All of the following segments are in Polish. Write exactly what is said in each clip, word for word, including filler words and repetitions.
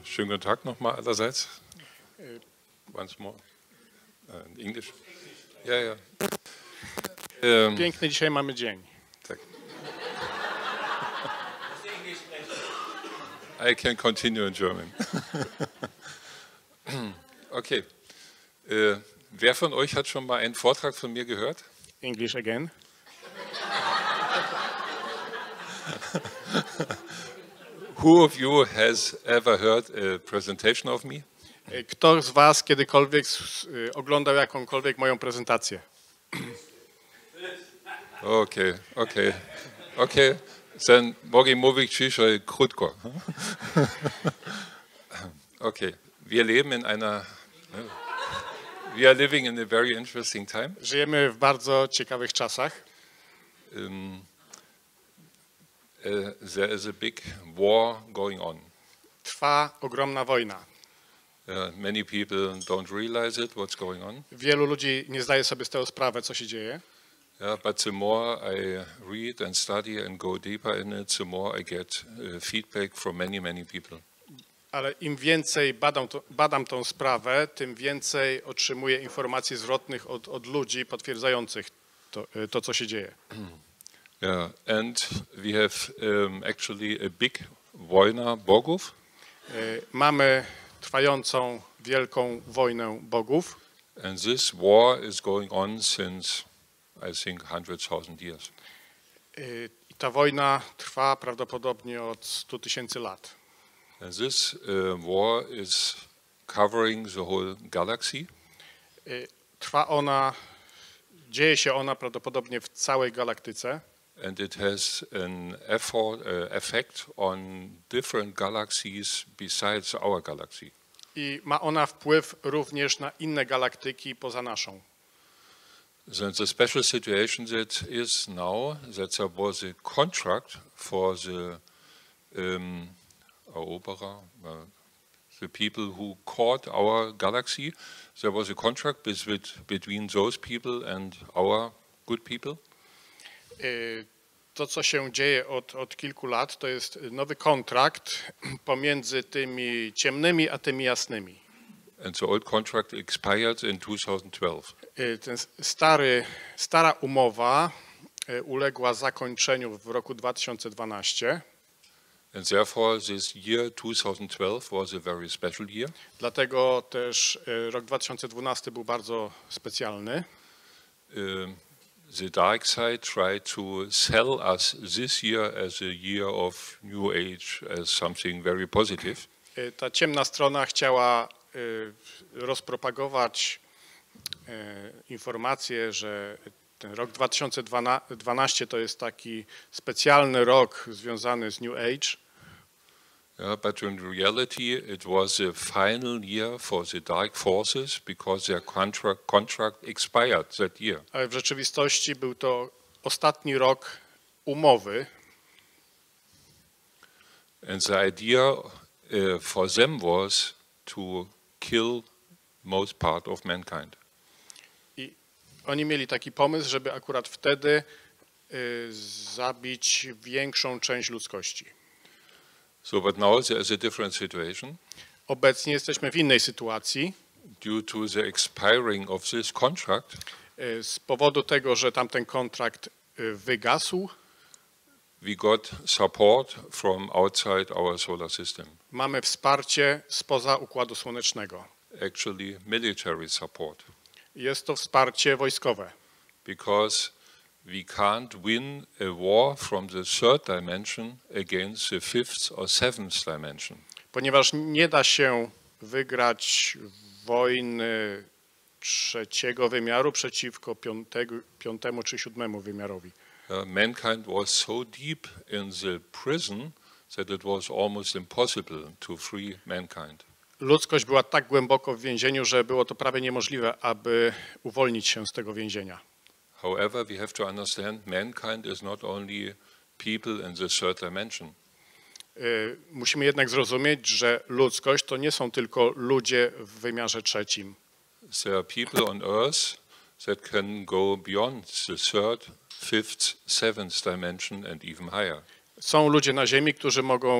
schönen guten Tag nochmal allerseits. Once more. Uh, English. Ja, ja. Um, Piękny dzisiaj mamy dzień. tak. I can continue in German. Okay. Uh, wer von euch hat schon mal einen Vortrag von mir gehört? English again. Who of you has ever heard a presentation of me? Kto z was kiedykolwiek oglądał jakąkolwiek moją prezentację? Okay, okay, okay. Then mogę mówić ciszej krótko. Okay, wir leben in einer, we are living in a very interesting time. Żyjemy w bardzo ciekawych czasach. Um, uh, there is a big war going on. Trwa ogromna wojna. Uh, many people don't realize it, what's going on. Wielu ludzi nie zdaje sobie z tego sprawy, co się dzieje. Yeah, but the more I read and study and go deeper in it, the more I get uh, feedback from many, many people. Ale im więcej badam, to, badam tą sprawę, tym więcej otrzymuję informacji zwrotnych od, od ludzi potwierdzających to, to, co się dzieje. Yeah, and we have um, actually a big wojna bogów. Mamy trwającą wielką wojnę bogów. And this war is going on since, I think, one hundred thousand years. I ta wojna trwa prawdopodobnie od stu tysięcy lat. And this uh, war is covering the whole galaxy. Trwa ona, dzieje się ona prawdopodobnie w całej galaktyce. And it has an effort, uh, effect on different galaxies besides our galaxy. I ma ona wpływ również na inne galaktyki poza naszą. So the special situation that is now that there was a contract for the um, Eroberer, uh, the people who caught our galaxy. There was a contract between those people and our good people. To, co się dzieje od, od kilku lat, to jest nowy kontrakt pomiędzy tymi ciemnymi a tymi jasnymi. And the old contract expired in two thousand twelve. Ten stary, stara umowa uległa zakończeniu w roku dwa tysiące dwunastym. And therefore this year two thousand twelve was a very special year. Dlatego też rok dwa tysiące dwunasty był bardzo specjalny. Uh, the dark side tried to sell us this year as a year of new age, as something very positive. Ta ciemna strona chciała rozpropagować informację, że ten rok dwa tysiące dwunasty to jest taki specjalny rok związany z New Age. Yeah, but in reality it was the final year for the dark forces because their contract, contract expired that year. Ale w rzeczywistości był to ostatni rok umowy. And the idea uh, for them was to kill most part of mankind. I oni mieli taki pomysł, żeby akurat wtedy y, zabić większą część ludzkości. So, but now there is a different situation. Obecnie jesteśmy w innej sytuacji. Due to the expiring of this contract, y, z powodu tego, że tamten kontrakt y, wygasł, we got support from outside our solar system. Mamy wsparcie spoza Układu Słonecznego. Actually, military support. Jest to wsparcie wojskowe. Because we can't win a war from the third dimension against the fifth or seventh dimension. Ponieważ nie da się wygrać wojny trzeciego wymiaru przeciwko piątego, piątemu czy siódmemu wymiarowi. Uh, mankind was so deep in the prison that it was almost impossible to free mankind. Ludzkość była tak głęboko w więzieniu, że było to prawie niemożliwe, aby uwolnić się z tego więzienia. However, we have to understand mankind is not only people in the third dimension. Musimy jednak zrozumieć, że ludzkość to nie są tylko ludzie w wymiarze trzecim. There are people on earth that can go beyond the third, fifth, seventh dimension and even higher. Są ludzie na Ziemi, którzy mogą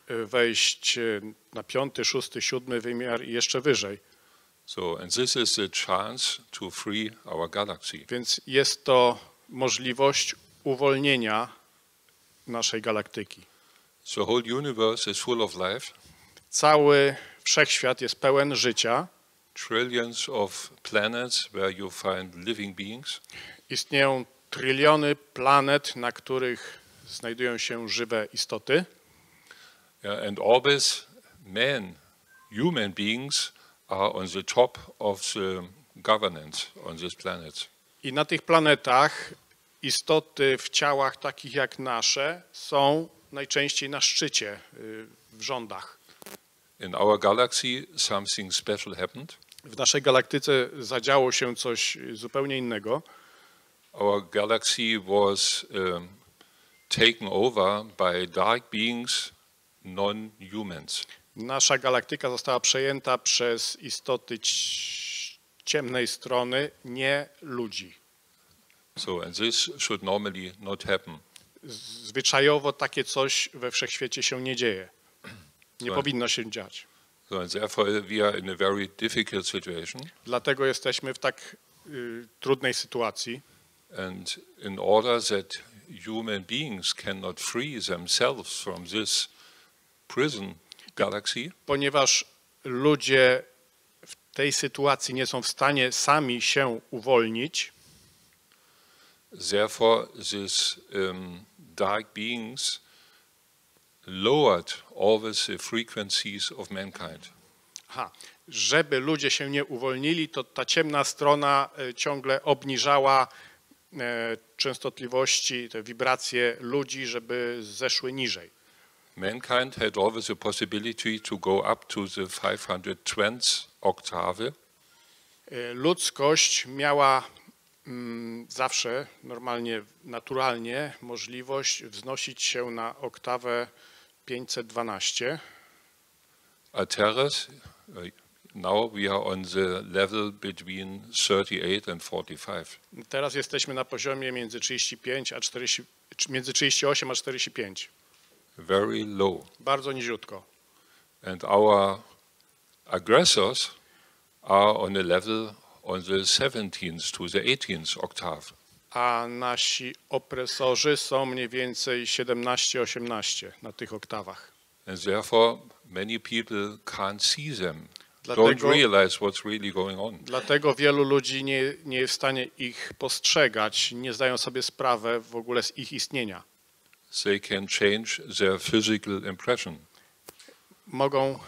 wejść na piąty, szósty, siódmy wymiar i jeszcze wyżej. So, and this is the chance to free our galaxy. Więc jest to możliwość uwolnienia naszej galaktyki. The whole universe is full of life. Cały wszechświat jest pełen życia. Trillions of planets where you find living beings. Istnieją tryliony planet, na których znajdują się żywe istoty. Yeah, and always men, human beings, are on the top of the governance on these planets. I na tych planetach istoty w ciałach takich jak nasze są najczęściej na szczycie w rządach. In our galaxy, something special happened. W naszej galaktyce zadziało się coś zupełnie innego. Our galaxy was um, taken over by dark beings, non-humans. Nasza galaktyka została przejęta przez istoty ciemnej strony, nie ludzi. So, and this should normally not happen. Zwyczajowo takie coś we wszechświecie się nie dzieje. Nie So, powinno się dziać. So, and therefore we are in a very difficult situation. Dlatego jesteśmy w tak y, trudnej sytuacji. And in order that human beings cannot free themselves from this prison galaxy, Ponieważ ludzie w tej sytuacji nie są w stanie sami się uwolnić, therefore these um, dark beings lowered always the frequencies of mankind. aha, żeby ludzie się nie uwolnili, to ta ciemna strona y, ciągle obniżała y, częstotliwości, te wibracje ludzi, żeby zeszły niżej. Mankind had always the possibility to go up to the five hundred twentieth octave. Y, Ludzkość miała mm, zawsze, normalnie, naturalnie możliwość wznosić się na oktawę pięćset dwanaście. At Terrace, uh, now we are on the level between thirty-eight and forty-five. Teraz jesteśmy na poziomie między trzydzieści pięć a czterdzieści, między trzydzieści osiem a czterdzieści pięć. Very low. Bardzo niziutko. And our aggressors are on a level on the seventeenth to the eighteenth octave. A nasi opresorzy są mniej więcej siedemnaście osiemnaście na tych oktawach. And therefore many people can't see them, don't Dlatego, realize what's really going on. dlatego wielu ludzi nie, nie jest w stanie ich postrzegać, nie zdają sobie sprawy w ogóle z ich istnienia. They can change their physical impression. Mogą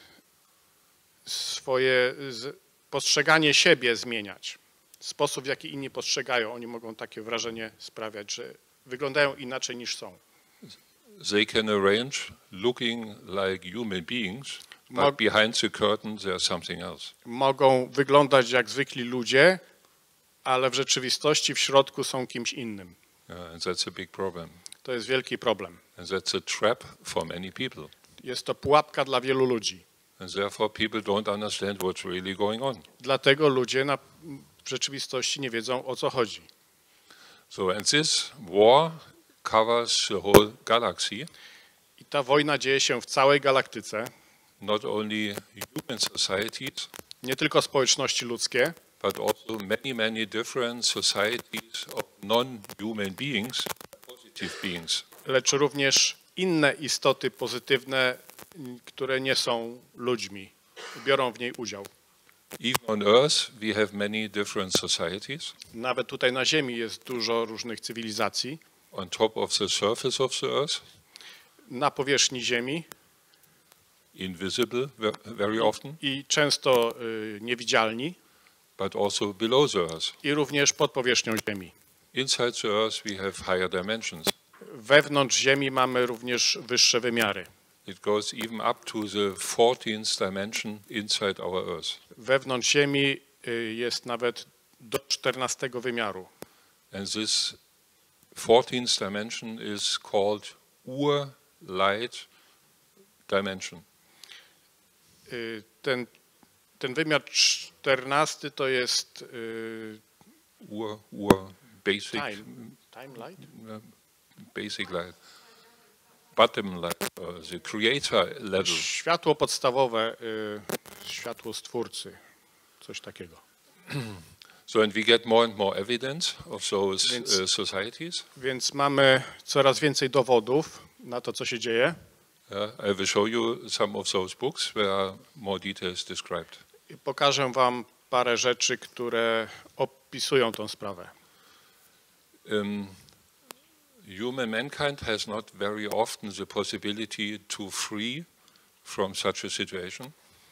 swoje z, postrzeganie siebie zmieniać. Sposób, w jaki inni postrzegają, oni mogą takie wrażenie sprawiać, że wyglądają inaczej niż są. They can arrange looking like human beings, but Mog- behind the curtain there's something else. Mogą wyglądać jak zwykli ludzie, ale w rzeczywistości w środku są kimś innym. Uh, and that's a big problem. To jest wielki problem. And that's a trap for many people. Jest to pułapka dla wielu ludzi. And therefore people don't understand what's really going on. Dlatego ludzie na, w rzeczywistości nie wiedzą, o co chodzi. So, and this war covers the whole galaxy, I ta wojna dzieje się w całej galaktyce, not only human societies, nie tylko społeczności ludzkie, but also many, many different societies of non-human beings, positive beings. lecz również inne istoty pozytywne, które nie są ludźmi, biorą w niej udział. Even on Earth, we have many different societies. Nawet tutaj na Ziemi jest dużo różnych cywilizacji. On top of the surface of the Earth, Na powierzchni Ziemi invisible ve- very often, i często y, niewidzialni, but also below the Earth. i również pod powierzchnią Ziemi. Inside the Earth, we have higher dimensions. Wewnątrz Ziemi mamy również wyższe wymiary. It goes even up to the fourteenth dimension inside our Earth. Wewnątrz Ziemi y, jest nawet do czternastego wymiaru. And this fourteenth dimension is called Ur-Light dimension. Y, Ten, ten wymiar czternasty to jest y, Ur, Ur, basic, time, time light? uh, basic light. bottom level, uh, the creator level. Światło podstawowe, y, światło Stwórcy, coś takiego. So, and we get more and more evidence of those Więc- uh, societies. Więc mamy coraz więcej dowodów na to, co się dzieje. Uh, I will show you some of those books where are more details described. I pokażę wam parę rzeczy, które opisują tą sprawę. Um, human mankind has not very often the possibility to free from such a situation.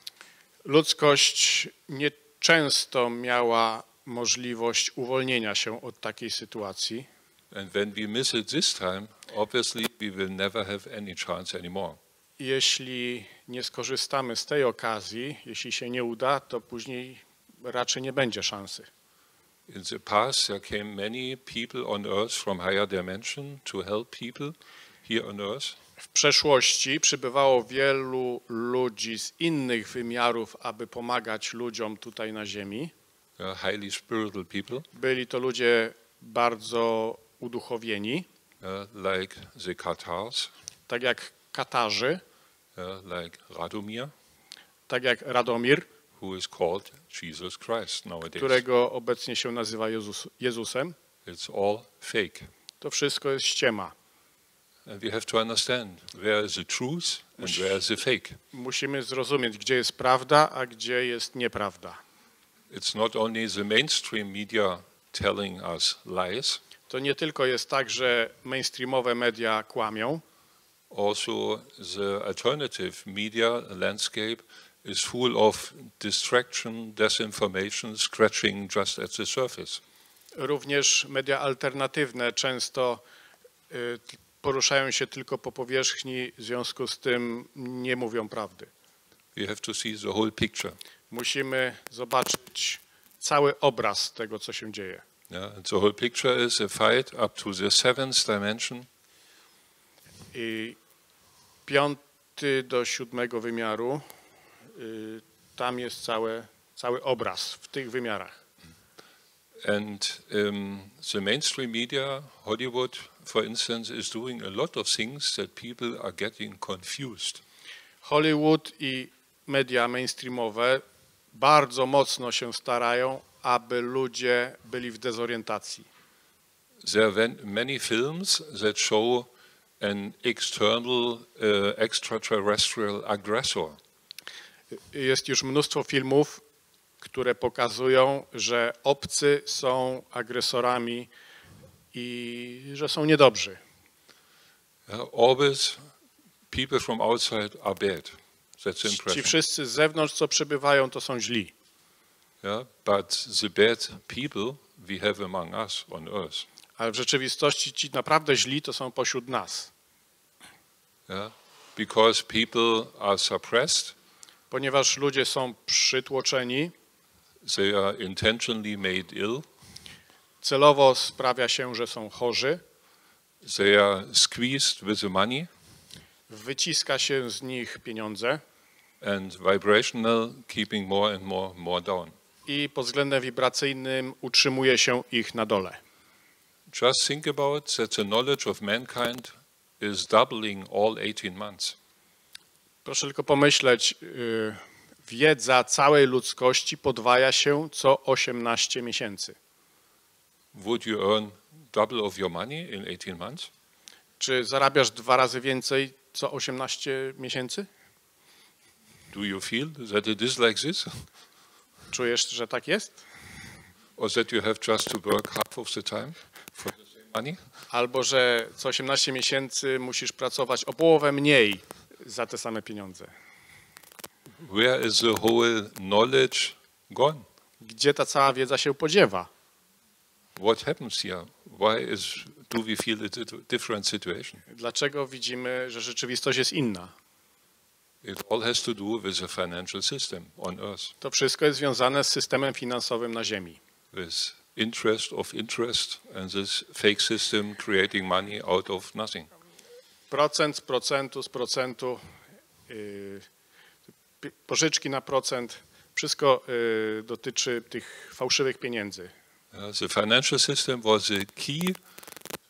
Ludzkość nieczęsto miała możliwość uwolnienia się od takiej sytuacji. And when we miss it this time, obviously we will never have any chance anymore. Jeśli nie skorzystamy z tej okazji, jeśli się nie uda, to później raczej nie będzie szansy. In the past, there came many people on earth from higher dimension to help people here on earth. W przeszłości przybywało wielu ludzi z innych wymiarów, aby pomagać ludziom tutaj na ziemi. Uh, highly spiritual people, Byli to ludzie bardzo uduchowieni, uh, like the Katars, tak jak Katarzy, uh, like Radomir, tak jak Radomir, who is called Jesus Christ nowadays. którego obecnie się nazywa Jezus, Jezusem. It's all fake. To wszystko jest ściema. And we have to understand where is the truth and where is the fake. Musimy zrozumieć, gdzie jest prawda, a gdzie jest nieprawda. It's not only the mainstream media telling us lies, To nie tylko jest tak, że mainstreamowe media kłamią, also the alternative media landscape is full of distraction, disinformation, scratching just at the surface. również media alternatywne często y, poruszają się tylko po powierzchni, w związku z tym nie mówią prawdy. We have to see the whole picture. Musimy zobaczyć cały obraz tego, co się dzieje. Yeah, and the whole picture is a fight up to the seventh dimension. I piąty do siódmego wymiaru, y, tam jest całe, cały obraz w tych wymiarach. And um, the mainstream media, Hollywood, for instance, is doing a lot of things that people are getting confused. Hollywood i media mainstreamowe bardzo mocno się starają, aby ludzie byli w dezorientacji. There are ven- many films that show an external uh, extraterrestrial aggressor. Jest już mnóstwo filmów, które pokazują, że obcy są agresorami i że są niedobrzy. Yeah, always people from outside are bad. That's the Ci impression. wszyscy z zewnątrz, co przybywają, to są źli. Yeah, but the bad people we have among us on earth. Ale w rzeczywistości ci naprawdę źli to są pośród nas. Yeah, because people are suppressed, Ponieważ ludzie są przytłoczeni, they are intentionally made ill, celowo sprawia się, że są chorzy, they are squeezed with the money, wyciska się z nich pieniądze and vibrational keeping more and more more down. i pod względem wibracyjnym utrzymuje się ich na dole. Just think about that the knowledge of mankind is doubling all eighteen months. Proszę tylko pomyśleć, yy, wiedza całej ludzkości podwaja się co osiemnaście miesięcy. Would you earn double of your money in eighteen months? Czy zarabiasz dwa razy więcej co osiemnaście miesięcy? Do you feel that it is like this? Czujesz, że tak jest? Or that you have just to work half of the time for the same money? Albo że co osiemnaście miesięcy musisz pracować o połowę mniej za te same pieniądze. Where is the whole knowledge gone? Gdzie ta cała wiedza się podziewa? What happens here? Why is do we feel it's a different situation? Dlaczego widzimy, że rzeczywistość jest inna? It all has to do with the financial system on earth, To wszystko jest związane z systemem finansowym na Ziemi. with interest of interest and this fake system creating money out of nothing. Procent z procentu z procentu, yy, pi- pożyczki na procent, wszystko yy, dotyczy tych fałszywych pieniędzy. Uh, the financial system was the key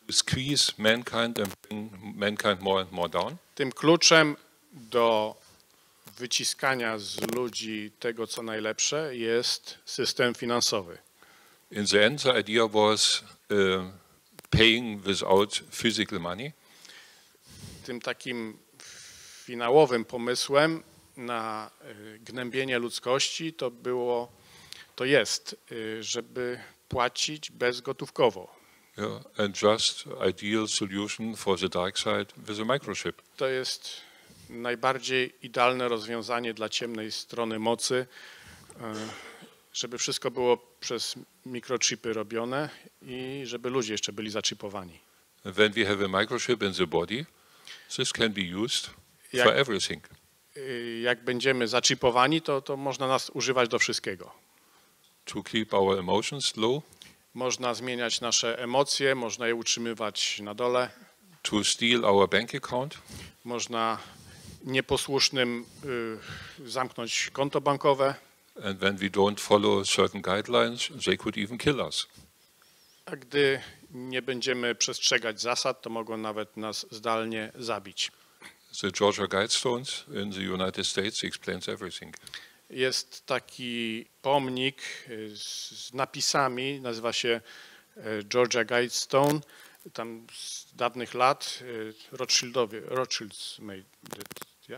squeeze mankind and bring mankind more and more down. Tym kluczem do wyciskania z ludzi tego, co najlepsze, jest system finansowy. In the end, the idea was uh, paying without physical money. Tym takim finałowym pomysłem na y, gnębienie ludzkości to było, to jest, y, żeby płacić bezgotówkowo. Yeah, and just ideal solution for the dark side with a microchip. To jest najbardziej idealne rozwiązanie dla ciemnej strony mocy, y, żeby wszystko było przez mikrochipy robione i żeby ludzie jeszcze byli zaczipowani. When we have a microchip in the body, this can be used Jak- for everything. Y, Jak będziemy zaczipowani, to, to można nas używać do wszystkiego. To keep our emotions low, Można zmieniać nasze emocje, można je utrzymywać na dole, to steal our bank account, można nieposłusznym y, zamknąć konto bankowe, and when we don't follow certain guidelines, they could even kill us. a gdy nie będziemy przestrzegać zasad, to mogą nawet nas zdalnie zabić. The Georgia Guidestones in the United States explains everything. Jest taki pomnik y, z, z napisami, nazywa się y, Georgia Guidestone. Tam z dawnych lat y, Rothschildowie, Rothschilds made it, yeah?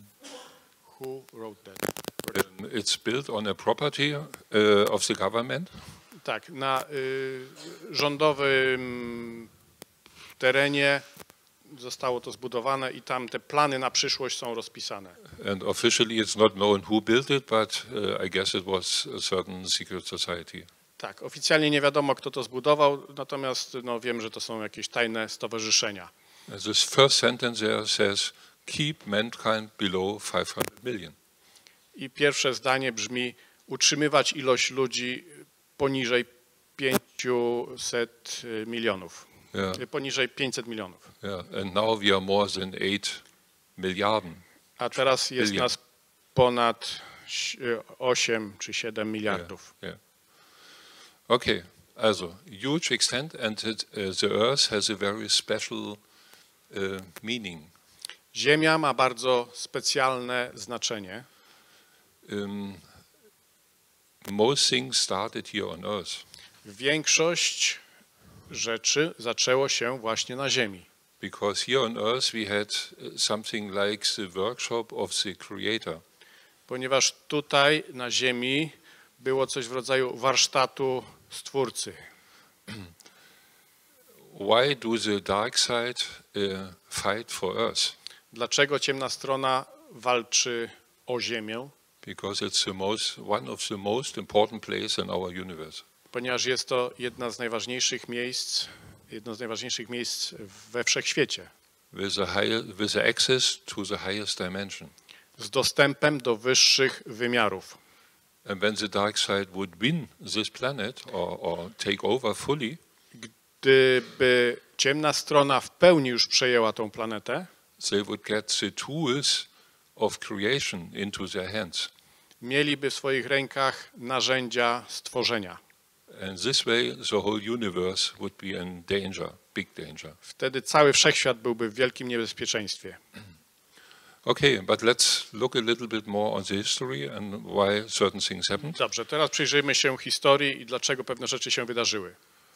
Who wrote that? Um, it's built on a property uh, of the government, Tak, na y, rządowym terenie zostało to zbudowane i tam te plany na przyszłość są rozpisane. and officially it's not known who built it, but uh, I guess it was a certain secret society. Tak, oficjalnie nie wiadomo, kto to zbudował, natomiast no, wiem, że to są jakieś tajne stowarzyszenia. And this first sentence there says, keep mankind below five hundred million. I pierwsze zdanie brzmi: utrzymywać ilość ludzi poniżej pięćset milionów, Yeah, poniżej pięćset milionów. yeah. And now we are more than eight milliarden. A teraz jest Billion. nas ponad osiem czy siedem miliardów. Yeah. Okay, also huge extent, and it, uh, the Earth has a very special uh, meaning. Ziemia ma bardzo specjalne znaczenie. Um, most things started here on Earth. Większość rzeczy zaczęło się właśnie na Ziemi. Because here on Earth we had uh, something like the workshop of the Creator. Ponieważ tutaj na Ziemi było coś w rodzaju warsztatu Stwórcy. Why do the dark side uh, fight for Earth? Dlaczego ciemna strona walczy o Ziemię? Because it's the most, one of the most important places in our universe. Ponieważ jest to jedna z najważniejszych miejsc, jedno z najważniejszych miejsc we wszechświecie. With a, high, with a access to the highest dimension. Z dostępem do wyższych wymiarów. And when the dark side would win this planet or, or take over fully, Gdyby ciemna strona w pełni już przejęła tą planetę, they would get the tools of creation into their hands. mieliby w swoich rękach narzędzia stworzenia. And this way the whole universe would be in danger, big danger. Wtedy cały wszechświat byłby w wielkim niebezpieczeństwie. Okay, but let's look a little bit more on the history and why certain things happened. Dobrze, teraz przyjrzyjmy się historii i dlaczego pewne rzeczy się wydarzyły.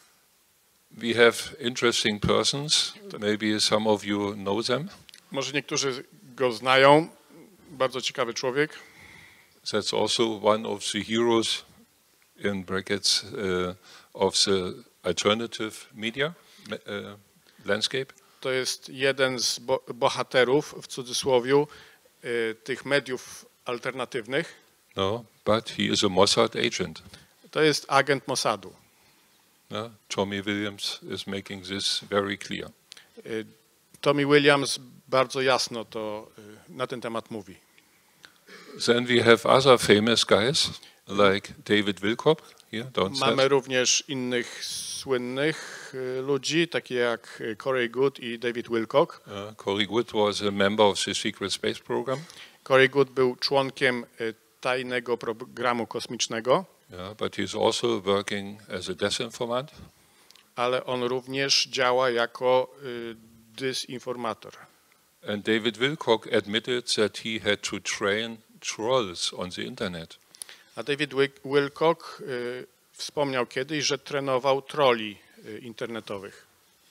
We have interesting persons. Maybe some of you know them. Może niektórzy go znają. Bardzo ciekawy człowiek. That's also one of the heroes in brackets uh, of the alternative media uh, landscape. To jest jeden z bo bohaterów, w cudzysłowiu, y, tych mediów alternatywnych. No, but he is a Mossad agent. To jest agent Mossadu. No, Tommy Williams is making this very clear. Y, Tommy Williams bardzo jasno to y, na ten temat mówi. Then we have other famous guys like David Wilcock. Here, don't Mamy również innych słynnych y, ludzi, takie jak Corey Goode i David Wilcock. Uh, Corey Goode was a member of the secret space program. Corey Goode był członkiem y, tajnego programu kosmicznego, Yeah, but he's also working as a disinformant. ale on również działa jako y, dysinformator. And David Wilcock admitted that he had to train trolls on the internet. A David Wilcock y, wspomniał kiedyś, że trenował troli y, internetowych.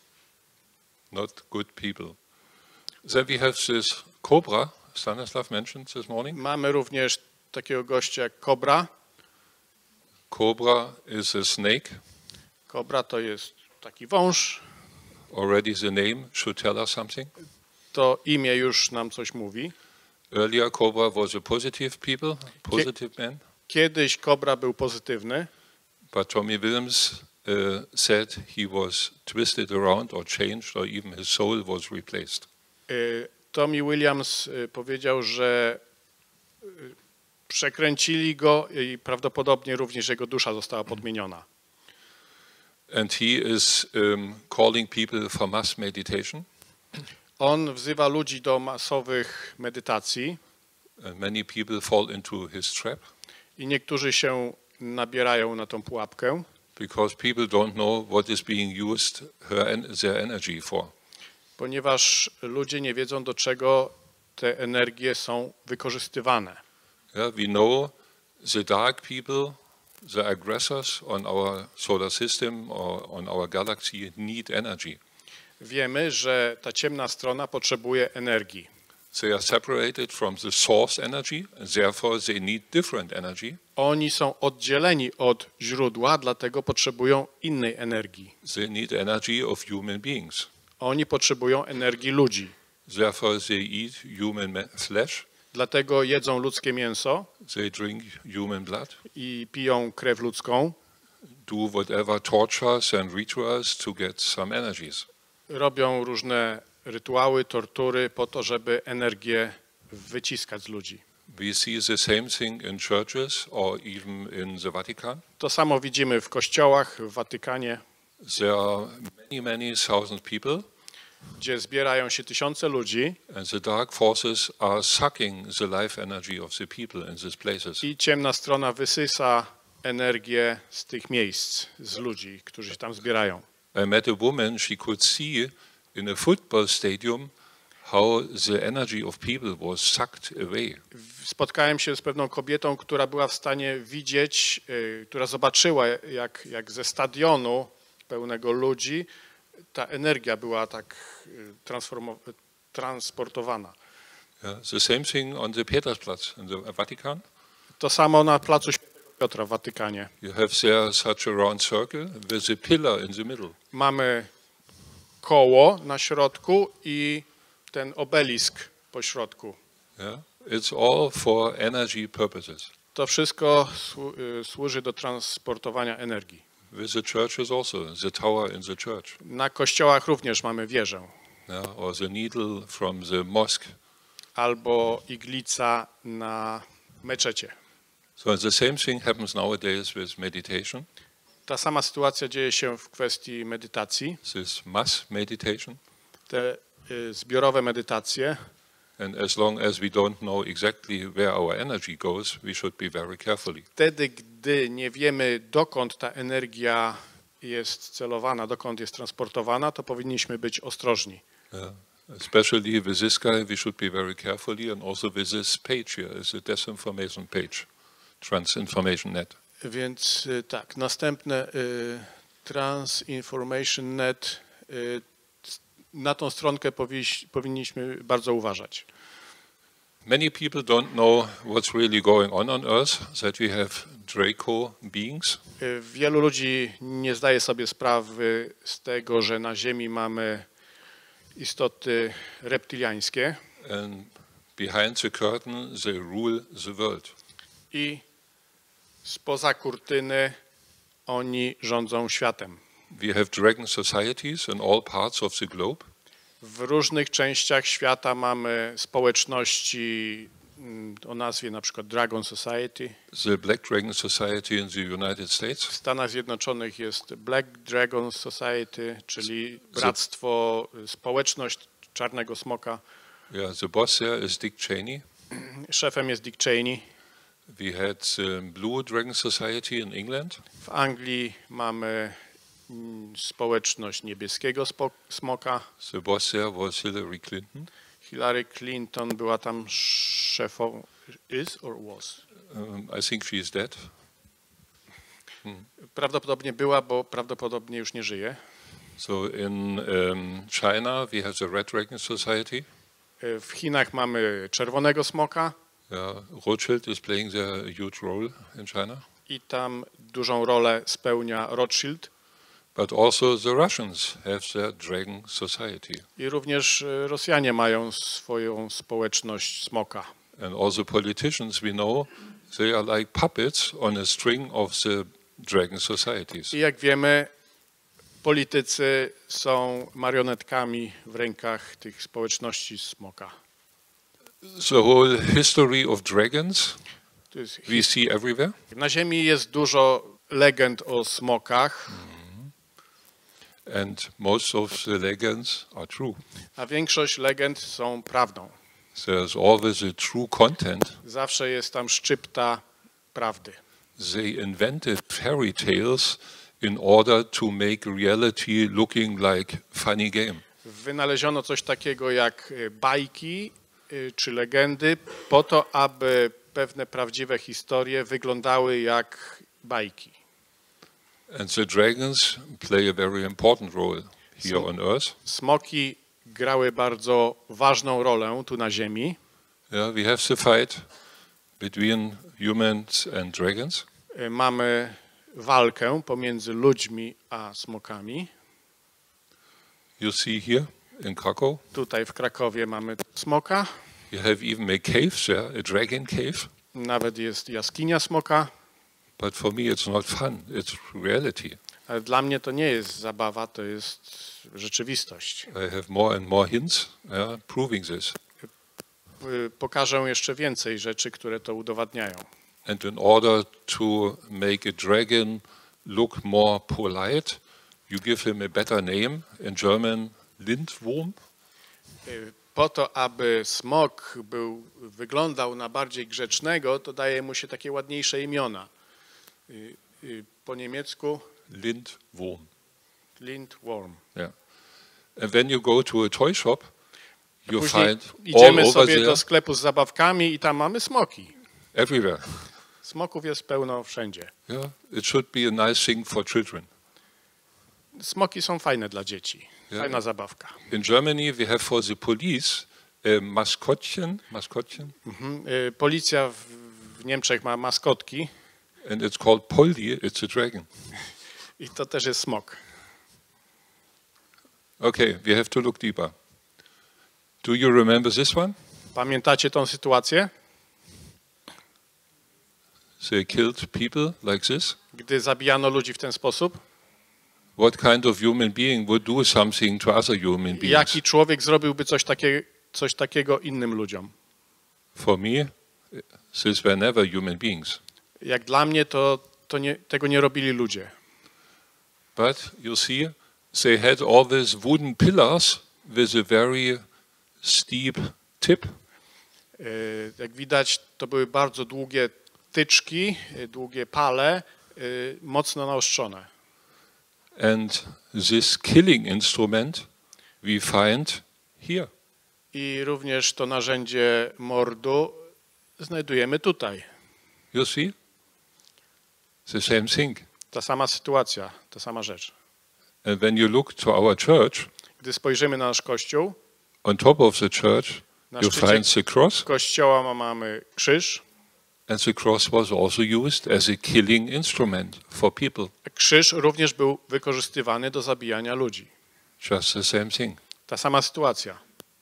Not good people. Then we have this cobra, Stanislav mentioned this morning. Mamy również takiego gościa jak kobra. Cobra is a snake. Kobra to jest taki wąż. Already the name should tell us something. To imię już nam coś mówi. Earlier, cobra was a positive people, positive man. Kiedyś kobra był pozytywny, But Tommy Williams uh, said he was twisted around or changed, or even his soul was replaced. Y, Tommy Williams y, powiedział, że y, przekręcili go i prawdopodobnie również jego dusza została podmieniona. And he is um, calling people for mass meditation. On wzywa ludzi do masowych medytacji And many people fall into his trap i niektórzy się nabierają na tą pułapkę, because people don't know what is being used her en- their energy for. ponieważ ludzie nie wiedzą, do czego te energie są wykorzystywane. Yeah, we know the dark people, the aggressors on our solar system or on our galaxy need energy. Wiemy, że ta ciemna strona potrzebuje energii. They are separated from the source energy, and therefore they need different energy. Oni są oddzieleni od źródła, dlatego potrzebują innej energii. They need energy of human beings. Oni potrzebują energii ludzi. Therefore they eat human ma- flesh, Dlatego jedzą ludzkie mięso they drink human blood, i piją krew ludzką. do whatever tortures and rituals to get some energies. Robią różne rytuały, tortury po to, żeby energię wyciskać z ludzi. We see the same thing in churches or even in the Vatican. To samo widzimy w kościołach, w Watykanie, There are many, many thousand people, gdzie zbierają się tysiące ludzi and the dark forces are sucking the life energy of the people in these places. i ciemna strona wysysa energię z tych miejsc, z ludzi, którzy się tam zbierają. I met a woman, she could see in a football stadium how the energy of people was sucked away. Spotkałem się z pewną kobietą, która była w stanie widzieć, y, która zobaczyła, jak, jak ze stadionu pełnego ludzi ta energia była tak y, transformo- transportowana. Yeah, the same thing on the Petersplatz in the Vatican. To samo na placu Świętego Piotra w Watykanie. You have there such a round circle with a pillar in the middle. Mamy koło na środku i ten obelisk po środku. Yeah, it's all for energy purposes. To wszystko słu- y, służy do transportowania energii. With the churches also, the tower in the church, Na kościołach również mamy wieżę yeah, or the needle from the mosque. albo iglica na meczecie. So the same thing happens nowadays with meditation, Ta sama sytuacja dzieje się w kwestii medytacji. this mass meditation. Te y, zbiorowe medytacje, And as long as we don't know exactly where our energy goes, we should be very carefully. wtedy gdy nie wiemy, dokąd ta energia jest celowana, dokąd jest transportowana, to powinniśmy być ostrożni. Yeah. Especially with this guy, we should be very carefully, and also with this page here is a disinformation page, Transinformation Net. Więc y, tak, następne y, Transinformation Net, y, na tą stronkę powiś, powinniśmy bardzo uważać. Many people don't know what's really going on on Earth, that we have Draco beings, Y, Wielu ludzi nie zdaje sobie sprawy z tego, że na Ziemi mamy istoty reptyliańskie and behind the curtain they rule the world. i spoza kurtyny oni rządzą światem. We have dragon societies in all parts of the globe. W różnych częściach świata mamy społeczności mm, o nazwie na przykład Dragon Society. The Black Dragon Society in the United States, W Stanach Zjednoczonych jest Black Dragon Society, czyli bractwo, społeczność Czarnego Smoka. yeah, the boss there is Dick Cheney. Szefem jest Dick Cheney. We had the Blue Dragon Society in England. W Anglii mamy mm, społeczność niebieskiego spo- smoka. The boss there was Hillary Clinton. Hillary Clinton była tam szefą, is or was? Um, I think she is dead. Prawdopodobnie była, bo prawdopodobnie już nie żyje. So in um, China we have the Red Dragon Society. W Chinach mamy czerwonego smoka Yeah, Rothschild is playing there a huge role in China. i tam dużą rolę spełnia Rothschild. But also the Russians have their Dragon Society. I również e, Rosjanie mają swoją społeczność smoka. And all the politicians we know, they are like puppets on a string of the Dragon Societies. I jak wiemy, politycy są marionetkami w rękach tych społeczności smoka. The whole history of dragons To jest we see everywhere. Na Ziemi jest dużo legend o smokach, And most of the legends are true. a większość legend są prawdą. There's always a true content. Zawsze jest tam szczypta prawdy. They invented fairy tales in order to make reality looking like funny game. Wynaleziono coś takiego jak y, bajki y, czy legendy po to, aby pewne prawdziwe historie wyglądały jak bajki. And the dragons play a very important role here on Earth. Smoki grały bardzo ważną rolę tu na Ziemi. Yeah, we have the fight between humans and dragons. Y, Mamy walkę pomiędzy ludźmi a smokami. You see here in Krakow, Tutaj w Krakowie mamy smoka, you have even a cave there, a dragon cave. nawet jest jaskinia smoka, But for me, it's not fun. It's reality. ale dla mnie to nie jest zabawa, to jest rzeczywistość. I have more and more hints yeah, proving this. Y, Pokażę jeszcze więcej rzeczy, które to udowadniają. And in order to make a dragon look more polite, you give him a better name. In German, Lindwurm. Y, Po to, aby smok był, wyglądał na bardziej grzecznego, to daje mu się takie ładniejsze imiona. Y, y, Po niemiecku Lindwurm. Lindworm. Yeah. And when you go to a toy shop, you Później find all idziemy over sobie there, do sklepu z zabawkami i tam mamy smoki. everywhere. Smoków jest pełno wszędzie. Yeah. It should be a nice thing for children. Smoki są fajne dla dzieci. Ja. Fajna zabawka. In Germany, we have for the police a maskottchen, maskottchen, Mhm. Y, Policja w, w Niemczech ma maskotki and it's called Poldi. It's a dragon. i to też jest smok. Okay, we have to look deeper. Do you remember this one? Pamiętacie tą sytuację, They killed people like this. gdy zabijano ludzi w ten sposób? What kind of human being would do something to other human beings? Jaki człowiek zrobiłby coś, takie, coś takiego innym ludziom? For me, these were never human beings. Jak dla mnie, to, to nie, tego nie robili ludzie. But you see, they had all these wooden pillars with a very steep tip. Y, Jak widać, to były bardzo długie tyczki, y, długie pale, y, mocno naostrzone. And this killing instrument we find here. I również to narzędzie mordu znajdujemy tutaj. You see? The same thing. Ta sama sytuacja, ta sama rzecz. And when you look to our church, Gdy spojrzymy na nasz kościół, on top of the church, na you szczycie find the cross. kościoła mamy krzyż. And the cross was also used as a killing instrument for people. Krzyż również był wykorzystywany do zabijania ludzi. Just the same thing. Ta sama sytuacja.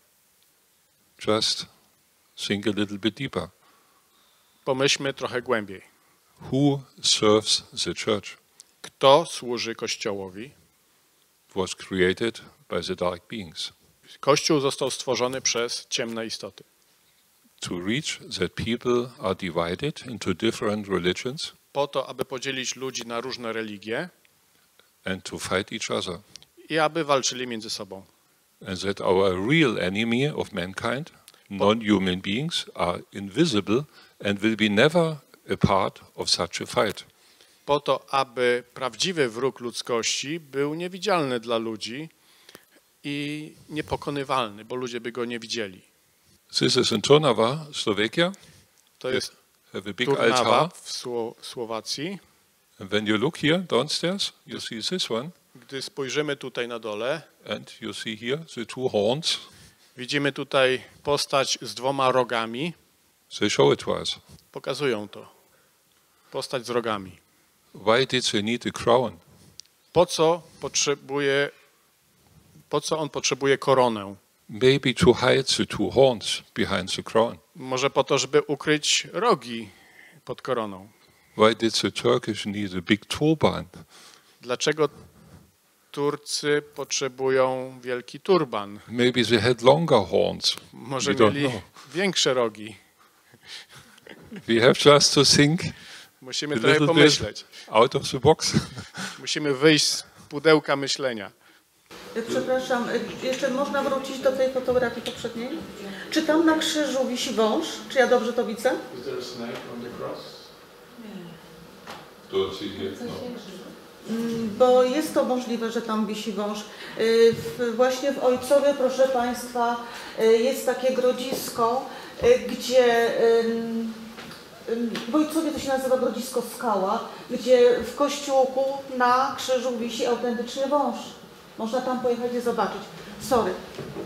Just think a little bit deeper. Pomyślmy trochę głębiej. Who serves the church? Kto służy Kościołowi? It was created by the dark beings Kościół został stworzony przez ciemne istoty. to reach that people are divided into different religions Po to, aby podzielić ludzi na różne religie and to fight each other. i aby walczyli między sobą. And that our real enemy of mankind, non-human beings, are invisible and will be never a part of such a fight. po to, aby prawdziwy wróg ludzkości był niewidzialny dla ludzi i niepokonywalny, bo ludzie by go nie widzieli. This is in Trnava, Slovakia. To jest Have a big Trnava altar. w Sło- Słowacji. And when you look here downstairs, you see this one, Gdy spojrzymy tutaj na dole, and you see here the two horns. widzimy tutaj postać z dwoma rogami. They show it to us. Pokazują to. Postać z rogami. Why did they need a crown? Po co potrzebuje, po co on potrzebuje koronę? Maybe to hide the two horns behind the crown. Może po to, żeby ukryć rogi pod koroną. Why did the Turkish need a big turban? Dlaczego Turcy potrzebują wielki turban? Maybe they had longer horns. Może We don't mieli know. większe rogi. We have just to think Musimy a trochę little bit pomyśleć. out of the box. Musimy wyjść z pudełka myślenia. Przepraszam, jeszcze można wrócić do tej fotografii poprzedniej? Czy tam na krzyżu wisi wąż? Czy ja dobrze to widzę? Bo jest to możliwe, że tam wisi wąż. Y, w- Właśnie w Ojcowie, proszę Państwa, y, jest takie grodzisko, y, gdzie ym, ym, w Ojcowie to się nazywa grodzisko Skała, gdzie w kościółku na krzyżu wisi autentycznie wąż. Można tam pojechać i zobaczyć. Sorry.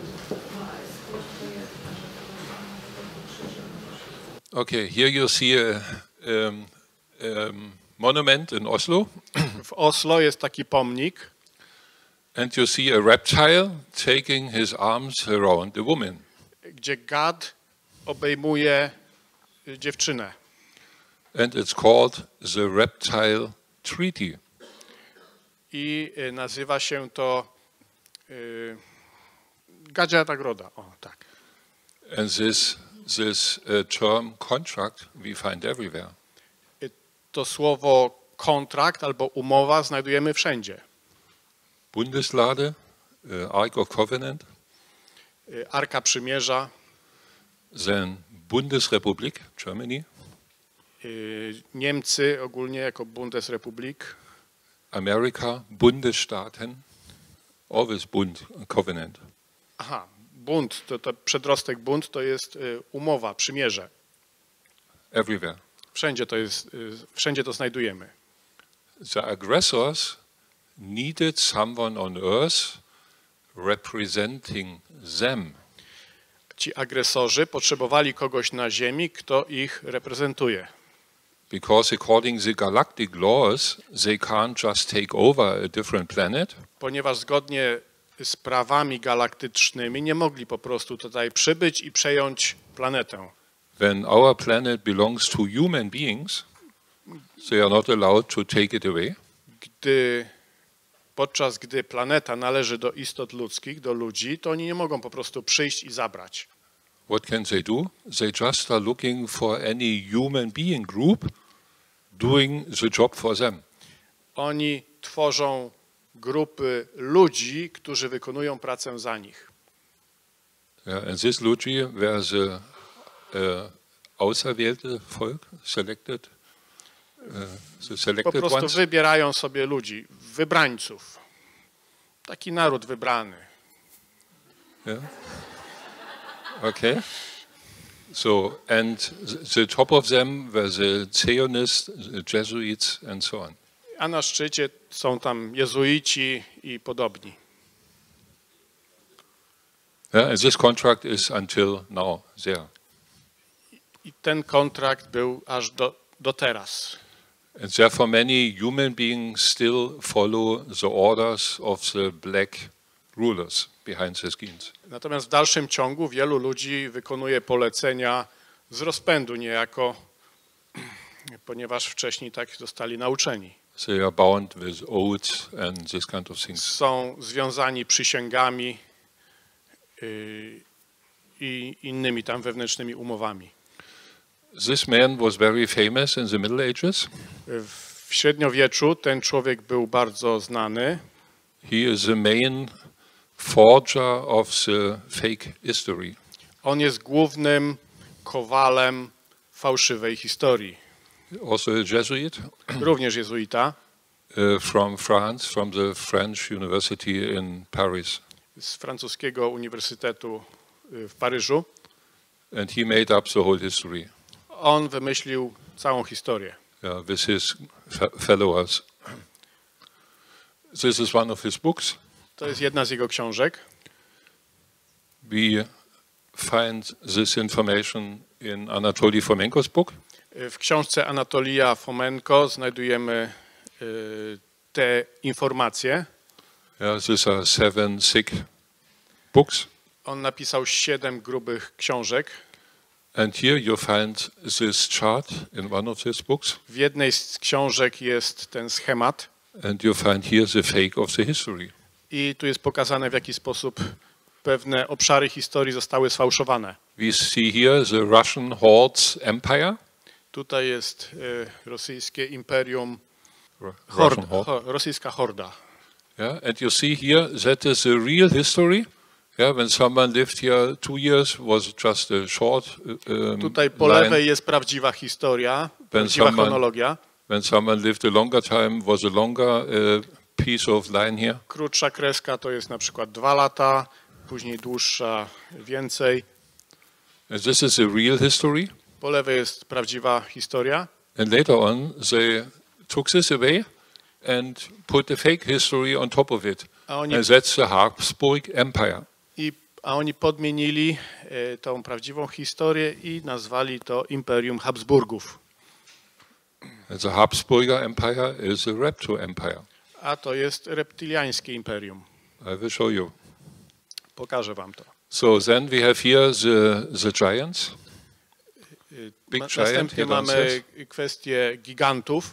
Okay, here you see a um, um, monument in Oslo, W Oslo jest taki pomnik, and you see a reptile taking his arms around a woman. gdzie gad obejmuje y, dziewczynę. And it's called the Reptile Treaty. I y, nazywa się to y, Gadzia Nagroda. O, tak. And this, this uh, term contract we find everywhere. Y, To słowo kontrakt albo umowa znajdujemy wszędzie. Bundeslade, uh, Ark of Covenant, Y, Arka Przymierza, then Bundesrepublik, Germany, y, Niemcy ogólnie jako Bundesrepublik, America, Bundesstaaten, always Bund, Covenant. aha, Bund, to, to przedrostek Bund to jest y, umowa, przymierze. Everywhere. Wszędzie to jest, y, wszędzie to znajdujemy. The aggressors needed someone on earth representing them. Ci agresorzy potrzebowali kogoś na ziemi, kto ich reprezentuje. Because according to the galactic laws, they can't just take over a different planet. Ponieważ zgodnie z prawami galaktycznymi nie mogli po prostu tutaj przybyć i przejąć planetę. When our planet belongs to human beings, they are not allowed to take it away. Gdy, podczas gdy planeta należy do istot ludzkich, do ludzi, to oni nie mogą po prostu przyjść i zabrać. What can they do? They just are looking for any human being group doing the job for them. Oni tworzą grupy ludzi, którzy wykonują pracę za nich. Yeah, and this Luigi were the uh, auserwählte Volk, selected, uh, the Po selected prostu ones. wybierają sobie ludzi, wybrańców. Taki naród wybrany. Yeah. Okay. So, and th- the top of them were the Zionists, the Jesuits, and so on. A na szczycie są tam jezuici i podobni. Yeah, and this contract is until now there. I ten kontrakt był aż do, do teraz. And therefore, many human beings still follow the orders of the black rulers behind the screens. Natomiast w dalszym ciągu wielu ludzi wykonuje polecenia z rozpędu niejako, ponieważ wcześniej tak zostali nauczeni. They are bound with oaths and this kind of things. Są związani przysięgami yy, i innymi tam wewnętrznymi umowami. This man was very famous in the Middle Ages. W średniowieczu ten człowiek był bardzo znany. He is the main forger of the fake history. On jest głównym kowalem fałszywej historii. also a Jesuit, również jezuita uh, from France, from the French University in Paris. z francuskiego uniwersytetu y, w Paryżu. And he made up the whole history. On wymyślił całą historię. Yeah, with his fe- followers. This is one of his books. To jest jedna z jego książek. We find this information in Anatoly Fomenko's book. Y, W książce Anatolija Fomenko znajdujemy y, te informacje. Yeah, these are seven thick books. On napisał siedem grubych książek. And here you find this chart in one of these books. W jednej z książek jest ten schemat And you find here the fake of the history. i tu jest pokazane, w jaki sposób pewne obszary historii zostały sfałszowane. We see here the Russian Horde's empire. Tutaj jest y, rosyjskie imperium, Ru- hord, Russian horde. ho, rosyjska horda. Yeah, and you see here that is the real history. Yeah, when someone lived here two years was just a short um, Tutaj po line. lewej jest prawdziwa historia, prawdziwa someone- chronologia. When someone lived a longer time was a longer uh, piece of line here. Krótsza kreska to jest na przykład dwa lata, później dłuższa więcej. And this is the real history. Po lewej jest prawdziwa historia. And later on, they took this away and put the fake history on top of it. A oni, And that's the Habsburg Empire. i, a oni podmienili e, tą prawdziwą historię i nazwali to Imperium Habsburgów. And the Habsburger Empire is a reptile empire. A to jest reptyliańskie imperium. I will show you. Pokażę wam to. So then we have here the, the giants. Y, Big na- giant, Następnie here mamy kwestię gigantów.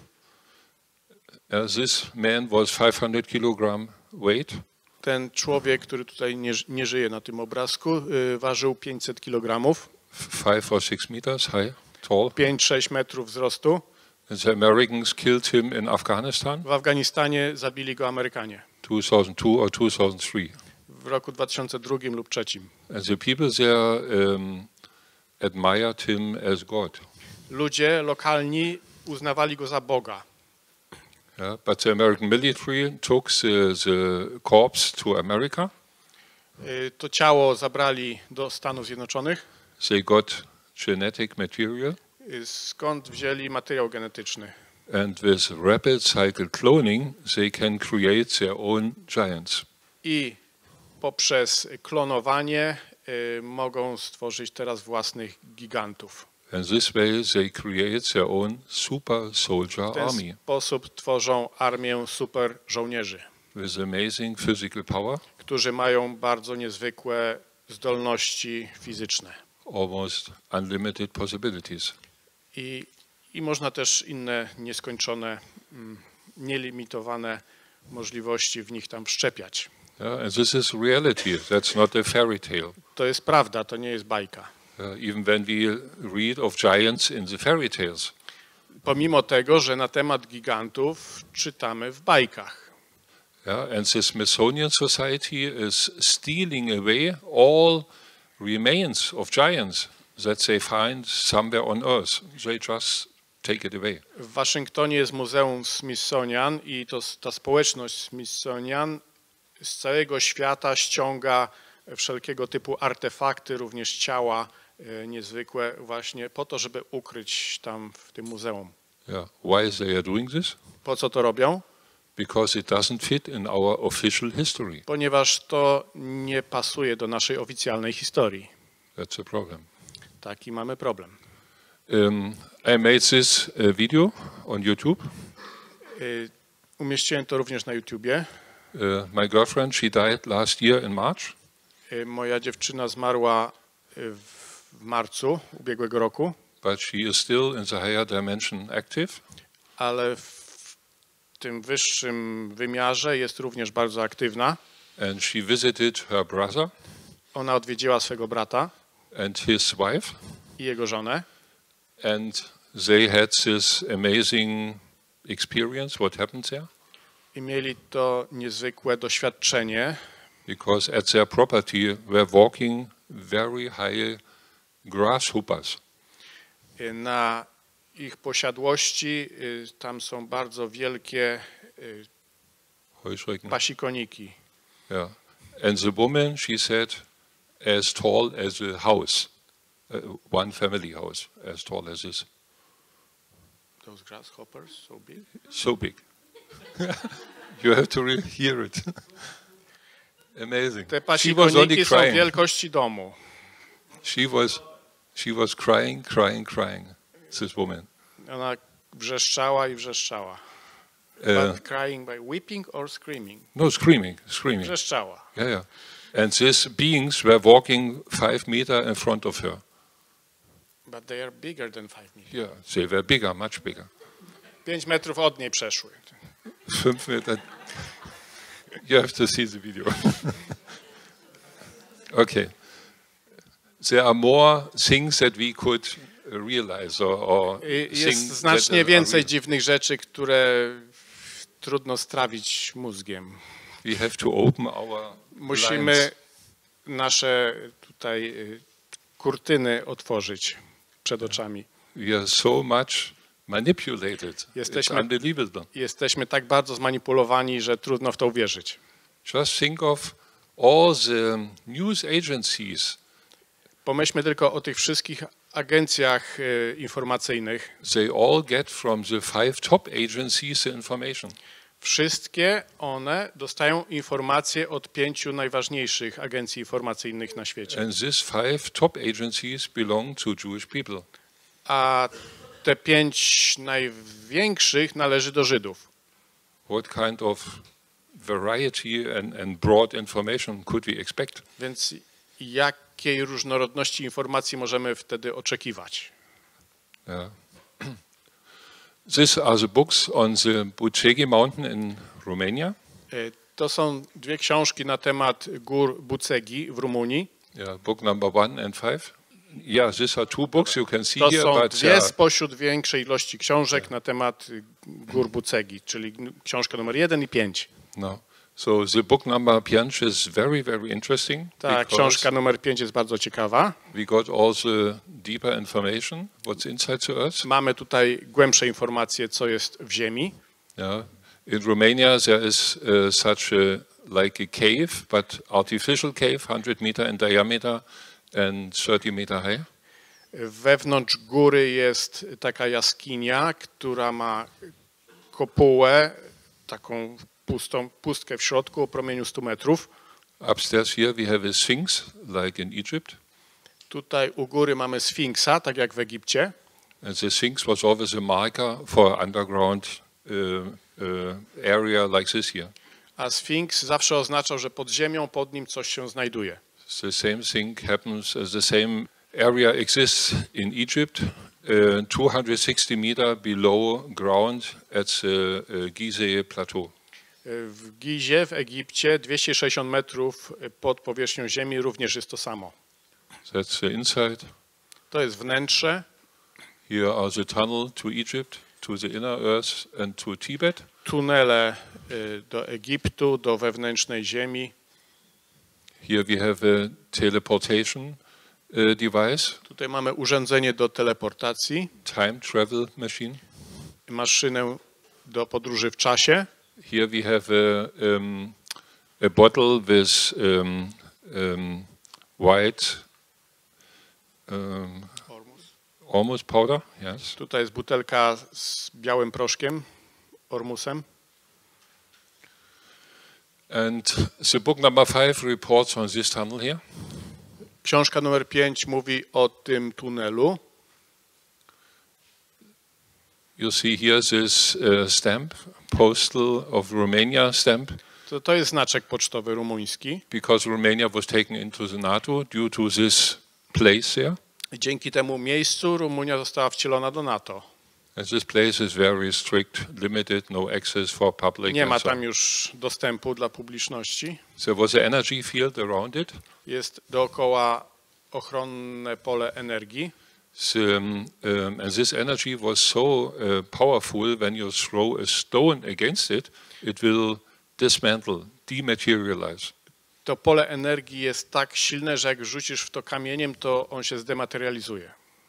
Uh, this man was five hundred kilogram weight. Ten człowiek, który tutaj nie, ż- nie żyje na tym obrazku, y, ważył pięćset kilogramów, Five or six meters high, tall. pięć sześć metrów wzrostu. And the Americans killed him in Afghanistan, W Afganistanie zabili go Amerykanie two thousand two or two thousand three. w roku dwa tysiące drugim lub dwa tysiące trzecim. And the people there um, admired him as God. Ludzie lokalni uznawali go za Boga. Yeah, but the American military took the, the corpse to America. Y, To ciało zabrali do Stanów Zjednoczonych, They got genetic material, y, skąd wzięli materiał genetyczny. and with rapid cycle cloning, they can create their own giants. I poprzez klonowanie y, mogą stworzyć teraz własnych gigantów. And this way, they create their own super soldier W ten army sposób tworzą armię super żołnierzy, with amazing physical power, którzy mają bardzo niezwykłe zdolności fizyczne. almost unlimited possibilities. I, i można też inne nieskończone, mm, nielimitowane możliwości w nich tam wszczepiać. Yeah, and this is reality. That's not a fairy tale. To jest prawda, to nie jest bajka. Uh, even when we read of giants in the fairy tales, Pomimo tego, że na temat gigantów czytamy w bajkach. yeah, and the Smithsonian Society is stealing away all remains of giants that they find somewhere on Earth. They just take it away. W Waszyngtonie jest Muzeum Smithsonian i to, ta społeczność Smithsonian z całego świata ściąga wszelkiego typu artefakty, również ciała e, niezwykłe właśnie po to, żeby ukryć tam w tym muzeum. Yeah. Why they are doing this? Po co to robią? Because it doesn't fit in our official history. Ponieważ to nie pasuje do naszej oficjalnej historii. That's a problem. Taki mamy problem. Um, I made this uh, video on YouTube. Y, Umieściłem to również na YouTubie. Uh, my girlfriend, she died last year in March. Y, Moja dziewczyna zmarła y, w marcu ubiegłego roku, But she is still in the higher dimension active. ale w tym wyższym wymiarze jest również bardzo aktywna. And she visited her brother Ona odwiedziła swego brata and his wife. i jego żonę And they had this amazing experience, what happened there. i mieli to niezwykłe doświadczenie, Because at their property were walking very high grasshoppers. y, na ich posiadłości, y, tam są bardzo wielkie y, Heuschrecken. pasikoniki. Yeah. And the woman, she said, as tall as a house, uh, one family house, as tall as this. Those grasshoppers so big? So big. You have to really hear it. Amazing. Te She was only pasikoniki są crying. wielkości domu. She was, she was crying, crying, crying. This woman. Ona wrzeszczała i wrzeszczała. Uh, But crying by weeping or screaming? no, screaming, screaming. Wrzeszczała. Yeah, yeah. And these beings were walking five meter in front of her. But they are bigger than five meters. Yeah, they were bigger, much bigger. Pięć metrów od niej przeszły. Fünf Meter. You have to see the video. Okay. There are more things that we could realize or, or I things Jest that znacznie are więcej real. dziwnych rzeczy, które trudno strawić mózgiem. We have to open our Musimy blinds. nasze tutaj y, kurtyny otworzyć przed oczami. We are so much manipulated. Jesteśmy- It's unbelievable. Jesteśmy tak bardzo zmanipulowani, że trudno w to uwierzyć. Just think of all the news agencies. Pomyślmy tylko o tych wszystkich agencjach y, informacyjnych. They all get from the five top agencies the information. Wszystkie one dostają informacje od pięciu najważniejszych agencji informacyjnych na świecie. And these five top agencies belong to Jewish people. A te pięć największych należy do Żydów. What kind of variety and, and broad information could we expect? Więc jakiej różnorodności informacji możemy wtedy oczekiwać? Yeah. These are the books on the Bucegi Mountain in Romania. Y, To są dwie książki na temat gór Bucegi w Rumunii. Yeah, book number one and five. Yeah, these are two books you can see To here, są but dwie uh, spośród większej ilości książek na temat y, gór Bucegi, czyli książka numer jeden i pięć. no. So the book number pięć is very, very interesting. Ta because książka numer pięć jest bardzo ciekawa. we got all the deeper information, what's inside the earth. Mamy tutaj głębsze informacje, co jest w ziemi. Yeah. In Romania, there is uh, such a, like a cave, but artificial cave, one hundred meter in diameter and thirty meter high. Wewnątrz góry jest taka jaskinia, która ma kopułę, taką pustą, pustkę w środku o promieniu stu metrów. Upstairs here we have a sphinx, like in Egypt. Tutaj u góry mamy Sfinksa, tak jak w Egipcie. And the sphinx was always a marker for underground uh, uh, area like this here. A Sfinks zawsze oznaczał, że pod ziemią, pod nim coś się znajduje. The same thing happens, uh, the same area exists in Egypt, uh, two hundred sixty meter below ground at the uh, Gizeh Plateau. W Gizie, w Egipcie, dwieście sześćdziesiąt metrów pod powierzchnią ziemi również jest to samo. That's the inside. To jest wnętrze. Here are the tunnel to Egypt, to the inner earth and to Tibet. Tunele y, do Egiptu, do wewnętrznej ziemi. Here we have a teleportation uh, device, Tutaj mamy urządzenie do teleportacji, time travel machine. maszynę do podróży w czasie. Here we have a, um, a bottle with um, um, white um, almost powder, yes. Tutaj jest butelka z białym proszkiem, ormusem. And the book number five reports on this tunnel here. Książka numer pięć mówi o tym tunelu. You see here this uh, stamp, postal of Romania stamp, To, to jest znaczek pocztowy rumuński. because Romania was taken into the NATO due to this place there. Dzięki temu miejscu Rumunia została wcielona do NATO. And this place is very strict, limited, no access for public. Nie and ma so on. tam już dostępu dla publiczności. There was an energy field around it. Jest dookoła ochronne pole energii. So, um, um, and this energy was so uh, powerful, when you throw a stone against it, it will dismantle, dematerialize. To pole energii jest tak silne, że jak rzucisz w to kamieniem, to on się zdematerializuje.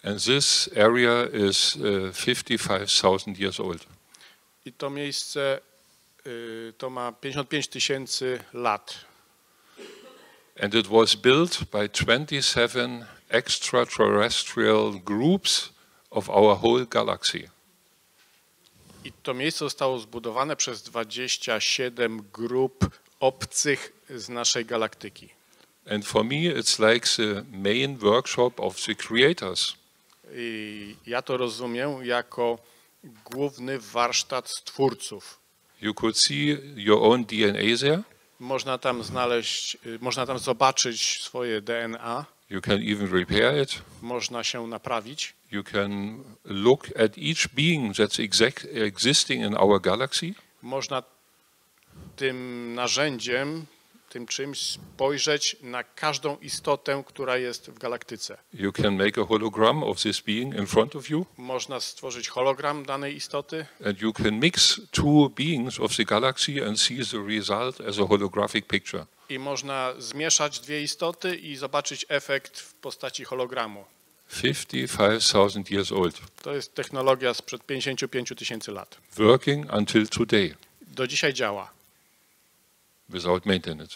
And this area is uh, fifty-five thousand years old. I to miejsce y, to ma pięćdziesiąt pięć tysięcy lat. And it was built by twenty-seven extraterrestrial groups of our whole galaxy. I to miejsce zostało zbudowane przez dwadzieścia siedem grup obcych z naszej galaktyki. And for me, it's like the main workshop of the creators. I ja to rozumiem jako główny warsztat stwórców. You could see your own D N A there. Można tam znaleźć, y, można tam zobaczyć swoje D N A, You can even repair it. można się naprawić. You can look at each being that's exact, existing in our galaxy. Można tym narzędziem, tym czymś spojrzeć na każdą istotę, która jest w galaktyce. You can make a hologram of this being in front of you. Można stworzyć hologram danej istoty And you can mix two beings of the galaxy and see the result as a holographic picture. i można zmieszać dwie istoty i zobaczyć efekt w postaci hologramu. fifty-five thousand years old, To jest technologia sprzed pięćdziesięciu pięciu tysięcy lat. working until today Do dzisiaj działa. without maintenance.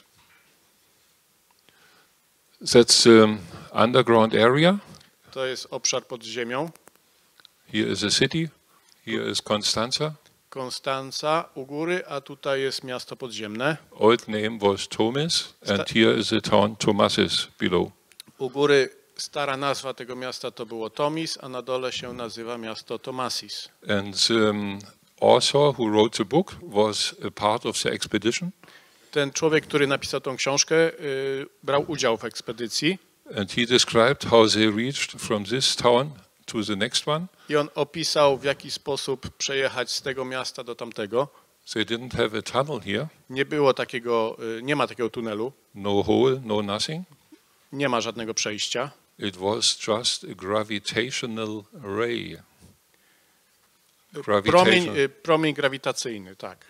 That's the underground area. To jest obszar pod ziemią. Here is a city. Here is Constanza. Konstanca u góry, a tutaj jest miasto podziemne. Old name was Tomis, and here is the town Tomasis below. U góry stara nazwa tego miasta to było Tomis, a na dole się nazywa miasto Tomasis. And the um, author who wrote the book was a part of the expedition. Ten człowiek, który napisał tą książkę, y, brał udział w ekspedycji And he described how they reached from this town to the next one. i on opisał, w jaki sposób przejechać z tego miasta do tamtego. They didn't have a tunnel here, Nie było takiego, y, nie ma takiego tunelu, no hole, no nothing. nie ma żadnego przejścia. It was just a gravitational ray. Promień, Gravitational. y, promień grawitacyjny, tak.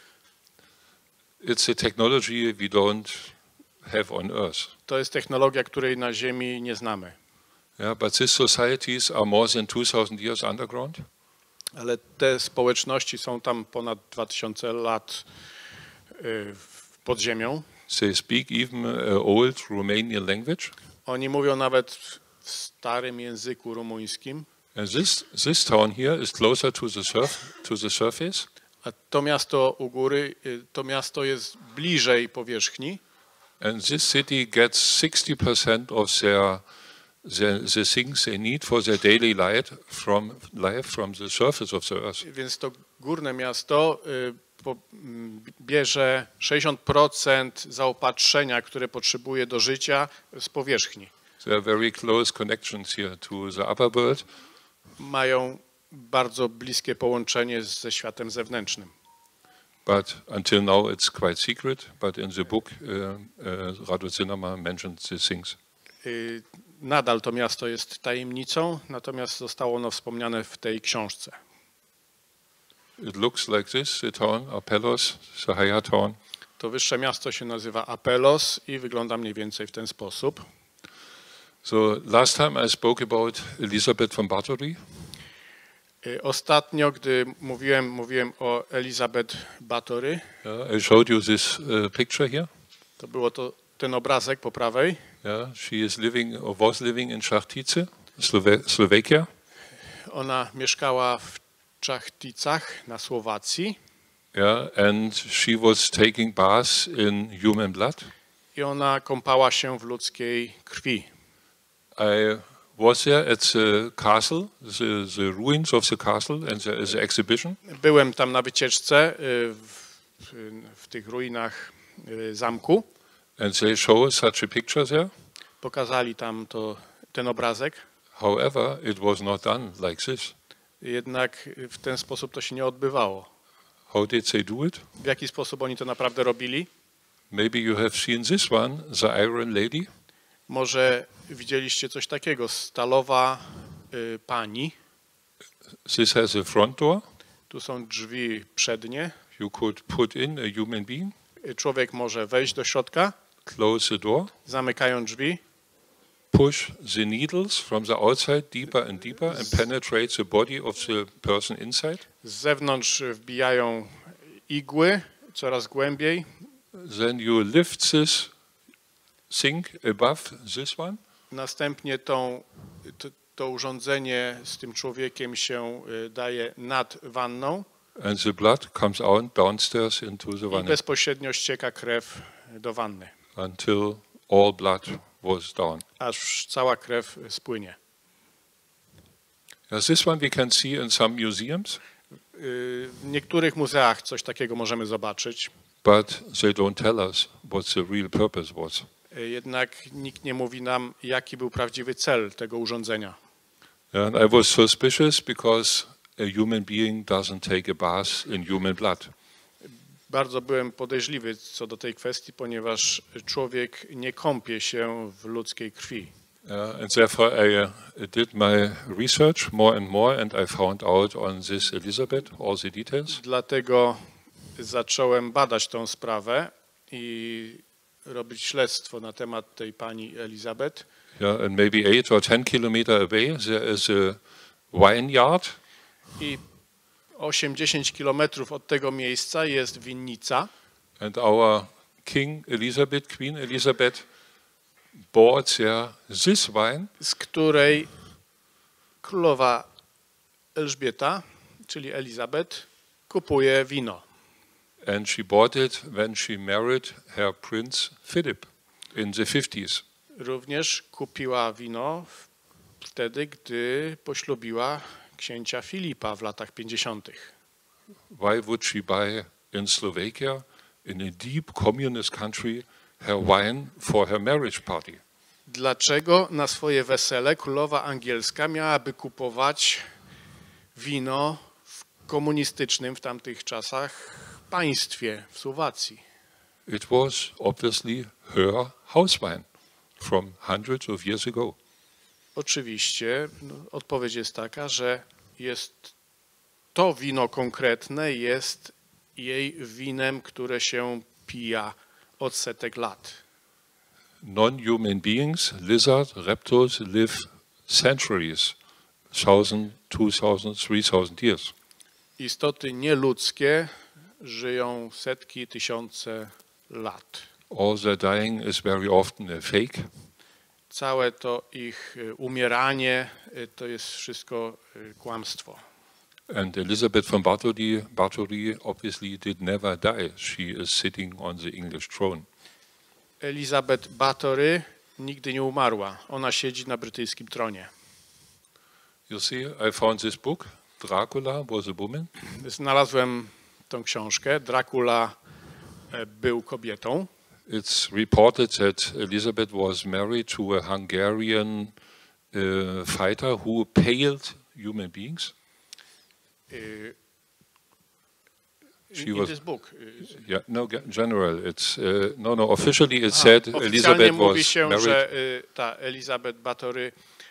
It's a technology we don't have on Earth. To jest technologia, której na Ziemi nie znamy. Yeah, but these societies are more than two thousand years underground. Ale te społeczności są tam ponad dwa tysiące lat y, pod ziemią. They speak even uh, old Romanian language. Oni mówią nawet w starym języku rumuńskim. And this, this town here is closer to the, surf, to the surface. A to miasto u góry, y, to miasto jest bliżej powierzchni. And this city gets sixty percent of their, the, the things they need for their daily life from, life from the surface of the earth. Więc to górne miasto y, po, m, bierze sześćdziesiąt procent zaopatrzenia, które potrzebuje do życia z powierzchni. There are very close connections here to the upper world. Mają bardzo bliskie połączenie ze światem zewnętrznym. But until now it's quite secret, but in the book uh, uh, Rado Zinnerman mentions these things. Y, Nadal to miasto jest tajemnicą, natomiast zostało ono wspomniane w tej książce. It looks like this, the town, Apellos, the higher town. To wyższe miasto się nazywa Apelos i wygląda mniej więcej w ten sposób. So last time I spoke about Elisabeth von Bathory. Y, Ostatnio, gdy mówiłem, mówiłem o Elizabeth Bathory, Yeah, I showed you this uh, picture here. to było to ten obrazek po prawej. Yeah, she is living or was living in Szachtice, Slowe- Slovakia. Ona mieszkała w Czachticach na Słowacji Yeah, and she was taking baths in human blood. i ona kąpała się w ludzkiej krwi. I was there at the castle, the, the ruins of the castle, and there is an exhibition. Byłem tam na wycieczce y, w, w tych ruinach y, zamku. And they show such a picture there. Pokazali tam to, ten obrazek. However, it was not done like this. Jednak w ten sposób to się nie odbywało. How did they do it? W jaki sposób oni to naprawdę robili? Maybe you have seen this one, the Iron Lady. Może widzieliście coś takiego, stalowa y, pani. This has a front door. Tu są drzwi przednie. You could put in a human being, Y, Człowiek może wejść do środka, close the door, zamykają drzwi, push the needles from the outside deeper and deeper and penetrate the body of the person inside. Z zewnątrz wbijają igły coraz głębiej. Then you lift this thing above this one. Następnie tą, to, to urządzenie z tym człowiekiem się y, daje nad wanną And the blood comes out downstairs into the i wanne bezpośrednio ścieka krew do wanny, until all blood was down. aż cała krew spłynie. Yes, this one we can see in some museums, Y, W niektórych muzeach coś takiego możemy zobaczyć, but they don't tell us what the real purpose was. y, jednak nikt nie mówi nam, jaki był prawdziwy cel tego urządzenia. And I was suspicious because a human being doesn't take a bath in human blood. Bardzo byłem podejrzliwy co do tej kwestii, ponieważ człowiek nie kąpie się w ludzkiej krwi. Uh, and therefore I uh, did my research more and more, and I found out on this Elizabeth all the details. Dlatego zacząłem badać tą sprawę i robić śledztwo na temat tej pani Elizabeth. Yeah, and maybe eight or ten kilometers away there is a vineyard, I osiem dziesięć kilometrów od tego miejsca jest winnica. and our King Elizabeth, Queen Elizabeth, bought there this wine, z której królowa Elżbieta, czyli Elizabeth, kupuje wino. and she bought it when she married her prince Philip in the fifties. Również kupiła wino wtedy, gdy poślubiła księcia Filipa w latach pięćdziesiątych. Why would she buy in Slovakia, in a deep communist country, her wine for her marriage party? Dlaczego na swoje wesele królowa angielska miałaby kupować wino w komunistycznym w tamtych czasach państwie, w Słowacji? It was obviously her house wine from hundreds of years ago. Oczywiście no, odpowiedź jest taka, że jest to wino konkretne jest jej winem, które się pija od setek lat. Non-human beings, lizards, reptiles live centuries, thousand, two thousand, three thousand years. Istoty nieludzkie żyją setki, tysiące lat. All their dying is very often a fake. Całe to ich y, umieranie y, to jest wszystko y, kłamstwo. And Elizabeth von Bathory, Bathory obviously did never die. She is sitting on the English throne. Elizabeth Bathory nigdy nie umarła. Ona siedzi na brytyjskim tronie. You see, I found this book. Dracula was a woman. Znalazłem tą książkę. Dracula e, był kobietą. It's reported that Elizabeth was married to a Hungarian uh, fighter who paled human beings. Y, She in was- this book. y, Yeah, no, ge- general. It's uh, no, no. Officially, it Aha, said oficjalnie Elizabeth mówi was się, married. że y, ta Elizabeth Bathory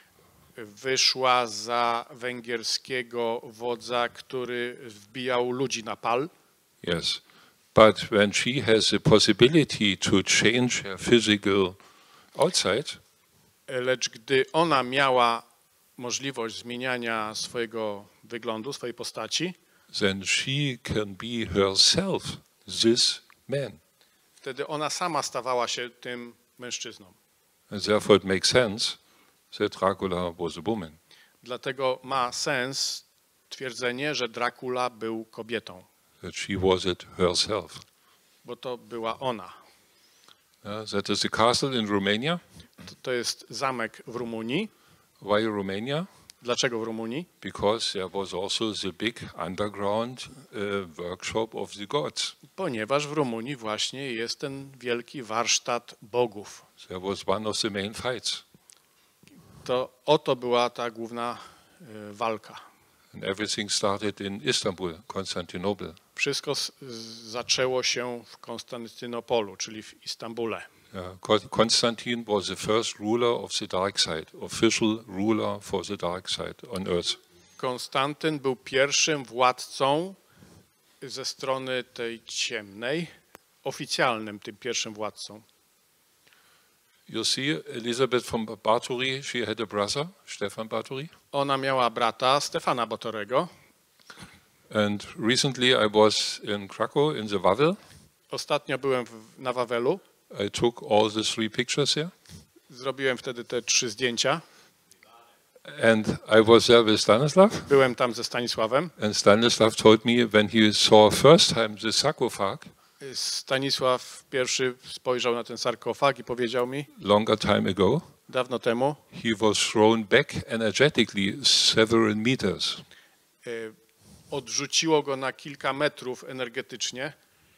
wyszła za węgierskiego wodza, który wbijał ludzi na pal. Yes, but when she has the possibility to change her physical outside, Lecz gdy ona miała możliwość zmieniania swojego wyglądu, swojej postaci, then she can be herself this man. wtedy ona sama stawała się tym mężczyzną. And therefore, it makes sense that Dracula was a woman. Dlatego ma sens twierdzenie, że Dracula był kobietą, That she was it herself. bo to była ona. Uh, that is a castle in Romania. To, to jest zamek w Rumunii. Why Romania? Dlaczego w Rumunii? Because there was also the big underground uh, workshop of the gods. Ponieważ w Rumunii właśnie jest ten wielki warsztat bogów. There was one of the main fights. To oto była ta główna y, walka. And everything started in Istanbul, Constantinople. Wszystko s- z- zaczęło się w Konstantynopolu, czyli w Istambule. Uh, Con- Constantine was the first ruler of the dark side, official ruler for the dark side on earth. Konstantyn był pierwszym władcą ze strony tej ciemnej, oficjalnym tym pierwszym władcą. You see, Elisabeth von Bathory, she had a brother, Stefan Bathory. Ona miała brata Stefana Batorego. And recently I was in Krakow in the Wawel. Ostatnio byłem w, na Wawelu. I took all the three pictures here. Zrobiłem wtedy te trzy zdjęcia. And I was there with Stanislav. Byłem tam ze Stanisławem. And Stanislav told me when he saw first time the sarcophag, Stanisław pierwszy spojrzał na ten sarkofag i powiedział mi longer time ago, dawno temu, he was thrown back energetically several meters. y, odrzuciło go na kilka metrów energetycznie,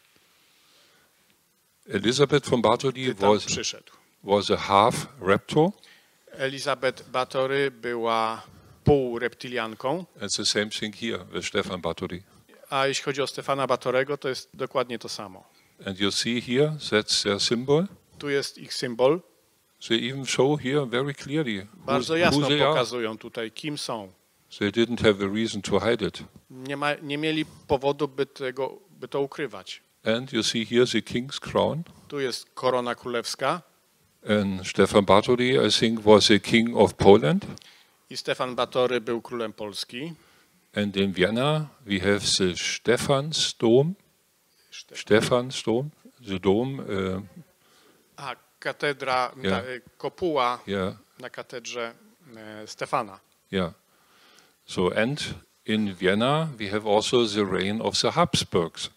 Elisabeth von Bathory gdy tam was, przyszedł. was a half raptor. Elizabeth Batory była półreptilianką, It's the same thing here with Stefan Bathory. a jeśli chodzi o Stefana Batorego, to jest dokładnie to samo. And you see here, that's their symbol. Tu jest ich symbol. They even show here very clearly who, Bardzo who jasno they are. pokazują tutaj, kim są. They didn't have a reason to hide it. Nie, ma, nie mieli powodu, by, tego, by to ukrywać. And you see here the king's crown. Tu jest korona królewska And Stefan Bathory, I think, was the king of Poland. i Stefan Batory był królem Polski. And in Vienna, we have the Stephansdom. Stephansdom, the dome. Uh, A katedra, Ja. ta, y, kopuła yeah, na katedrze e, Stefana. yeah. So, and in Vienna, we have also the reign of the Habsburgs.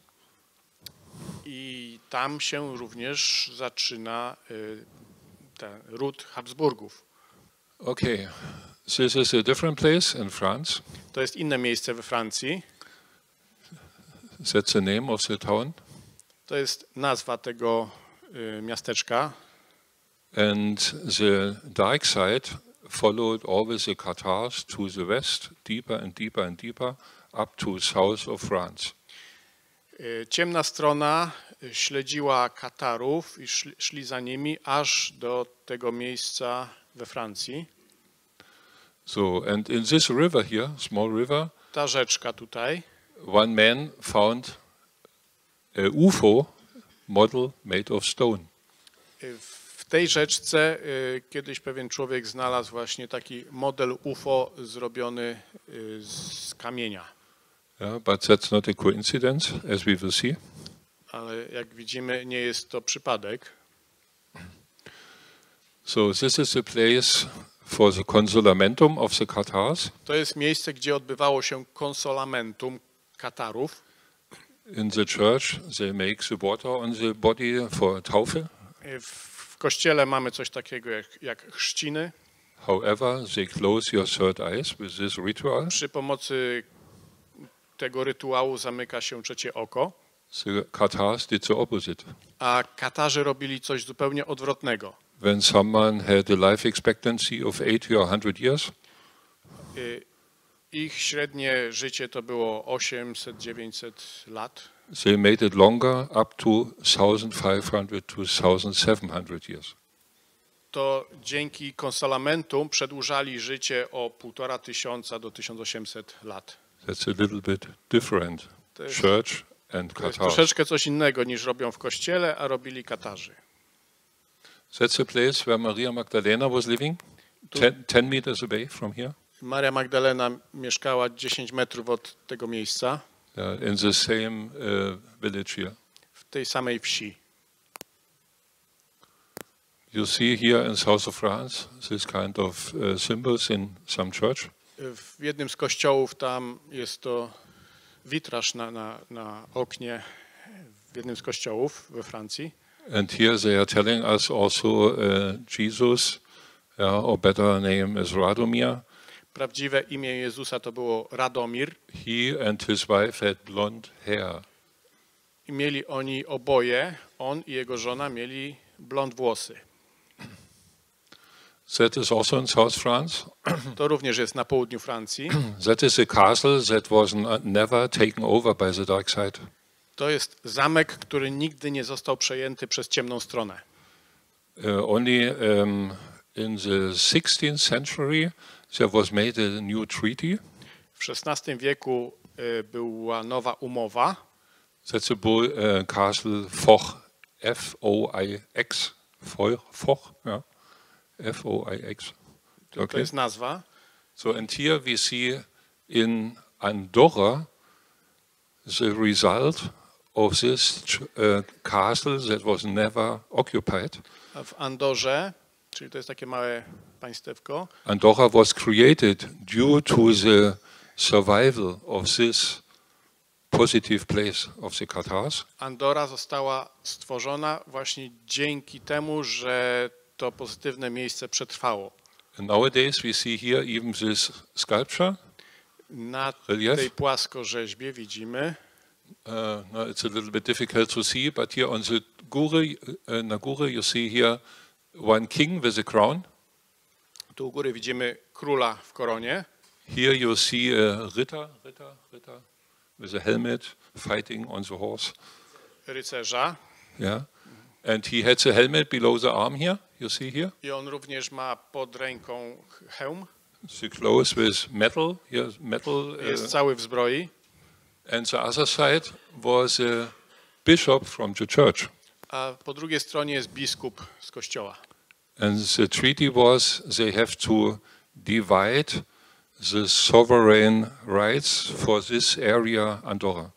I tam się również zaczyna y, ten ród Habsburgów. Okay, this is a different place in France. To jest inne miejsce we Francji. That's the name of the town. To jest nazwa tego y, miasteczka. And the dark side followed always the Catars to the west, deeper and deeper and deeper, up to south of France. Y, Ciemna strona y, śledziła Katarów i szli, szli za nimi aż do tego miejsca we Francji. So, and in this river here, small river, Ta rzeczka tutaj, one man found a U F O model made of stone. y, w tej rzeczce y, kiedyś pewien człowiek znalazł właśnie taki model U F O zrobiony y, z kamienia. Yeah, but that's not a coincidence, as we will see. Ale jak widzimy, nie jest to przypadek. So this is the place for the consolamentum of the Catars. To jest miejsce, gdzie odbywało się konsolamentum Katarów. In the church, they make the water on the body for Taufe. W kościele mamy coś takiego jak, jak chrzciny. However, they close your third eyes with this ritual. Przy pomocy tego rytuału zamyka się trzecie oko, The Catars did the opposite. a Katarzy robili coś zupełnie odwrotnego. When someone had a life expectancy of eighty or one hundred years, Y, Ich średnie życie to było osiemset do dziewięciuset lat. they made it longer, up to one thousand five hundred to one thousand seven hundred years. To dzięki konsolamentum przedłużali życie o półtora tysiąca do tysiąc osiemset lat. That's a little bit different. To jest, Church and to jest Catars. troszeczkę coś innego niż robią w kościele, a robili Katarzy. That's the place where Maria Magdalena was living, ten, ten meters away from here. Maria Magdalena mieszkała dziesięć metrów od tego miejsca, Uh, in the same uh, village here. w tej samej wsi. You see here in south of France this kind of uh, symbols in some church. W jednym z kościołów tam jest to witraż na, na, na oknie w jednym z kościołów we Francji. And here they are telling us also uh, Jesus, uh, or better name is Radomir. Prawdziwe imię Jezusa to było Radomir He and his wife had blonde hair. i mieli oni oboje, on i jego żona mieli blond włosy. That is also in South France. To również jest na południu Francji. That is a castle that was n- never taken over by the dark side. To jest zamek, który nigdy nie został przejęty przez ciemną stronę. Uh, only um, in the sixteenth century there was made a new treaty. W szesnastym wieku y, była nowa umowa. That's a bull, uh, castle Foch, F O I X. Foch, Foch, yeah. F O I X. To, to jest nazwa. So, and here we see in Andorra the result of this uh, castle that was never occupied. A w Andorze, czyli to jest takie małe państewko, Andorra was created due to the survival of this positive place of the Cathars. Andorra została stworzona właśnie dzięki temu, że to pozytywne miejsce przetrwało. And nowadays we see here even this sculpture. Na Relief. tej płaskorzeźbie widzimy, Uh, no, it's a little bit difficult to see, but here on the gure, uh, na górze you see here one king with a crown. tu u góry widzimy króla w koronie, Here you see a Ritter, Ritter, Ritter with a helmet fighting on the horse. rycerza, Yeah, and he had the helmet below the arm here. You see here i on również ma pod ręką hełm, the clothes with metal. Here metal, uh, jest cały w zbroi, and the other side was a bishop from the church. a po drugiej stronie jest biskup z kościoła. And the treaty was they have to divide the sovereign rights for this area Andorra.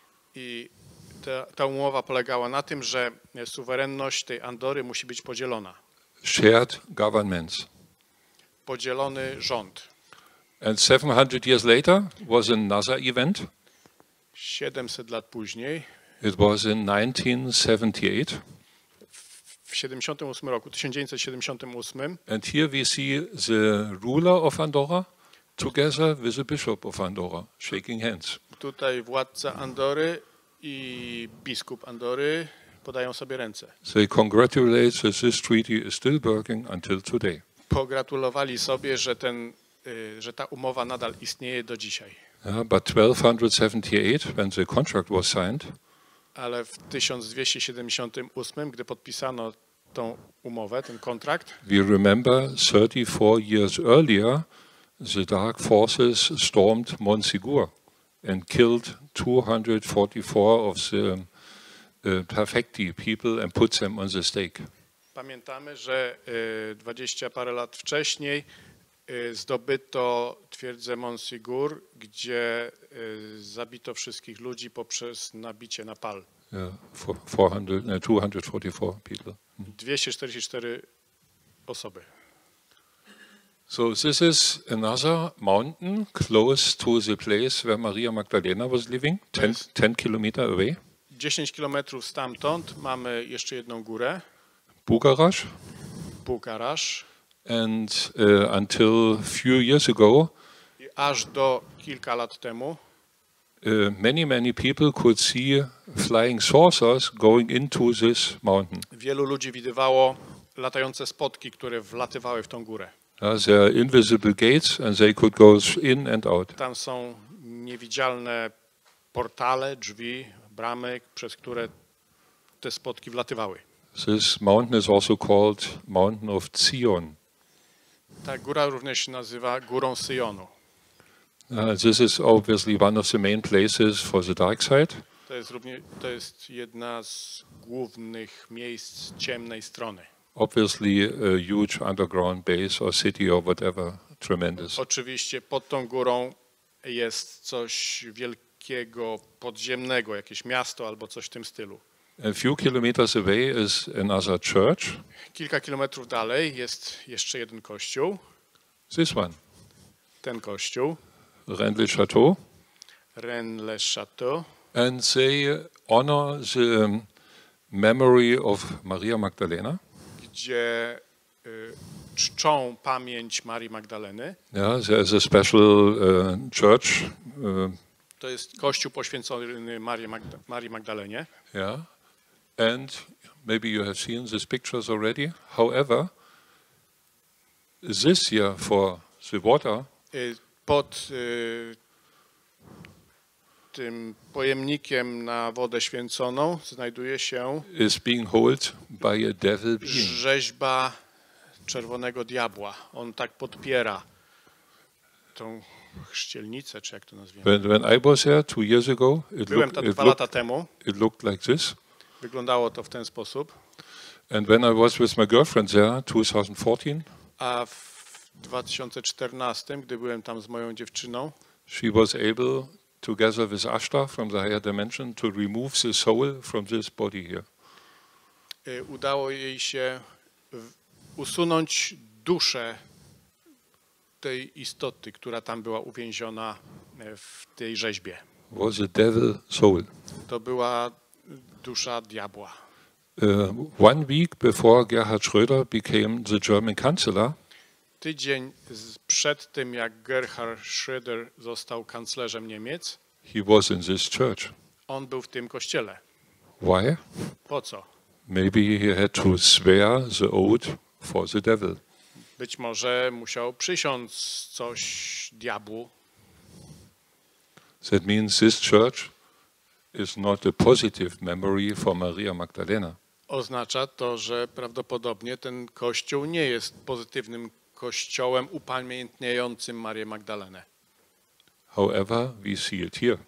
I ta, ta umowa polegała na tym, że suwerenność tej Andory musi być podzielona. Shared governments. Podzielony rząd. And seven hundred years later was another event. siedemset lat później, It was in nineteen seventy-eight. w siedemdziesiątym ósmym roku, tysiąc dziewięćset siedemdziesiątym ósmym, And here we see the ruler of Andorra together with the bishop of Andorra shaking hands. tutaj władca Andory i biskup Andory podają sobie ręce. They congratulate that this treaty is still working until today. Pogratulowali sobie, że, ten, y, że ta umowa nadal istnieje do dzisiaj. Yeah, but twelve seventy-eight, when the contract was signed, Ale w tysiąc dwieście siedemdziesiątym ósmym, gdy podpisano tą umowę, ten kontrakt, we remember thirty-four years earlier, the Dark Forces stormed Montségur and killed two hundred forty-four of the uh, Perfecti people and put them on the stake. pamiętamy, że y, dwadzieścia parę lat wcześniej y, zdobyto twierdzę Montségur, gdzie y, zabito wszystkich ludzi poprzez nabicie na pal. Yeah, for four hundred, no, two hundred forty-four people. dwieście czterdzieści cztery osoby. So this is another mountain close to the place where Maria Magdalena was living, ten, Yes. ten kilometers away. dziesięć kilometrów stamtąd mamy jeszcze jedną górę, Bugarash. Bukarasz, And uh, until few years ago, i aż do kilka lat temu uh, many, many people could see flying saucers going into this mountain. wielu ludzi widywało latające spotki, które wlatywały w tą górę. Uh, there are invisible gates and they could go in and out. Tam są niewidzialne portale, drzwi, bramy, przez które te spotki wlatywały. This mountain is also called Mountain of Zion. Ta góra również się nazywa Górą Syjonu. Uh, this is obviously one of the main places for the dark side. To jest, również, to jest jedna z głównych miejsc ciemnej strony. Obviously a huge underground base or city or whatever, tremendous. Oczywiście pod tą górą jest coś wielkiego, podziemnego, jakieś miasto albo coś w tym stylu. A few kilometers away is another church, Kilka kilometrów dalej jest jeszcze jeden kościół. this one, Ten kościół, Rennes-le-Château. Rennes-le-Château. And they honor the um, memory of Maria Magdalena. Gdzie y, czczą pamięć Marii Magdaleny. Yeah, there's a special uh, church. Uh, To jest kościół poświęcony Marii, Magda Marii Magdalenie. yeah, and maybe you have seen these pictures already. However, this year for the water, Y, pod y, tym pojemnikiem na wodę święconą znajduje się is being held by a devil being. rzeźba czerwonego diabła. On tak podpiera tą chrzcielnicę, czy jak to nazwiemy. When, when I was there two years ago, it Byłem looked, tam it dwa looked, lata temu. it looked like this. Wyglądało to w ten sposób. And when I was with my girlfriend there, two thousand fourteen, A w dwa tysiące czternastym, gdy byłem tam z moją dziewczyną, she was able, together with Ashtar from the higher dimension, to remove the soul from this body here. y, udało jej się w- usunąć duszę tej istoty, która tam była uwięziona y, w tej rzeźbie. Was a devil soul. To była dusza diabła. Uh, one week before Gerhard Schröder became the German Chancellor, Tydzień z- przed tym, jak Gerhard Schröder został kanclerzem Niemiec, he was in this church. on był w tym kościele. Why? Po co? Maybe he had to swear the oath for the devil. Być może musiał przysiąc coś diabłu. That means this church is not a positive memory for Maria Magdalena. Oznacza to, że prawdopodobnie ten kościół nie jest pozytywnym kościołem upamiętniającym Marię Magdalenę. However, we see it here.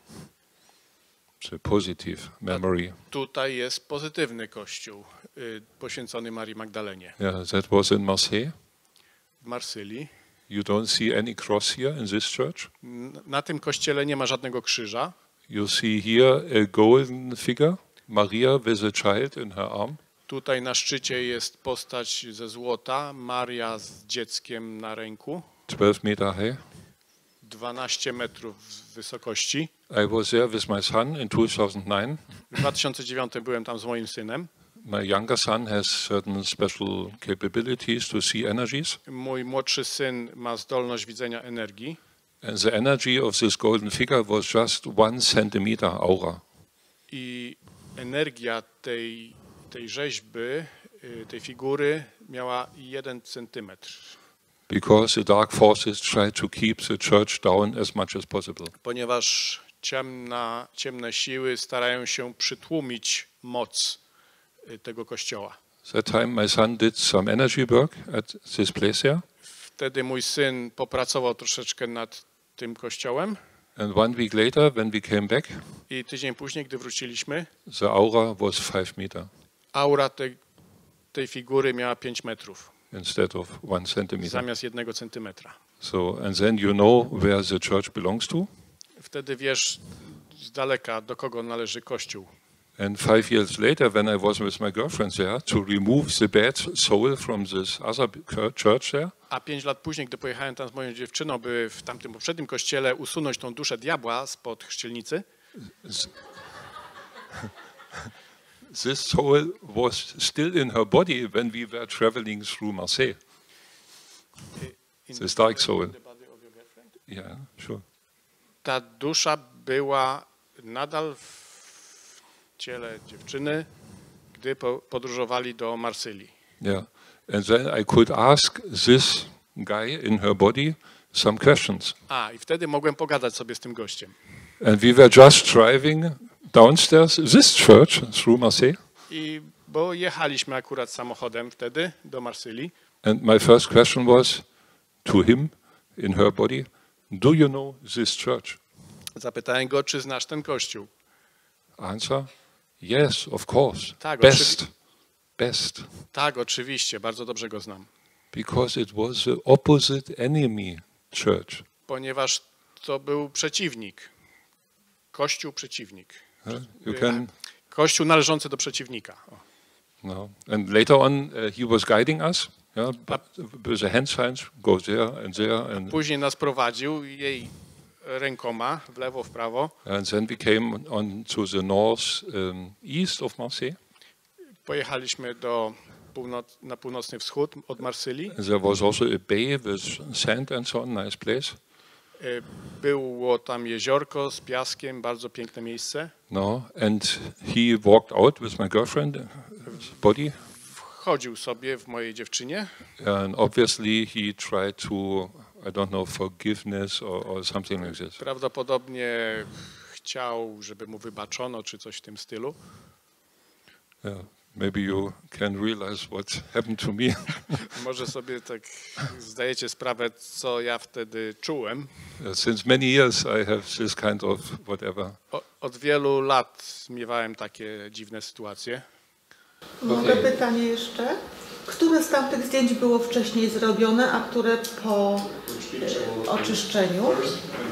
It's a positive memory. Tutaj jest pozytywny kościół y, poświęcony Marii Magdalenie. Yeah, that was in Marseille. W Marsylii. You don't see any cross here in this church. N- Na tym kościele nie ma żadnego krzyża. You see here a golden figure, Maria with a child in her arm. Tutaj na szczycie jest postać ze złota, Maria z dzieckiem na ręku, twelve meter high. dwanaście metrów wysokości. I was there with my son in two thousand nine. W dwa tysiące dziewiątym byłem tam z moim synem. My younger son has certain special capabilities to see energies. Mój młodszy syn ma zdolność widzenia energii And the energy of this golden figure was just one centimeter aura. i energia tej, tej rzeźby, y, tej figury miała jeden centymetr, Because the dark forces try to keep the church down as much as possible. ponieważ ciemna, ciemne siły starają się przytłumić moc y, tego kościoła. That time my son did some energy work at this place here. Wtedy mój syn popracował troszeczkę nad tym kościołem And one week later, when we came back, i tydzień później, gdy wróciliśmy, the aura was five meter aura tej, tej figury miała pięć metrów instead of one centimeter. zamiast jednego centymetra. So, and then you know where the church belongs to. Wtedy wiesz z daleka, do kogo należy kościół. And five years later, when I was with my girlfriend there, to remove the bad soul from this other church there, A pięć lat później, gdy pojechałem tam z moją dziewczyną, by w tamtym poprzednim kościele usunąć tą duszę diabła spod chrzcielnicy, this soul was still in her body when we were traveling through Marseille. This dark soul. Yeah, sure. ta dusza była nadal w ciele dziewczyny, gdy po- podróżowali do Marsylii. Yeah. And then I could ask this guy in her body some questions. A, i wtedy mogłem pogadać sobie z tym gościem. And we were just driving downstairs this church through Marseille. I bo jechaliśmy akurat samochodem wtedy do Marsylii. And my first question was to him in her body, do you know this church? Zapytałem go, czy znasz ten kościół. Answer, yes, of course. Tak, Best, best. Tak, oczywiście, bardzo dobrze go znam. Because it was the opposite enemy church. Ponieważ to był przeciwnik. Kościół przeciwnik. Huh? You can, Kościół należący do przeciwnika. O. no. And later on, uh, he was guiding us. Yeah, but with the hand signs, go there and there. And, Później nas prowadził jej rękoma w lewo, w prawo. and then we came on to the north um, east of Marseille. Pojechaliśmy do północ, na północny wschód od Marsylii. And there was also a bay with sand and so on, nice place. Y, Było tam jeziorko z piaskiem, bardzo piękne miejsce. No, and he walked out with my girlfriend, uh, body, Wchodził sobie w mojej dziewczynie and obviously he tried to, I don't know, forgiveness or, or something like this. prawdopodobnie chciał, żeby mu wybaczono, czy coś w tym stylu. Yeah, maybe you can realize what happened to me. Może sobie tak zdajecie sprawę, co ja wtedy czułem. Uh, Since many years I have this kind of whatever. O, od wielu lat miewałem takie dziwne sytuacje. Mogę pytanie jeszcze? Które z tamtych zdjęć było wcześniej zrobione, a które po e, oczyszczeniu? Uh,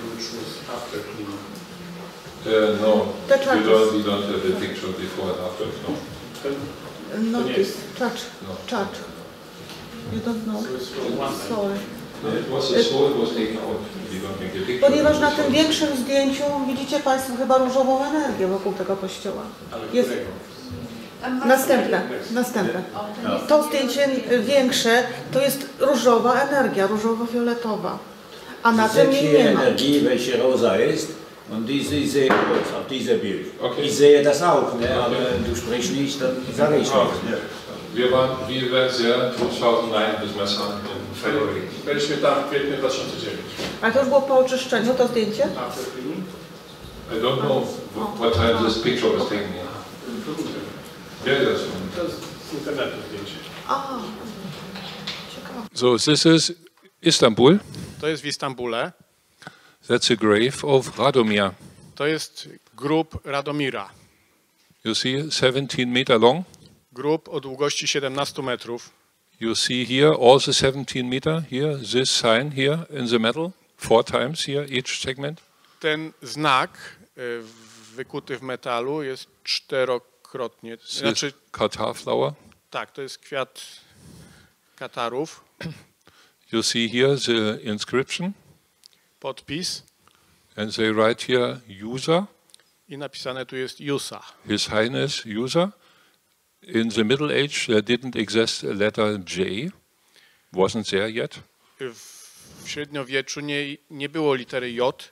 no, The we churches. don't, we don't have a picture before and after. No. No, this church. No. Church. You don't know? Sorry. It was a soul was taken out. We don't make a picture. Ponieważ na tym większym zdjęciu widzicie Państwo chyba różową energię wokół tego kościoła. Jest następne, następne. To zdjęcie większe to jest różowa energia, różowo-fioletowa. A na tym jej nie ma. Energie, welche rosa ist, und diese, diese auf dieser Bild. Okay. Ich sehe das auch, ne? Aber du sprichst nicht, dann sage ich Oh, nichts. wir waren, wir waren sehr zweitausendeins bis Messern in February. Byliśmy tam w kwietniu dwa tysiące dziewiątego. Ale to już było po oczyszczeniu, to zdjęcie? After cleaning? I don't know what, what time this picture was taken. Yeah, that's one. To jest z internetu zdjęcie. A, ciekawe. So, this is Istanbul. To jest w Istambule. That's the grave of Radomir. To jest grób Radomira. You see, seventeen meter long. Grób o długości siedemnaście metrów. You see here also seventeen meter. Here, this sign here in the metal, four times here each segment. Ten znak y, wykuty w metalu jest czterokrotnie. This Znaczy, is Qatar flower. tak, to jest kwiat katarów. You see here the inscription, Podpis and they write here user, i napisane tu jest Jusa. His Highness user. In the Middle Age, there didn't exist a letter J, wasn't there yet. W średniowieczu nie, nie było litery J.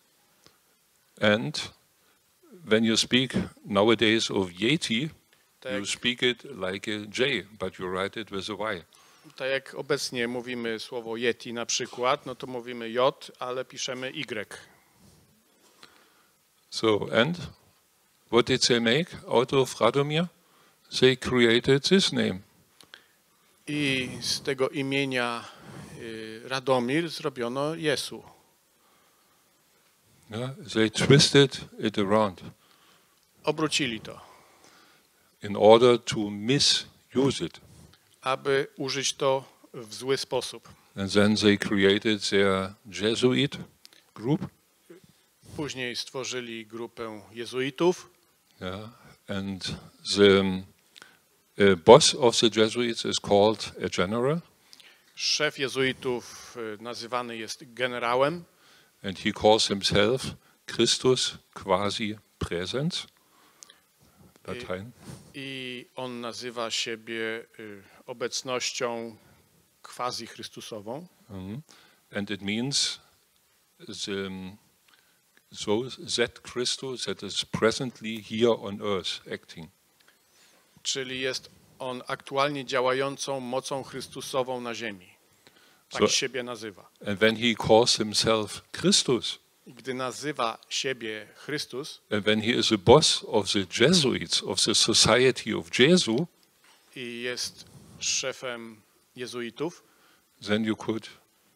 And when you speak nowadays of Yeti, Tak, you speak it like a J, but you write it with a Y. tak jak obecnie mówimy słowo Yeti na przykład, no to mówimy J, ale piszemy Y. So, and what did they make out of Radomir? They created this name. I z tego imienia y, Radomir zrobiono Jesu. Yeah, they twisted it around Obrócili to, in order to misuse it. aby użyć to w zły sposób. And then they created their Jesuit group. Później stworzyli grupę jezuitów. Yeah, and the um, uh, boss of the Jesuits is called a general, Szef jezuitów y, nazywany jest generałem and he calls himself Christus quasi presens. Latein. i on nazywa siebie y, obecnością quasi-chrystusową. Mhm. And it means the, um, so that Christus that is presently here on earth acting. Czyli jest on aktualnie działającą mocą Chrystusową na ziemi. Tak So- siebie nazywa. And when he calls himself Christus, I gdy nazywa siebie Chrystus and when he is the boss of the Jesuits, of the Society of Jesu, i jest szefem jezuitów, then you could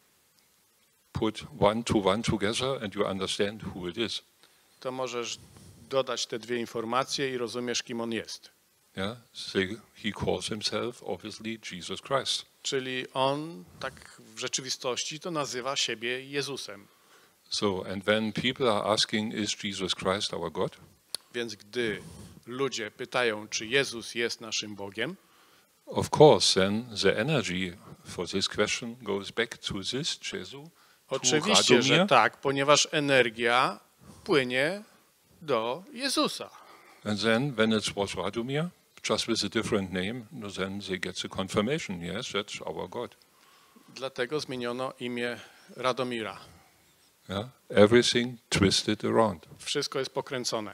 put one to one together and you understand who it is. to możesz dodać te dwie informacje i rozumiesz, kim on jest. Yeah, so he calls himself obviously Jesus Christ. Czyli on tak w rzeczywistości to nazywa siebie Jezusem. So, and when people are asking, is Jesus Christ our God? Więc gdy ludzie pytają, czy Jezus jest naszym Bogiem, Of course, then the energy for this question goes back to this Jesu, to oczywiście, że Radomir, tak, ponieważ energia płynie do Jezusa. and then when it was Radomir, just with a different name, no, then they get the confirmation, yes, that's our God. Dlatego zmieniono imię Radomira. Yeah, everything twisted around. Wszystko jest pokręcone.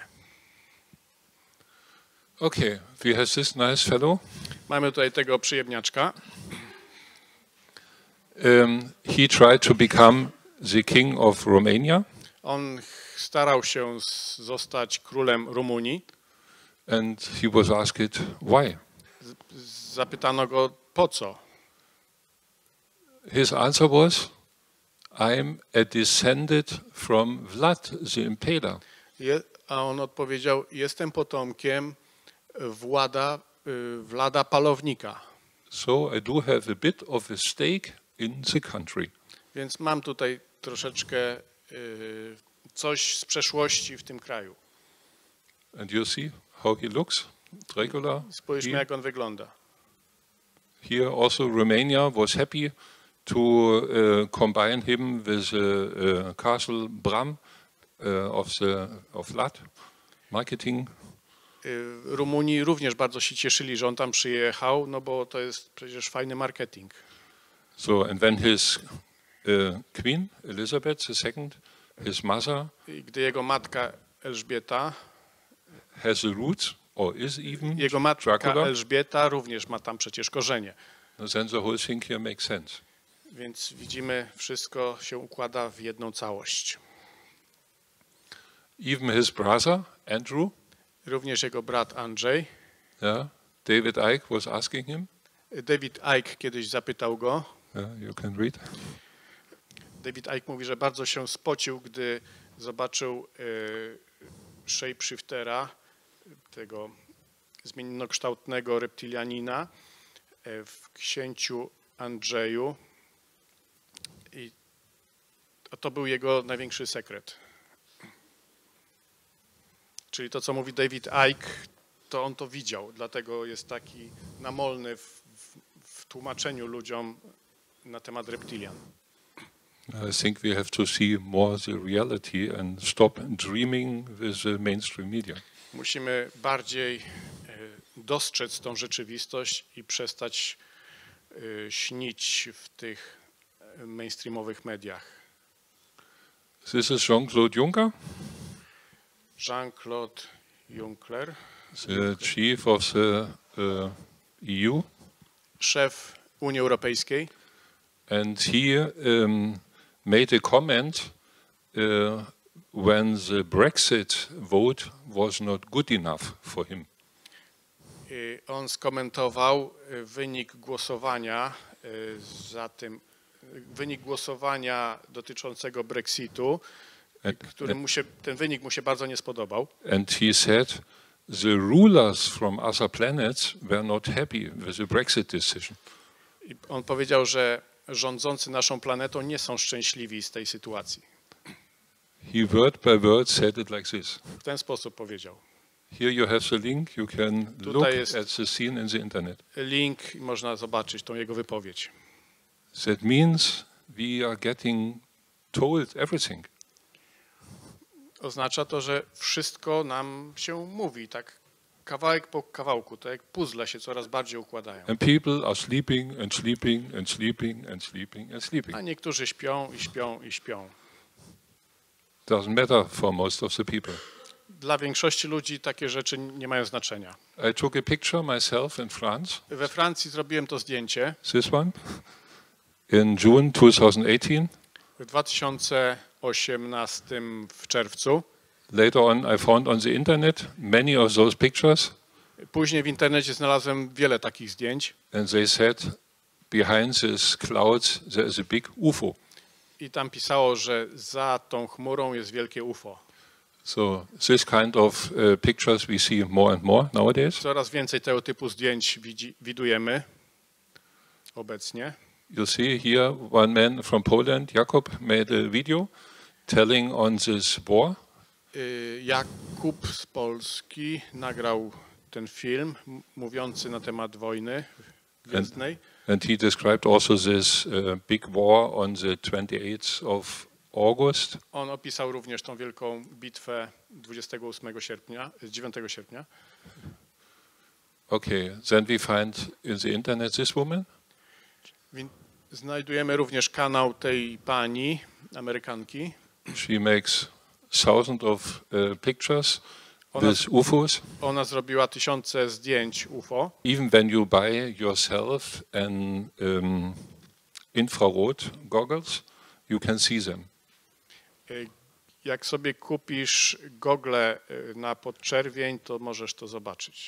Okay, we have this nice fellow. Mamy tutaj tego przyjemniaczka. Um, he tried to become the king of Romania, On starał się z- zostać królem Rumunii. and he was asked why. Zapytano go, po co? His answer was, I'm a descendant from Vlad the Impaler. Je, a on odpowiedział, jestem potomkiem Włada y, Vlada Palownika. So I do have a bit of a stake in the country. Więc mam tutaj troszeczkę y, coś z przeszłości w tym kraju. And you see how he looks, Dracula. Spójrzmy, Here, jak on wygląda. here also Romania was happy to uh, combine him with uh, uh, Castle Bram uh, of the of Lat marketing. Y, Rumuni również bardzo się cieszyli, że on tam przyjechał, no bo to jest przecież fajny marketing. So and when his uh, queen Elizabeth the second, his mother, I gdy jego matka Elżbieta, has a root or is even jego matka Dracula, Elżbieta również ma tam przecież korzenie. then the whole thing here makes sense. Więc widzimy, wszystko się układa w jedną całość. Even his brother Andrew, Również jego brat Andrzej. yeah, David Icke was asking him. David Icke kiedyś zapytał go. Yeah, you can read. David Icke mówi, że bardzo się spocił, gdy zobaczył y, shapeshiftera, tego zmiennokształtnego reptilianina y, w księciu Andrzeju. I to był jego największy sekret. Czyli to, co mówi David Icke, to on to widział, dlatego jest taki namolny w, w, w tłumaczeniu ludziom na temat reptilian. I think we have to see more the reality and stop dreaming with the mainstream media. Musimy bardziej e, dostrzec tą rzeczywistość i przestać e, śnić w tych e, mainstreamowych mediach. This is Jean-Claude Juncker, Jean-Claude Juncker, the chief of the uh, E U, szef Unii Europejskiej, and he um, made a comment uh, when the Brexit vote was not good enough for him. I on skomentował e, wynik głosowania e, za tym, wynik głosowania dotyczącego Brexitu, And, który mu się, ten wynik mu się bardzo nie spodobał. and he said the rulers from other planets were not happy with the Brexit decision. I on powiedział, że rządzący naszą planetą nie są szczęśliwi z tej sytuacji. He word by word said it like this. W ten sposób powiedział. Here you have the link. You can Tutaj look jest- at the scene in the internet. Link i można zobaczyć tą jego wypowiedź. That means we are getting told everything. Oznacza to, że wszystko nam się mówi, tak kawałek po kawałku, tak jak puzzle się coraz bardziej układają. And people are sleeping and sleeping and sleeping and sleeping and sleeping. A niektórzy śpią i śpią i śpią. Doesn't matter for most of the people. Dla większości ludzi takie rzeczy nie mają znaczenia. I took a picture myself in France. We Francji zrobiłem to zdjęcie This one. In June two thousand eighteen. w dwa tysiące osiemnastym w czerwcu. Later on, I found on the internet many of those pictures, Później w internecie znalazłem wiele takich zdjęć and they said behind these clouds there is a big U F O. i tam pisało, że za tą chmurą jest wielkie U F O. So this kind of uh, pictures we see more and more nowadays. Coraz więcej tego typu zdjęć widzi, widujemy obecnie. You see here one man from Poland, Jakob, made a video telling on this war. Y, Jakub z Polski nagrał ten film m- mówiący na temat wojny gwiezdnej. And he described also this uh, big war on the twenty-eighth of August. On opisał również tą wielką bitwę dwudziestego ósmego sierpnia, dziewiątego sierpnia. Okay, then we find in the internet this woman. Win- Znajdujemy również kanał tej pani, Amerykanki. She makes thousands of uh, pictures Ona, with U F Os. ona zrobiła tysiące zdjęć U F O. Even when you buy yourself an um, infrared goggles, you can see them. Y, Jak sobie kupisz gogle y, na podczerwień, to możesz to zobaczyć.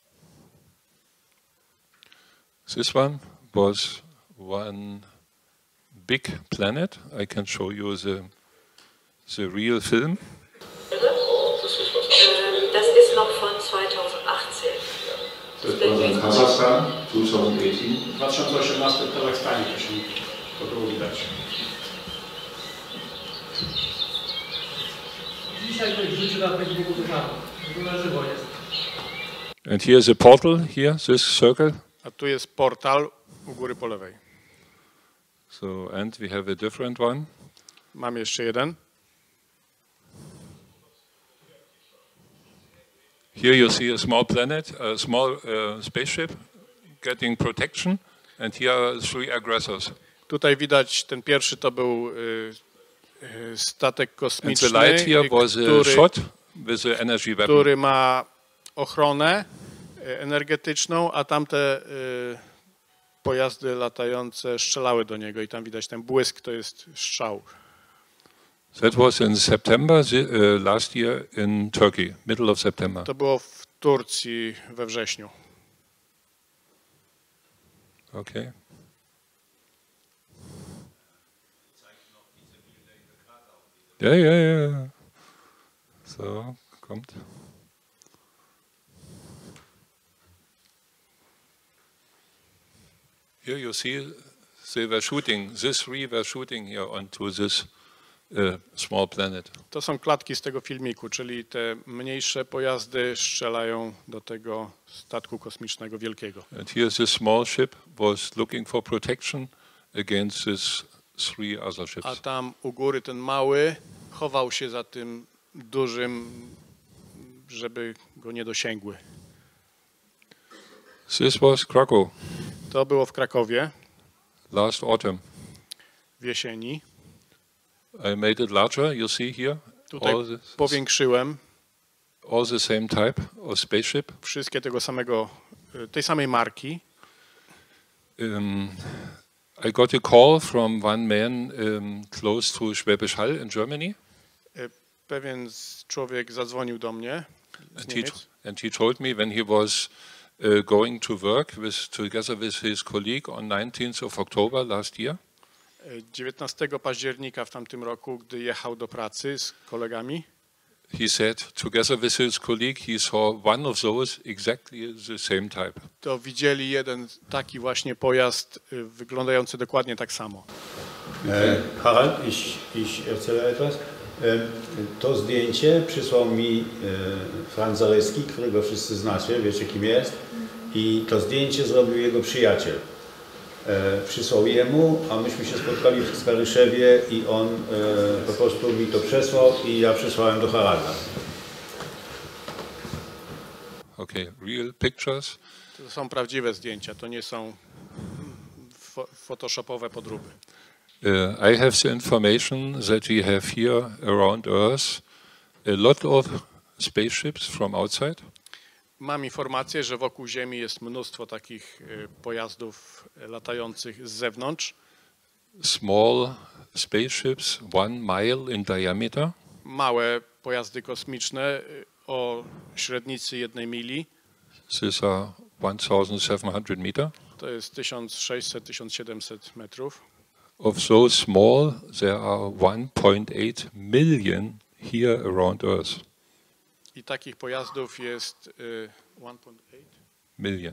This one was one big planet. I can show you the the real film. Das ist noch von zweitausendachtzehn. Das bin Kazakhstan, twenty eighteen. dwa tysiące osiemnasty w Kazachstanie to się to było widać. Dzisiaj ktoś wrzucił na Facebooku to samo. To na żywo jest. And here's a portal here, this circle. A tu jest portal u góry po lewej. So, and we have a different one. Mam jeszcze jeden. Here you see a small planet, a small uh, spaceship getting protection, and here are three aggressors. Tutaj widać, ten pierwszy to był y, y, statek And kosmiczny, the light here was a który, shot with the energy weapon. który ma ochronę y, energetyczną, a tamte y, pojazdy latające strzelały do niego i tam widać ten błysk, to jest strzał. That was in September the, uh, last year in Turkey, middle of September. To było w Turcji we wrześniu. Okay. Yeah, yeah, yeah. So, kommt. Here you see they were shooting, these three were shooting here onto this uh, small planet. To są klatki z tego filmiku, czyli te mniejsze pojazdy strzelają do tego statku kosmicznego wielkiego. And here this small ship was looking for protection against these three other A ships. tam u góry ten mały chował się za tym dużym, żeby go nie dosięgły. This was Krakow To było w Krakowie last autumn. w jesieni. I made it larger, you see here. Tutaj All, this, powiększyłem all the same type of spaceship. wszystkie tego samego, tej samej marki. Um, I got a call from one man um, close to Schwäbisch Hall in Germany. Pewien z- człowiek zadzwonił do mnie z And he, Niemiec and he told me when he was uh, going to work with, together with his colleague on nineteenth of October last year, dziewiętnastego października w tamtym roku, gdy jechał do pracy z kolegami, he said together with his colleague he saw one of those exactly the same type. to widzieli jeden taki właśnie pojazd y, wyglądający dokładnie tak samo. E, Harald, ich, ich erzähle etwas. E, To zdjęcie przysłał mi e, Franz Zaleski, którego wszyscy znacie, wiecie kim jest. I to zdjęcie zrobił jego przyjaciel. E, Przysłał jemu, a myśmy się spotkali w Skaryszewie i on e, po prostu mi to przesłał i ja przesłałem do Haralda. Okay, real pictures. To są prawdziwe zdjęcia, to nie są fo- photoshopowe podróby. Uh, I have the information that we have here around Earth a lot of spaceships from outside. Mam informację, że wokół Ziemi jest mnóstwo takich y, pojazdów latających z zewnątrz. Small spaceships, one mile in diameter. Małe pojazdy kosmiczne y, o średnicy jednej mili. These are one thousand seven hundred meter. To jest tysiąc sześćset do tysiąc siedemset metrów. Of those small, there are one point eight million here around Earth. I takich pojazdów jest y, jeden przecinek osiem Million.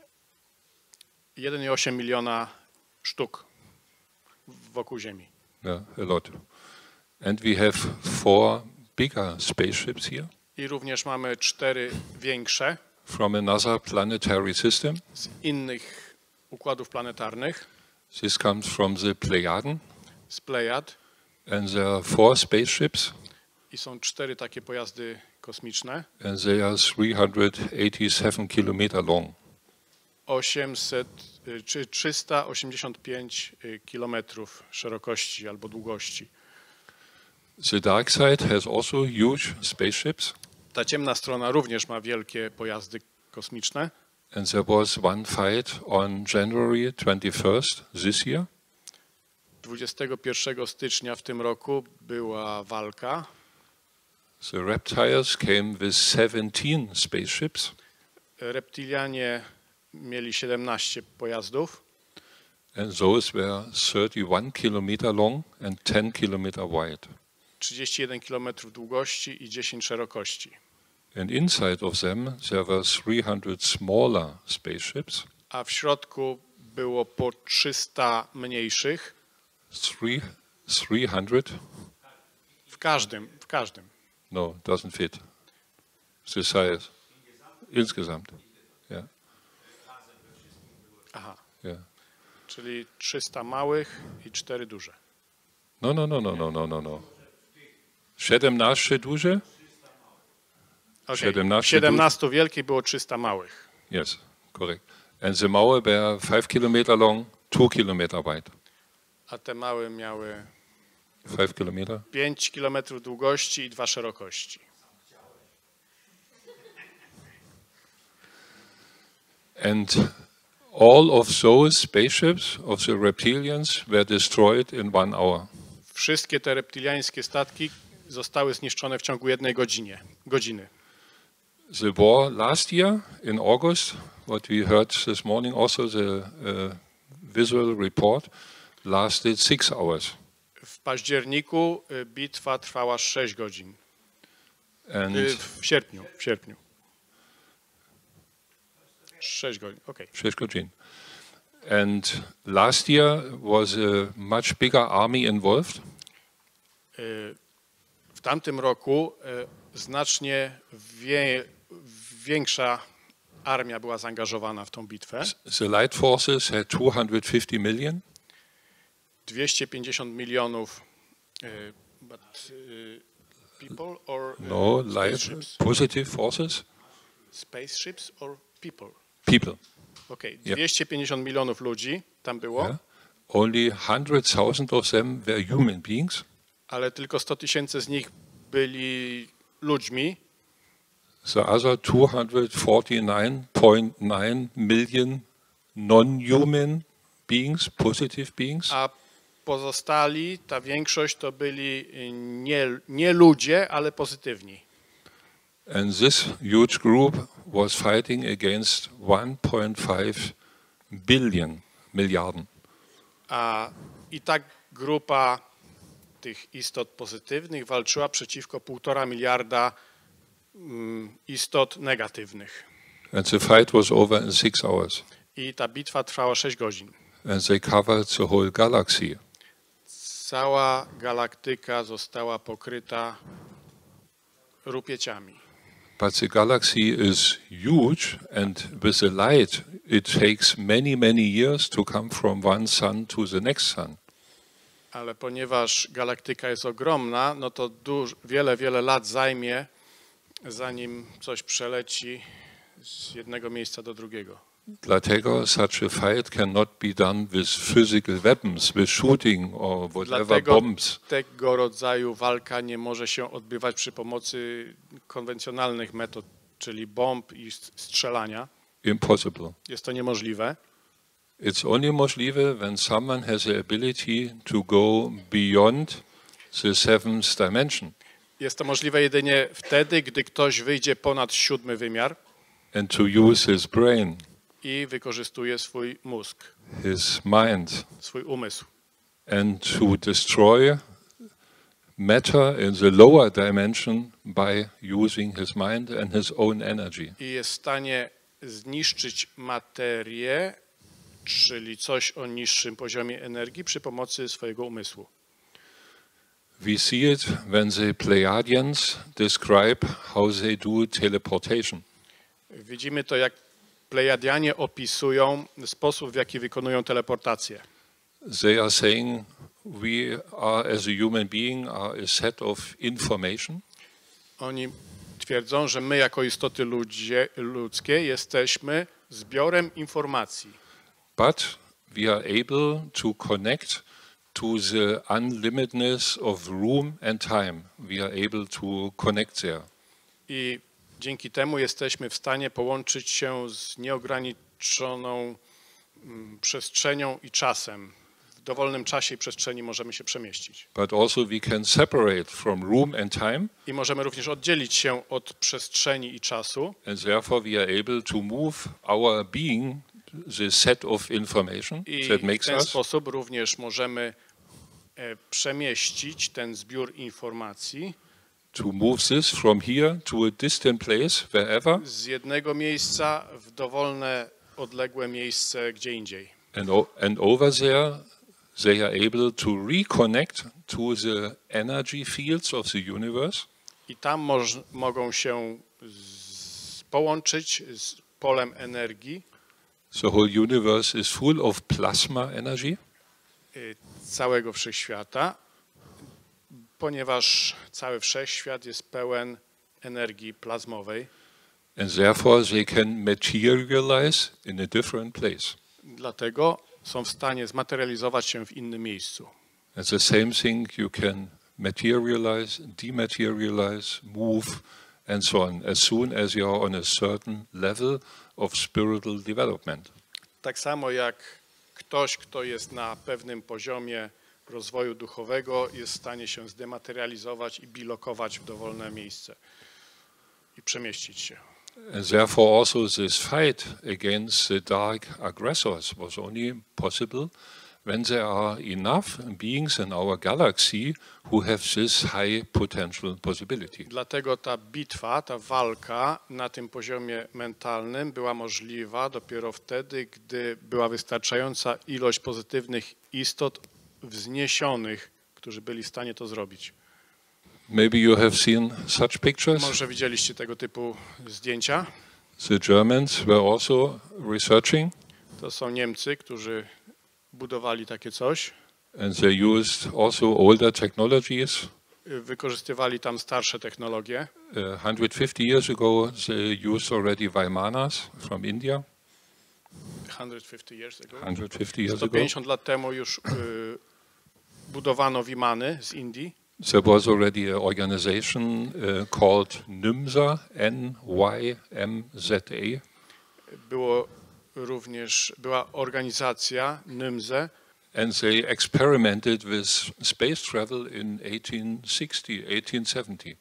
jeden przecinek osiem miliona sztuk wokół Ziemi. Yeah, a lot. And we have four bigger spaceships here I również mamy cztery większe from another planetary system. z innych układów planetarnych, This comes from the Plejaden. z Plejad. And there are four spaceships, I są cztery takie pojazdy kosmiczne. and they are three hundred eighty-seven kilometer long. osiemset y, czy trzysta osiemdziesiąt pięć y, kilometrów szerokości albo długości. The dark side has also huge spaceships, Ta ciemna strona również ma wielkie pojazdy kosmiczne. and there was one fight on January twenty-first this year. dwudziestego pierwszego stycznia w tym roku była walka. The reptiles came with seventeen spaceships, Reptilianie mieli siedemnaście pojazdów and those were thirty-one kilometer long and ten kilometer wide. trzydzieści jeden kilometrów długości i dziesięć szerokości. And inside of them there were three hundred smaller spaceships. A w środku było po trzysta mniejszych. Three, three hundred? W każdym, w każdym. No, doesn't fit. The size. Insgesamt. Yeah. Aha, Yeah. czyli trzysta małych i cztery duże. No, no, no, no, no, no, no, no. siedemnaście duże? Okay. siedemnaście siedemnaście wielkich było trzysta małych. Yes, correct. And the małe were five kilometer long, two kilometer wide. A te małe miały Five kilometer? pięć kilometrów długości i dwa szerokości. And all of those spaceships of the reptilians were destroyed in one hour. Wszystkie te reptiliańskie statki zostały zniszczone w ciągu jednej godzinie, godziny. The war last year in August, what we heard this morning, also the uh, visual report, lasted six hours. W październiku y, bitwa trwała sześć godzin. And Y, W sierpniu, w sierpniu. sześć godzin, okej. six godzin. And last year was a much bigger army involved. Y, W tamtym roku y, znacznie wie, większa armia była zaangażowana w tą bitwę. The light forces had two hundred fifty million. dwieście pięćdziesiąt milionów y, but, y, people or y, No, light spaceships? positive forces. Spaceships or people? People. Okej, Yep. dwieście pięćdziesiąt milionów ludzi tam było, Yeah. Only one hundred thousand of them were human beings. ale tylko sto tysięcy z nich byli ludźmi, The other two hundred forty-nine point nine million non-human beings, positive beings. a pozostali, ta większość to byli nie, nie ludzie, ale pozytywni. And this huge group was fighting against one point five billion milliarden. A i ta grupa tych istot pozytywnych walczyła przeciwko półtora miliarda mm, istot negatywnych. And the fight was over in six hours. I ta bitwa trwała sześć godzin. And they covered the whole galaxy. Cała galaktyka została pokryta rupieciami. But the galaxy is huge, and with the light, it takes many, many years to come from one sun to the next sun. Ale ponieważ galaktyka jest ogromna, no to duż, wiele, wiele lat zajmie, zanim coś przeleci z jednego miejsca do drugiego. Dlatego such a fight cannot be done with physical weapons, with shooting or whatever Dlatego bombs. tego rodzaju walka nie może się odbywać przy pomocy konwencjonalnych metod, czyli bomb i strzelania. Impossible. Jest to niemożliwe. It's only możliwe when someone has the ability to go beyond the seventh dimension Jest to możliwe jedynie wtedy, gdy ktoś wyjdzie ponad siódmy wymiar and to use his brain, i wykorzystuje swój mózg, his mind, swój umysł and to destroy matter in the lower dimension by using his mind and his own energy. i jest w stanie zniszczyć materię, czyli coś o niższym poziomie energii przy pomocy swojego umysłu. We see it when the Pleiadians describe how they do teleportation. Widzimy to, jak Plejadianie opisują sposób, w jaki wykonują teleportację. They are saying we are, as a human being, are a set of information. Oni twierdzą, że my jako istoty ludzie, ludzkie jesteśmy zbiorem informacji, But we are able to connect to the unlimitedness of room and time. We are able to connect there. i dzięki temu jesteśmy w stanie połączyć się z nieograniczoną mm, przestrzenią i czasem. W dowolnym czasie i przestrzeni możemy się przemieścić. But also we can separate from room and time, I możemy również oddzielić się od przestrzeni i czasu and therefore we are able to move our being, the set of information i that w makes ten us, sposób również możemy e, przemieścić ten zbiór informacji to move this from here to a distant place, wherever, z jednego miejsca w dowolne, odległe miejsce gdzie indziej. and, o- and over there they are able to reconnect to the energy fields of the universe, I tam moż, mogą się z, połączyć z polem energii the whole universe is full of plasma energy, y, całego wszechświata, ponieważ cały wszechświat jest pełen energii plazmowej. and therefore they can materialize in a different place. Dlatego są w stanie zmaterializować się w innym miejscu. It's the same thing you can materialize, dematerialize, move, and so on, as soon as you're on a certain level of spiritual development. Tak samo jak ktoś, kto jest na pewnym poziomie rozwoju duchowego, jest w stanie się zdematerializować i bilokować w dowolne miejsce i przemieścić się. And therefore also this fight against the dark aggressors was only possible when there are enough beings in our galaxy who have this high potential possibility. Dlatego ta bitwa, ta walka na tym poziomie mentalnym była możliwa dopiero wtedy, gdy była wystarczająca ilość pozytywnych istot wzniesionych, którzy byli w stanie to zrobić. Maybe you have seen such pictures. Może widzieliście tego typu zdjęcia. The Germans were also researching, To są Niemcy, którzy budowali takie coś. and they used also older technologies. Wykorzystywali tam starsze technologie. Uh, one hundred fifty years ago, they used already Vaimanas from India. sto pięćdziesiąt years ago. one hundred fifty years sto ago. pięćdziesiąt lat temu już y, budowano Vimany z Indii. There was already an organization uh, called NYMZA, N Y M Z A. Było również, była organizacja NYMZE, And they experimented with space travel in eighteen sixty, eighteen seventy.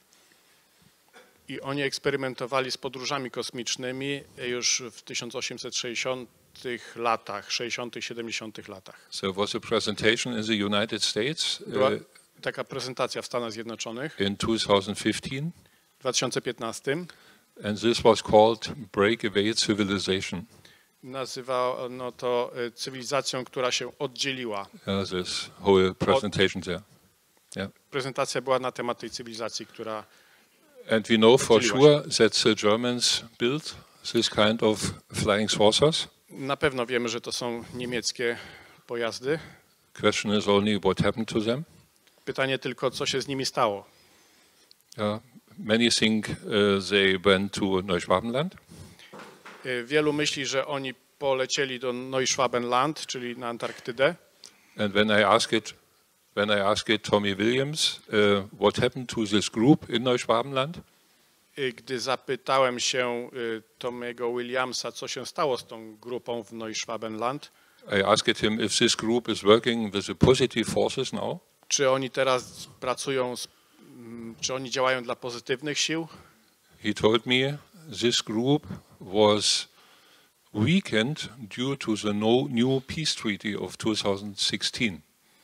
i oni eksperymentowali z podróżami kosmicznymi już w tysiąc osiemset sześćdziesiątych latach, sześćdziesiątych, siedemdziesiątych latach. There was a presentation in the United States Była uh, taka prezentacja w Stanach Zjednoczonych in two thousand fifteen, w dwa tysiące piętnastym. and this was called Breakaway Civilization. Nazywano to y, cywilizacją, która się oddzieliła. Uh, this whole presentation there. Prezentacja była na temat tej cywilizacji, która And we know for Oddzieliła sure that the Germans built this kind of flying saucers. na pewno wiemy, że to są niemieckie pojazdy. Question is only what happened to them. Pytanie tylko, co się z nimi stało. Uh, many think uh, they went to Neuschwabenland. Y, Wielu myśli, że oni polecieli do Neuschwabenland, czyli na Antarktydę. And when I asked it, when I asked Tommy Williams, uh, what happened to this group in Neuschwabenland, Y, Gdy zapytałem się y, Tommy'ego Williamsa, co się stało z tą grupą w Neuschwabenland, I asked him if this group is working with the positive forces now. czy oni teraz pracują, z, mm, czy oni działają dla pozytywnych sił? He told me this group was weakened due to the no, new peace treaty of two thousand sixteen.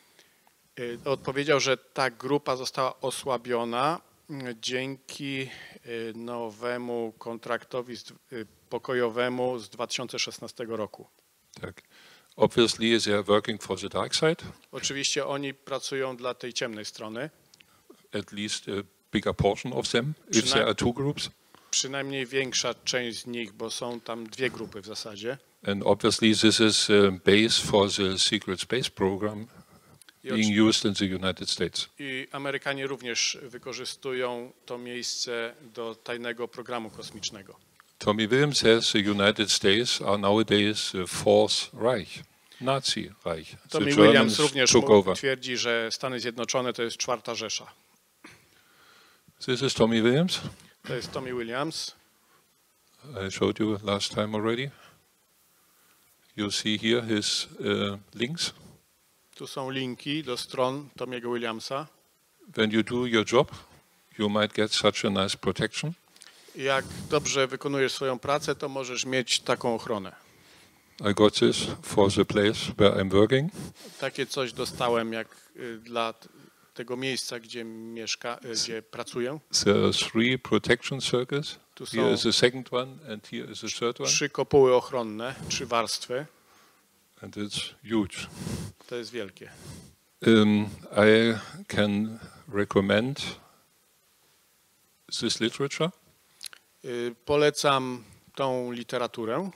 Y, Odpowiedział, że ta grupa została osłabiona y, dzięki y, nowemu kontraktowi z- y, pokojowemu z dwa tysiące szesnastego roku. Tak. Obviously, they are working for the dark side, Oczywiście oni pracują dla tej ciemnej strony, at least a bigger portion of them, if there are two groups. przynajmniej większa część z nich, bo są tam dwie grupy w zasadzie. And obviously, this is a base for the secret space program I, being oczy- used in the United States. I Amerykanie również wykorzystują to miejsce do tajnego programu kosmicznego. Tommy Williams says the United States are nowadays the Fourth Reich, Nazi Reich. The Tommy Germans Williams również took mu- over. twierdzi, że Stany Zjednoczone to jest czwarta Rzesza. This is Tommy Williams. To jest Tommy Williams. I showed you last time already. You see here his uh, links. Tu są linki do stron Tommy'ego Williamsa. When you do your job, you might get such a nice protection. Jak dobrze wykonujesz swoją pracę, to możesz mieć taką ochronę. I got this for the place where I'm working. Takie coś dostałem jak y, dla t- tego miejsca, gdzie mieszka, gdzie pracuję. There are three protection circles. Tu Here są is the second one, and here is the third one. trzy kopuły ochronne, trzy warstwy. And it's huge. To jest wielkie. Um, I can recommend this literature. Y, Polecam tą literaturę.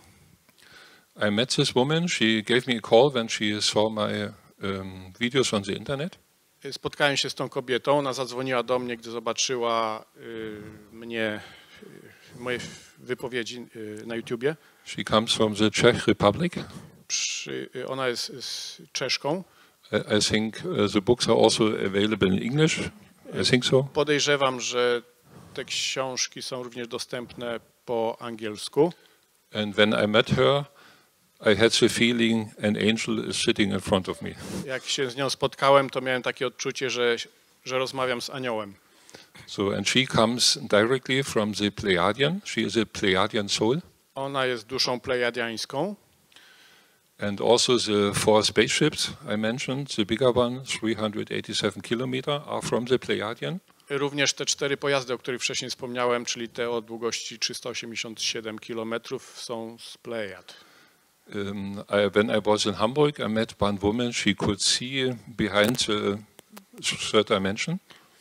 I met this woman. She gave me a call when she saw my um, videos on the internet. Y, Spotkałem się z tą kobietą. Ona zadzwoniła do mnie, gdy zobaczyła y, mnie, y, moje wypowiedzi y, na YouTubie. She comes from the Czech Republic. Przy, y, ona jest z Czeszką. I, I think uh, the books are also available in English. I think so. Podejrzewam, że te książki są również dostępne po angielsku. And when I met her, I had the feeling an angel is sitting in front of me. Jak się z nią spotkałem, to miałem takie odczucie, że, że rozmawiam z aniołem. So, and she comes directly from the Pleiadian. She is a Pleiadian soul. Ona jest duszą plejadiańską. And also the four spaceships I mentioned, the bigger one, three hundred eighty-seven kilometers, are from the Pleiadian. Również te cztery pojazdy, o których wcześniej wspomniałem, czyli te o długości trzysta osiemdziesiąt siedem kilometrów, są z Plejad. Um, I, when I was in Hamburg, I met one woman. She could see behind the third dimension.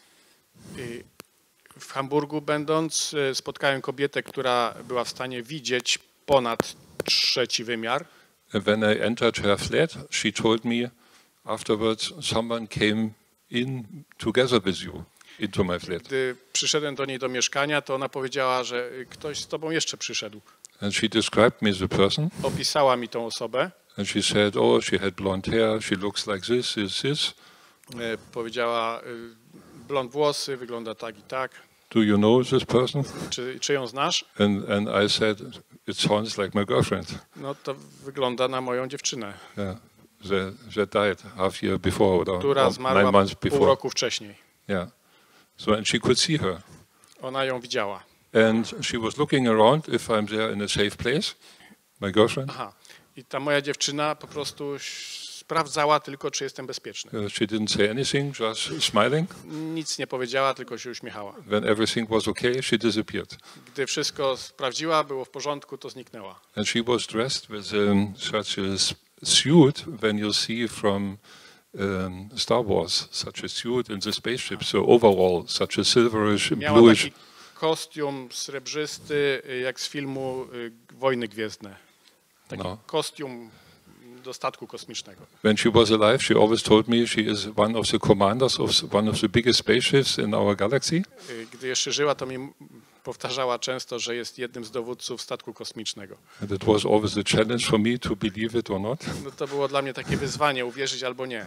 I w Hamburgu będąc, e, spotkałem kobietę, która była w stanie widzieć ponad trzeci wymiar. And when I entered her flat, she told me afterwards, someone came in together with you into my flat. Gdy przyszedłem do niej do mieszkania, to ona powiedziała, że ktoś z tobą jeszcze przyszedł. And she described me as a person. Opisała mi tą osobę. And she said, oh, she had blonde hair, she looks like this, this, this. E, Powiedziała, y, blond włosy, wygląda tak i tak. Do you know this person? Czy, czy ją znasz? And, and I said, it sounds like my girlfriend. No to wygląda na moją dziewczynę, Yeah, that, that died half year before, or, która or nine zmarła months pół before. roku wcześniej. Yeah. So, and she could see her. Ona ją widziała. And she was looking around if I'm there in a safe place, my girlfriend. Aha. I ta moja dziewczyna po prostu ś- sprawdzała tylko, czy jestem bezpieczny. Uh, she didn't say anything, just smiling. Nic nie powiedziała, tylko się uśmiechała. When everything was okay, she disappeared. Gdy wszystko sprawdziła, było w porządku, to zniknęła. And she was dressed with um, such a s- suit when you see from um, Star Wars, such a suit in the spaceship, so overall, such a silverish, Miała bluish. taki kostium srebrzysty, y, jak z filmu y, Wojny Gwiezdne. Taki No. kostium do statku kosmicznego. When she was alive, she always told me she is one of the commanders of s- one of the biggest spaceships in our galaxy. Y, Gdy jeszcze żyła, to mi m- powtarzała często, że jest jednym z dowódców statku kosmicznego. And it was always a challenge for me to believe it or not. No to było dla mnie takie wyzwanie, uwierzyć albo nie.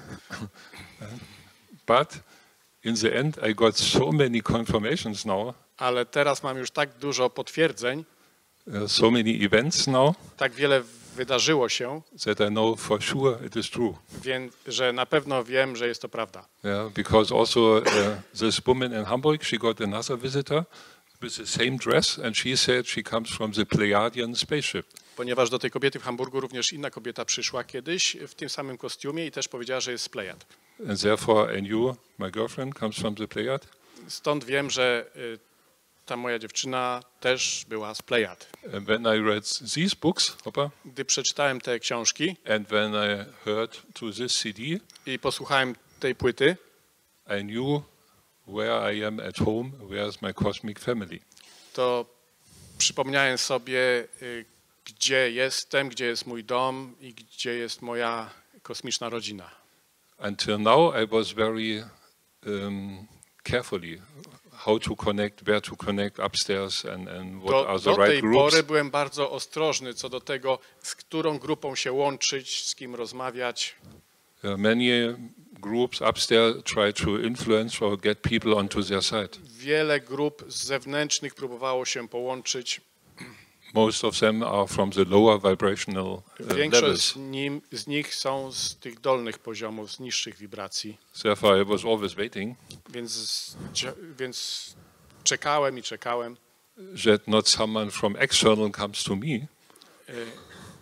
But in the end, I got so many confirmations now, Ale teraz mam już tak dużo potwierdzeń, uh, so many events now, tak wiele wydarzyło się, that I know for sure it is true. więc, że na pewno wiem, że jest to prawda. Yeah, because also uh, this woman in Hamburg, she got another visitor with the same dress, and she said she comes from the Pleiadian spaceship. Ponieważ do tej kobiety w Hamburgu również inna kobieta przyszła kiedyś w tym samym kostiumie i też powiedziała, że jest z Plejad. And therefore, I knew my girlfriend comes from the Pleiad. Stąd wiem, że y, ta moja dziewczyna też była z Plejad. And when I read these books, Hopper, Gdy przeczytałem te książki and when I heard to this C D, i posłuchałem tej płyty, I knew where I am at home, where is my cosmic family. to przypomniałem sobie, y, gdzie jestem, gdzie jest mój dom i gdzie jest moja kosmiczna rodzina. Until now, I was very um, carefully how to connect, where to connect upstairs, and, and what Do, are the do tej right groups. pory byłem bardzo ostrożny co do tego, z którą grupą się łączyć, z kim rozmawiać. Uh, many groups upstairs try to influence or get people onto their side. Wiele grup zewnętrznych próbowało się połączyć. Most of them are from the lower vibrational uh, Większość levels. z, nim, z nich są z tych dolnych poziomów, z niższych wibracji, Therefore, I was always waiting więc, więc czekałem i czekałem, that not someone from external comes to me, y,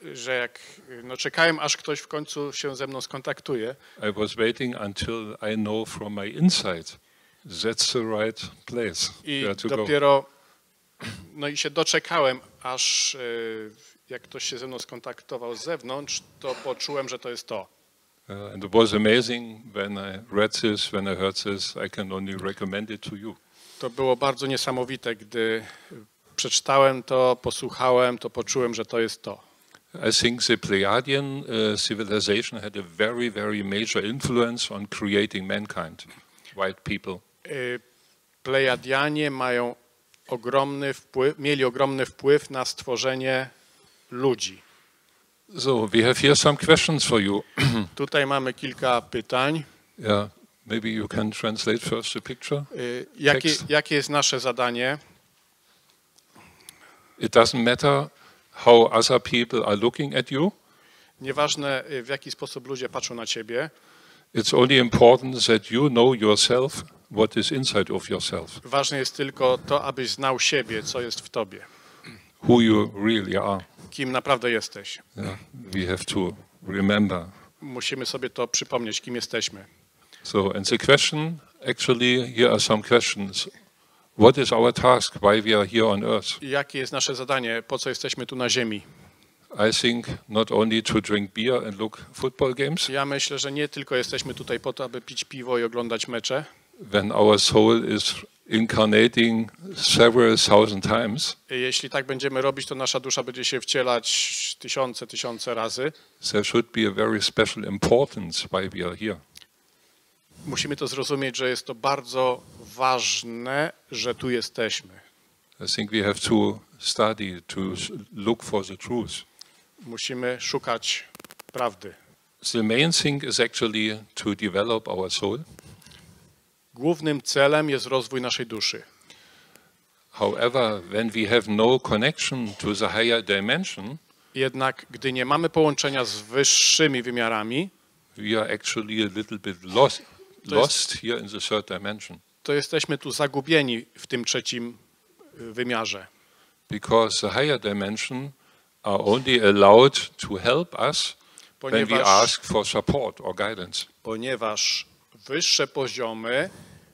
że jak no czekałem, aż ktoś w końcu się ze mną skontaktuje. I was waiting until I know from my inside that's the right place I where to go. dopiero, no i się doczekałem, aż y, jak ktoś się ze mną skontaktował z zewnątrz, to poczułem, że to jest to. Uh, and it was amazing when I read this, when I heard this. I can only recommend it to you. To było bardzo niesamowite, gdy przeczytałem to, posłuchałem, to poczułem, że to jest to. I think the Pleiadian uh, civilization had a very, very major influence on creating mankind, white people. Y, Plejadianie mają ogromny wpływ, mieli ogromny wpływ na stworzenie ludzi. So we have here some questions for you. Tutaj mamy kilka pytań. Yeah, maybe you can translate first the picture. Y, Jakie, Tekst. jakie jest nasze zadanie? It doesn't matter how other people are looking at you. Nieważne, y, w jaki sposób ludzie patrzą na ciebie. It's only important that you know yourself, what is inside of yourself, Ważne jest tylko to, abyś znał siebie, co jest w tobie, who you really are. kim naprawdę jesteś. Yeah, we have to remember. Musimy sobie to przypomnieć, kim jesteśmy. So, and the question, actually, here are some questions. What is our task? Why we are here on earth? I jakie jest nasze zadanie? Po co jesteśmy tu na ziemi? I think not only to drink beer and look football games. Ja myślę, że nie tylko jesteśmy tutaj po to, aby pić piwo i oglądać mecze. When our soul is incarnating several thousand times, Jeśli tak będziemy robić, to nasza dusza będzie się wcielać tysiące, tysiące razy. there should be a very special importance why we are here. Musimy to zrozumieć, że jest to bardzo ważne, że tu jesteśmy. I think we have to study to s- look for the truth. Musimy szukać prawdy. The main thing is actually to develop our soul. Głównym celem jest rozwój naszej duszy. However, when we have no connection to the higher dimension, Jednak gdy nie mamy połączenia z wyższymi wymiarami, we are actually a little bit lost, To jest- lost here in the third dimension. to jesteśmy tu zagubieni w tym trzecim y, wymiarze. Because the higher dimension are only allowed to help us when we Ponieważ, ask for support or guidance. ponieważ wyższe poziomy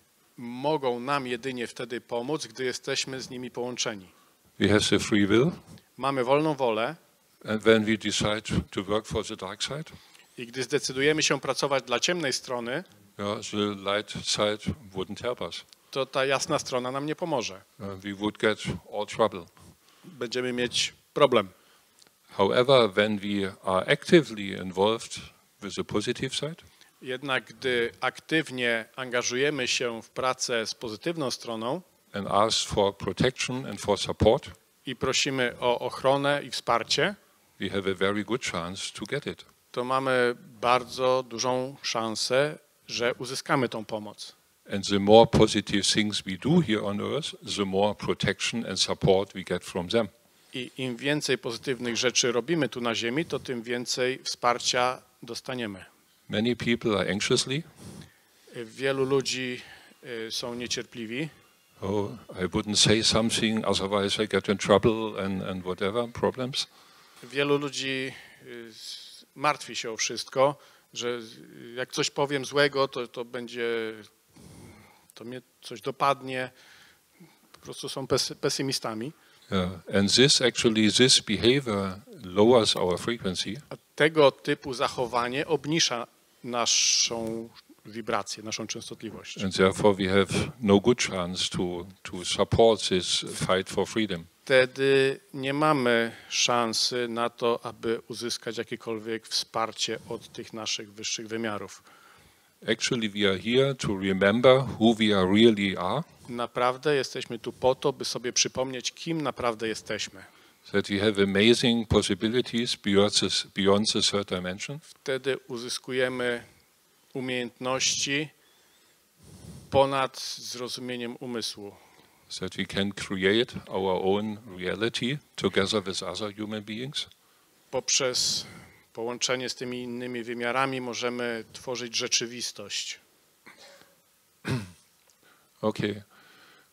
mogą nam jedynie wtedy pomóc, gdy jesteśmy z nimi połączeni. We have the free will, Mamy wolną wolę and when we decide to work for the dark side, i gdy zdecydujemy się pracować dla ciemnej strony, yeah, the light side wouldn't help us. to ta jasna strona nam nie pomoże. Uh, we would get all trouble. Będziemy mieć problem. However, when we are actively involved with the positive side, Jednak gdy aktywnie angażujemy się w pracę z pozytywną stroną and ask for protection and for support, i prosimy o ochronę i wsparcie, we have a very good chance to get it. to mamy bardzo dużą szansę, że uzyskamy tą pomoc. And the more positive things we do here on earth, the more protection and support we get from them. I im więcej pozytywnych rzeczy robimy tu na ziemi, to tym więcej wsparcia dostaniemy. Many people are anxiously, Wielu ludzi y, są niecierpliwi. oh, I wouldn't say something, otherwise I get in trouble and, and whatever, problems. Wielu ludzi y, s- martwi się o wszystko, że y, jak coś powiem złego, to, to będzie, to mnie coś dopadnie. Po prostu są pes, pesymistami. Yeah. And this actually, this behavior lowers our frequency. A tego typu zachowanie obniża naszą wibrację, naszą częstotliwość. And therefore we have no good chance to, to support this fight for freedom. Wtedy nie mamy szansy na to, aby uzyskać jakiekolwiek wsparcie od tych naszych wyższych wymiarów. Actually, we are here to remember who we are really are, Naprawdę jesteśmy tu po to, by sobie przypomnieć, kim naprawdę jesteśmy. that we have amazing possibilities beyond this, beyond the third dimension, Wtedy uzyskujemy umiejętności ponad zrozumieniem umysłu. that we can create our own reality together with other human beings. Poprzez połączenie z tymi innymi wymiarami możemy tworzyć rzeczywistość. Okay.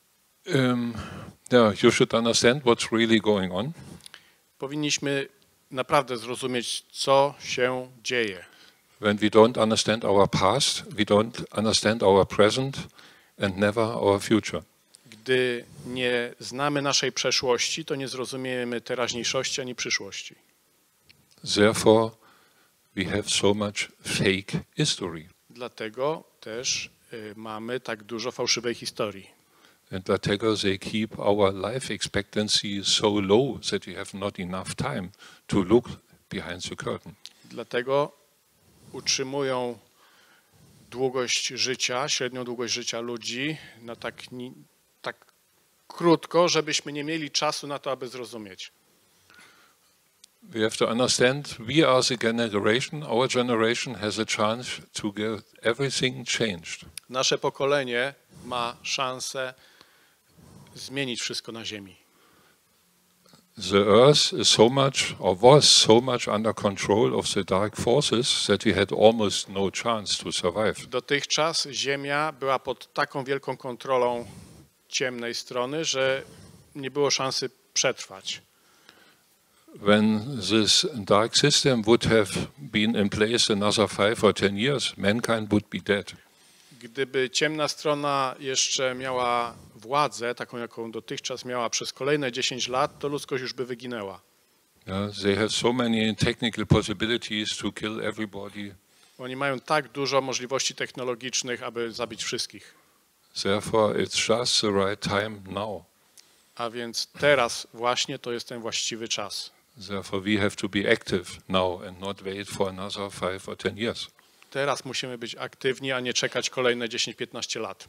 Um, yeah, you should understand what's really going on. Powinniśmy naprawdę zrozumieć, co się dzieje. When we don't understand our past, we don't understand our present and never our future. Gdy nie znamy naszej przeszłości, to nie zrozumiemy teraźniejszości ani przyszłości. Therefore, we have so much fake history. Dlatego też y, mamy tak dużo fałszywej historii. And dlatego they keep our life expectancy so low that we have not enough time to look behind the curtain. Dlatego utrzymują długość życia, średnią długość życia ludzi na tak, ni, tak krótko, żebyśmy nie mieli czasu na to, aby zrozumieć. We have to understand we are the generation, our generation has a chance to get everything changed. Nasze pokolenie ma szansę zmienić wszystko na ziemi. The earth is so much, or was so much under control of the dark forces that we had almost no chance to survive. Dotychczas Ziemia była pod taką wielką kontrolą ciemnej strony, że nie było szansy przetrwać. When this dark system would have been in place another five or ten years, mankind would be dead. Gdyby ciemna strona jeszcze miała władzę, taką jaką dotychczas miała przez kolejne dziesięć lat, to ludzkość już by wyginęła. Yeah, they have so many technical possibilities to kill everybody. Oni mają tak dużo możliwości technologicznych, aby zabić wszystkich. Therefore, it's just the right time now. A więc teraz właśnie to jest ten właściwy czas. Therefore, we have to be active now and not wait for another five or ten years. Teraz musimy być aktywni, a nie czekać kolejne dziesięć piętnaście lat.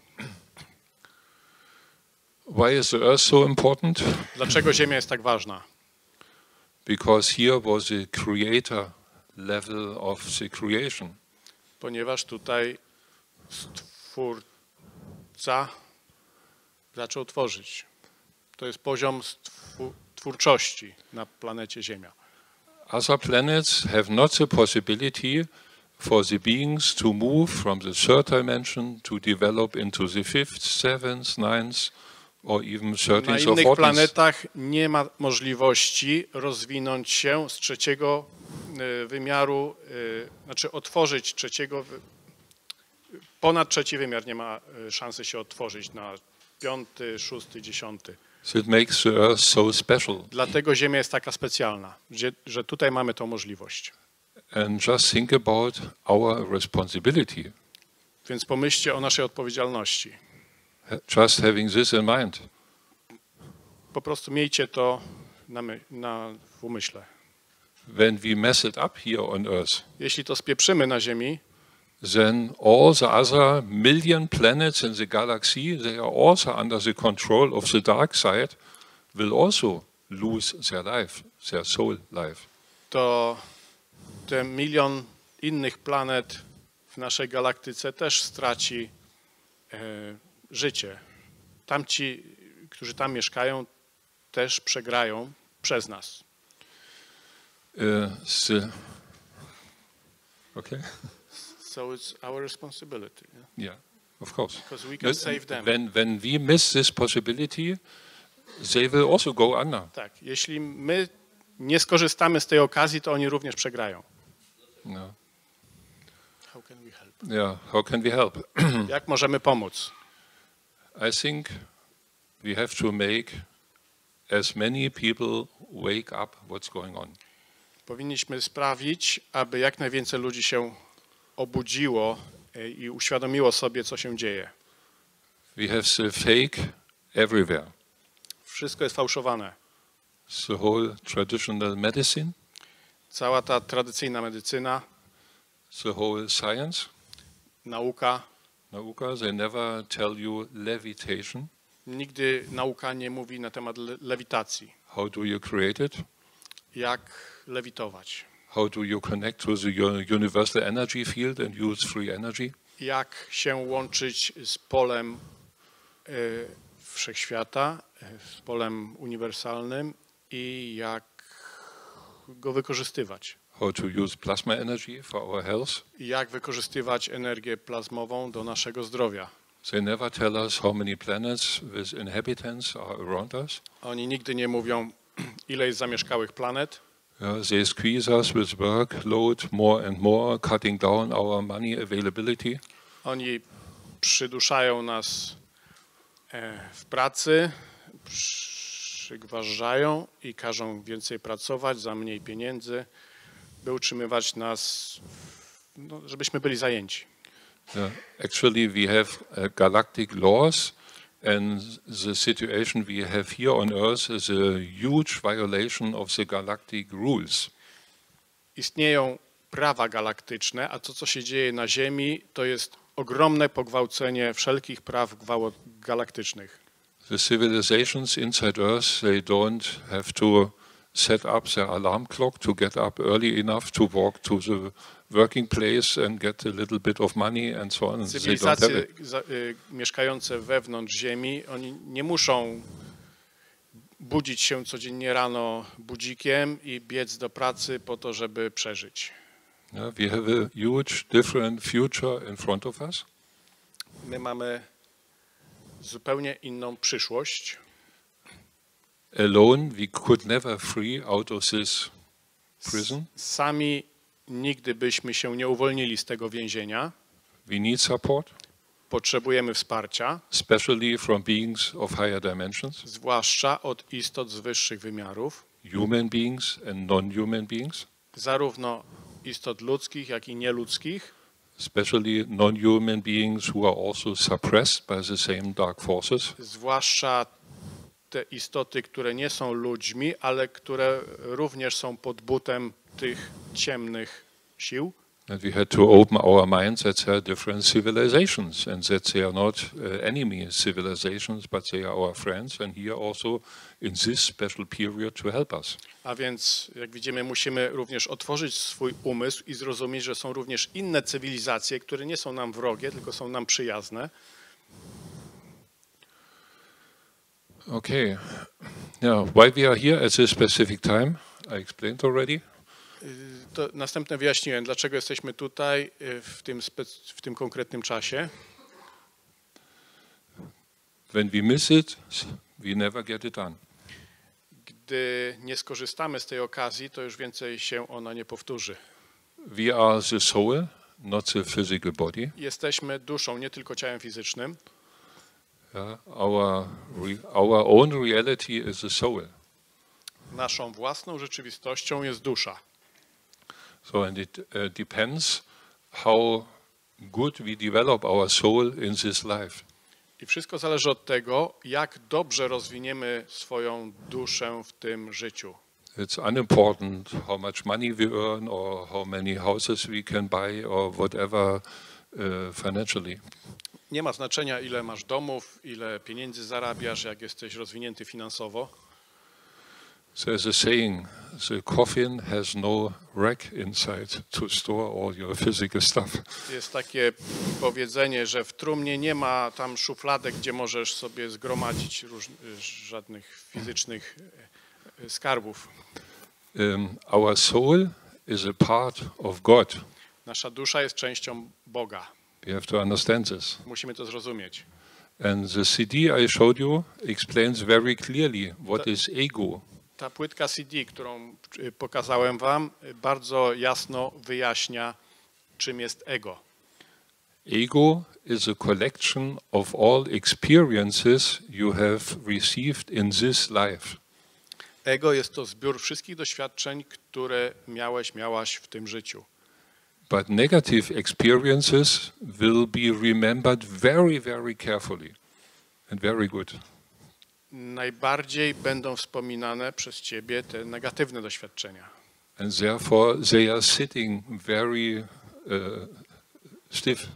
Why is the earth so important? Dlaczego Ziemia jest tak ważna? Because here was the creator level of the creation. Ponieważ tutaj Stwórca zaczął tworzyć. To jest poziom stwu- twórczości na planecie Ziemia. Other planets have not the possibility for the beings to move from the third dimension to develop into the fifth, seventh, ninth, or even Na thirteenth or innych fourteenth. planetach nie ma możliwości rozwinąć się z trzeciego y, wymiaru, y, znaczy otworzyć trzeciego, wy- ponad trzeci wymiar nie ma y, szansy się otworzyć na piąty, szósty, dziesiąty. That makes the earth so special. Dlatego Ziemia jest taka specjalna, że, że tutaj mamy tą możliwość. And just think about our responsibility. Więc pomyślcie o naszej odpowiedzialności. Just having this in mind. Po prostu miejcie to na, my, na w umyśle. When we mess it up here on earth, Jeśli to spieprzymy na Ziemi, then all the other million planets in the galaxy, they are also under the control of the dark side, will also lose their life, their soul life. to ten milion innych planet w naszej galaktyce też straci e, życie. Tamci, którzy tam mieszkają, też przegrają przez nas. Uh, the, okay. So it's our responsibility. Yeah? Yeah, of course. Because we can save them. When, when we miss this possibility, they will also go under. Tak, jeśli my nie skorzystamy z tej okazji, to oni również przegrają. No. How can we help? Yeah, how can we help? Jak możemy pomóc? I think we have to make as many people wake up what's going on. Powinniśmy sprawić, aby jak najwięcej ludzi się obudziło e, i uświadomiło sobie, co się dzieje. We have the fake everywhere. Wszystko jest fałszowane. The whole traditional medicine, Cała ta tradycyjna medycyna, the whole science, nauka, nauka, they never tell you levitation. nigdy nauka nie mówi na temat le- lewitacji. How do you create it? Jak lewitować? How do you connect to the u- universal energy field and use free energy? Jak się łączyć z polem e, wszechświata, e, z polem uniwersalnym i jak go wykorzystywać? How to use plasma energy for our health? I jak wykorzystywać energię plazmową do naszego zdrowia? They never tell us how many planets with inhabitants are around us. Oni nigdy nie mówią, ile jest zamieszkałych planet. Yeah, they squeeze us with workload more and more, cutting down our money availability. Oni przyduszają nas e, w pracy, przygważają i każą więcej pracować za mniej pieniędzy, by utrzymywać nas, no, żebyśmy byli zajęci. Yeah. Actually, we have uh, galactic laws, and the situation we have here on Earth is a huge violation of the galactic rules. Istnieją prawa galaktyczne, a to, co się dzieje na Ziemi, to jest ogromne pogwałcenie wszelkich praw galaktycznych. The civilizations inside Earth, they don't have to set up their alarm clock to get up early enough to walk to the working place and get a little bit of money and so on. They don't have Cywilizacje it. za, y, mieszkające wewnątrz Ziemi, oni nie muszą budzić się codziennie rano budzikiem i biec do pracy po to, żeby przeżyć. Yeah, we have a huge different future in front of us. My mamy zupełnie inną przyszłość. Alone, we could never free out of this prison. Sami nigdy byśmy się nie uwolnili z tego więzienia. We need support, Potrzebujemy wsparcia, especially from beings of higher dimensions, zwłaszcza od istot z wyższych wymiarów, human beings and non-human beings, zarówno istot ludzkich, jak i nieludzkich, especially non-human beings who are also suppressed by the same dark forces. zwłaszcza te istoty, które nie są ludźmi, ale które również są pod butem tych ciemnych sił. And we had to open our minds that there are different civilizations and that they are not uh, enemy civilizations, but they are our friends and here also in this special period to help us. A więc, jak widzimy, musimy również otworzyć swój umysł i zrozumieć, że są również inne cywilizacje, które nie są nam wrogie, tylko są nam przyjazne. Okay. Now, why we are here at this specific time, I explained already. To następne wyjaśniłem, dlaczego jesteśmy tutaj w tym, spec- w tym konkretnym czasie. When we miss it, we never get it done. Gdy nie skorzystamy z tej okazji, to już więcej się ona nie powtórzy. We are the soul, not the physical body. Jesteśmy duszą, nie tylko ciałem fizycznym. Yeah, our, re, our own reality is the soul. Naszą własną rzeczywistością jest dusza. So, and it uh, depends how good we develop our soul in this life. I wszystko zależy od tego, jak dobrze rozwiniemy swoją duszę w tym życiu. It's unimportant how much money we earn or how many houses we can buy or whatever uh, financially. Nie ma znaczenia, ile masz domów, ile pieniędzy zarabiasz, jak jesteś rozwinięty finansowo. There's a saying, the coffin has no rack inside to store all your physical stuff. Jest takie powiedzenie, że w trumnie nie ma tam szufladek, gdzie możesz sobie zgromadzić róż, żadnych fizycznych skarbów. Um, our soul is a part of God. Nasza dusza jest częścią Boga. We have to understand this. Musimy to zrozumieć. And the C D I showed you explains very clearly what is ego. Ta płytka C D, którą pokazałem wam, bardzo jasno wyjaśnia, czym jest ego. Ego is a collection of all experiences you have received in this life. Ego jest to zbiór wszystkich doświadczeń, które miałeś, miałaś w tym życiu. But negative experiences will be remembered very, very carefully and very good. Najbardziej będą wspominane przez ciebie te negatywne doświadczenia. And therefore they are sitting very uh, stiff.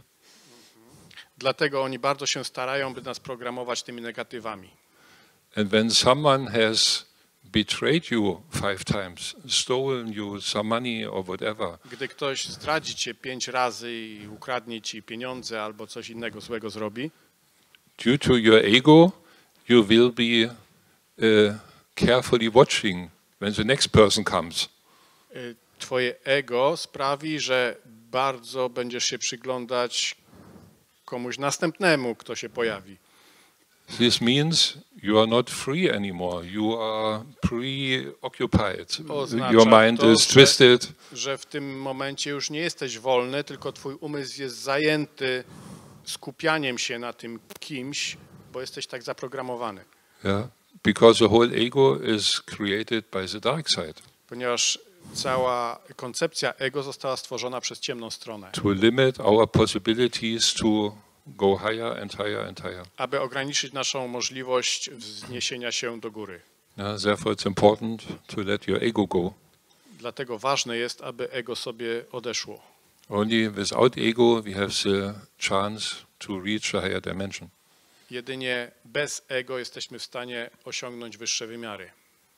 Dlatego oni bardzo się starają, by nas programować tymi negatywami. And when someone has betrayed you five times, stolen you some money or whatever, Gdy ktoś zdradzi cię pięć razy i ukradnie ci pieniądze albo coś innego złego zrobi, due to your ego, you will be uh, carefully watching when the next person comes. y, twoje ego sprawi, że bardzo będziesz się przyglądać komuś następnemu, kto się pojawi. This means you are not free anymore. You are preoccupied. Oznacza Your mind to, is że- twisted. Że w tym momencie już nie jesteś wolny, tylko twój umysł jest zajęty skupianiem się na tym kimś, bo jesteś tak zaprogramowany. Yeah, because the whole ego is created by the dark side Ponieważ cała koncepcja ego została stworzona przez ciemną stronę, to limit our possibilities to go higher and higher and higher. aby ograniczyć naszą możliwość wzniesienia się do góry. Yeah, therefore, it's important to let your ego go. Dlatego ważne jest, aby ego sobie odeszło. Only without ego we have the chance to reach a higher dimension. Jedynie bez ego jesteśmy w stanie osiągnąć wyższe wymiary.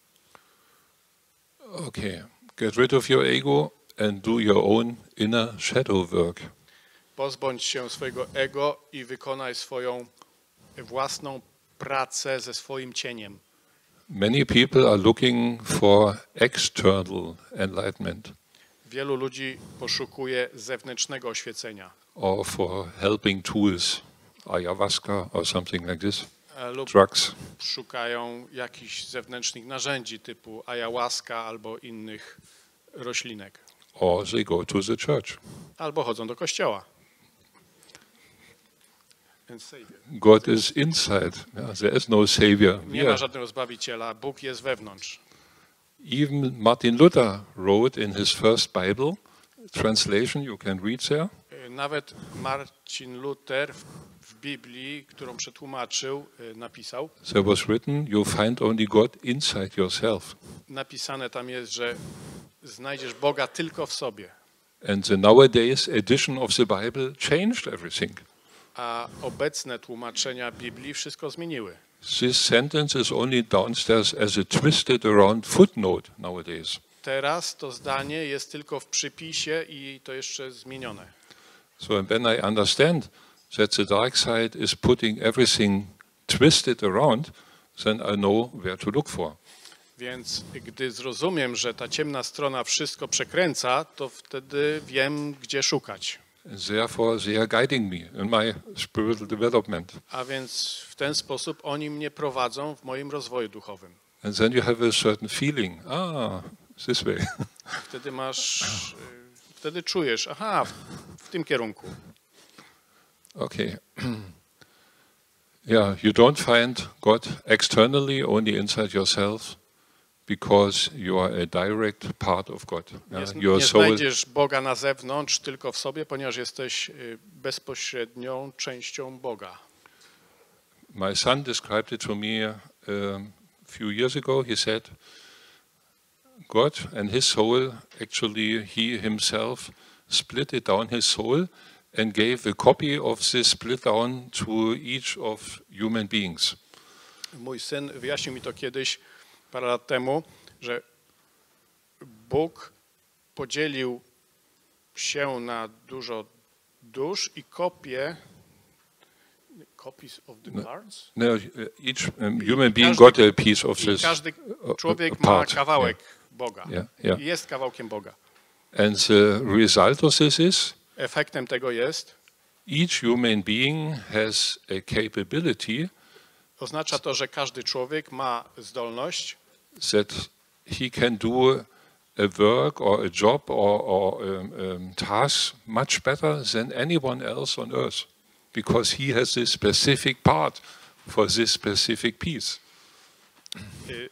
Okay, get rid of your ego and do your own inner shadow work. Pozbądź się swojego ego i wykonaj swoją własną pracę ze swoim cieniem. Many people are looking for external enlightenment Wielu ludzi poszukuje zewnętrznego oświecenia or for helping tools, ayahuasca or something like this, e, lub drugs. szukają jakichś zewnętrznych narzędzi typu ayahuasca albo innych roślinek. Or they go to the church. Albo chodzą do kościoła. And savior. God is inside. Yeah, there is no savior. Nie Yeah. ma żadnego Zbawiciela, Bóg jest wewnątrz. Even Martin Luther wrote in his first Bible translation, you can read there, E, Nawet Marcin Luther w, w Biblii, którą przetłumaczył, e, napisał, there was written, you find only God inside yourself. napisane tam jest, że znajdziesz Boga tylko w sobie. And the nowadays edition of the Bible changed everything. A obecne tłumaczenia Biblii wszystko zmieniły. This sentence is only downstairs as a twisted around footnote nowadays. Teraz to zdanie jest tylko w przypisie i to jeszcze zmienione. So when I understand that the dark side is putting everything twisted around, then I know where to look for. Więc gdy zrozumiem, że ta ciemna strona wszystko przekręca, to wtedy wiem, gdzie szukać. And therefore they are guiding me in my spiritual development. A więc w ten sposób oni mnie prowadzą w moim rozwoju duchowym. And then you have a certain feeling, ah, this way. Wtedy masz, y, wtedy czujesz, aha, w, w tym kierunku. Okay. Yeah, you don't find God externally, only inside yourself, because you are a direct part of God. Nie, Yeah, zn- your nie soul, znajdziesz Boga na zewnątrz, tylko w sobie, ponieważ jesteś y, bezpośrednią częścią Boga. my son described it to me um, a few years ago. He said, God and his soul, actually he himself split it down his soul and gave a copy of this split down to each of human beings. Mój syn wyjaśnił mi to kiedyś, parę lat temu, że Bóg podzielił się na dużo dusz i kopie copies of the parts. No, each um, human being każdy- got a piece of I this każdy uh, człowiek uh, ma part. kawałek Boga. Yeah, yeah. I jest kawałkiem Boga. And the result of this is Efektem tego jest, each human being has a capability oznacza to, że każdy człowiek ma zdolność, that he can do a work or a job or, or um, um, task much better than anyone else on earth, because he has this specific part for this specific piece. y,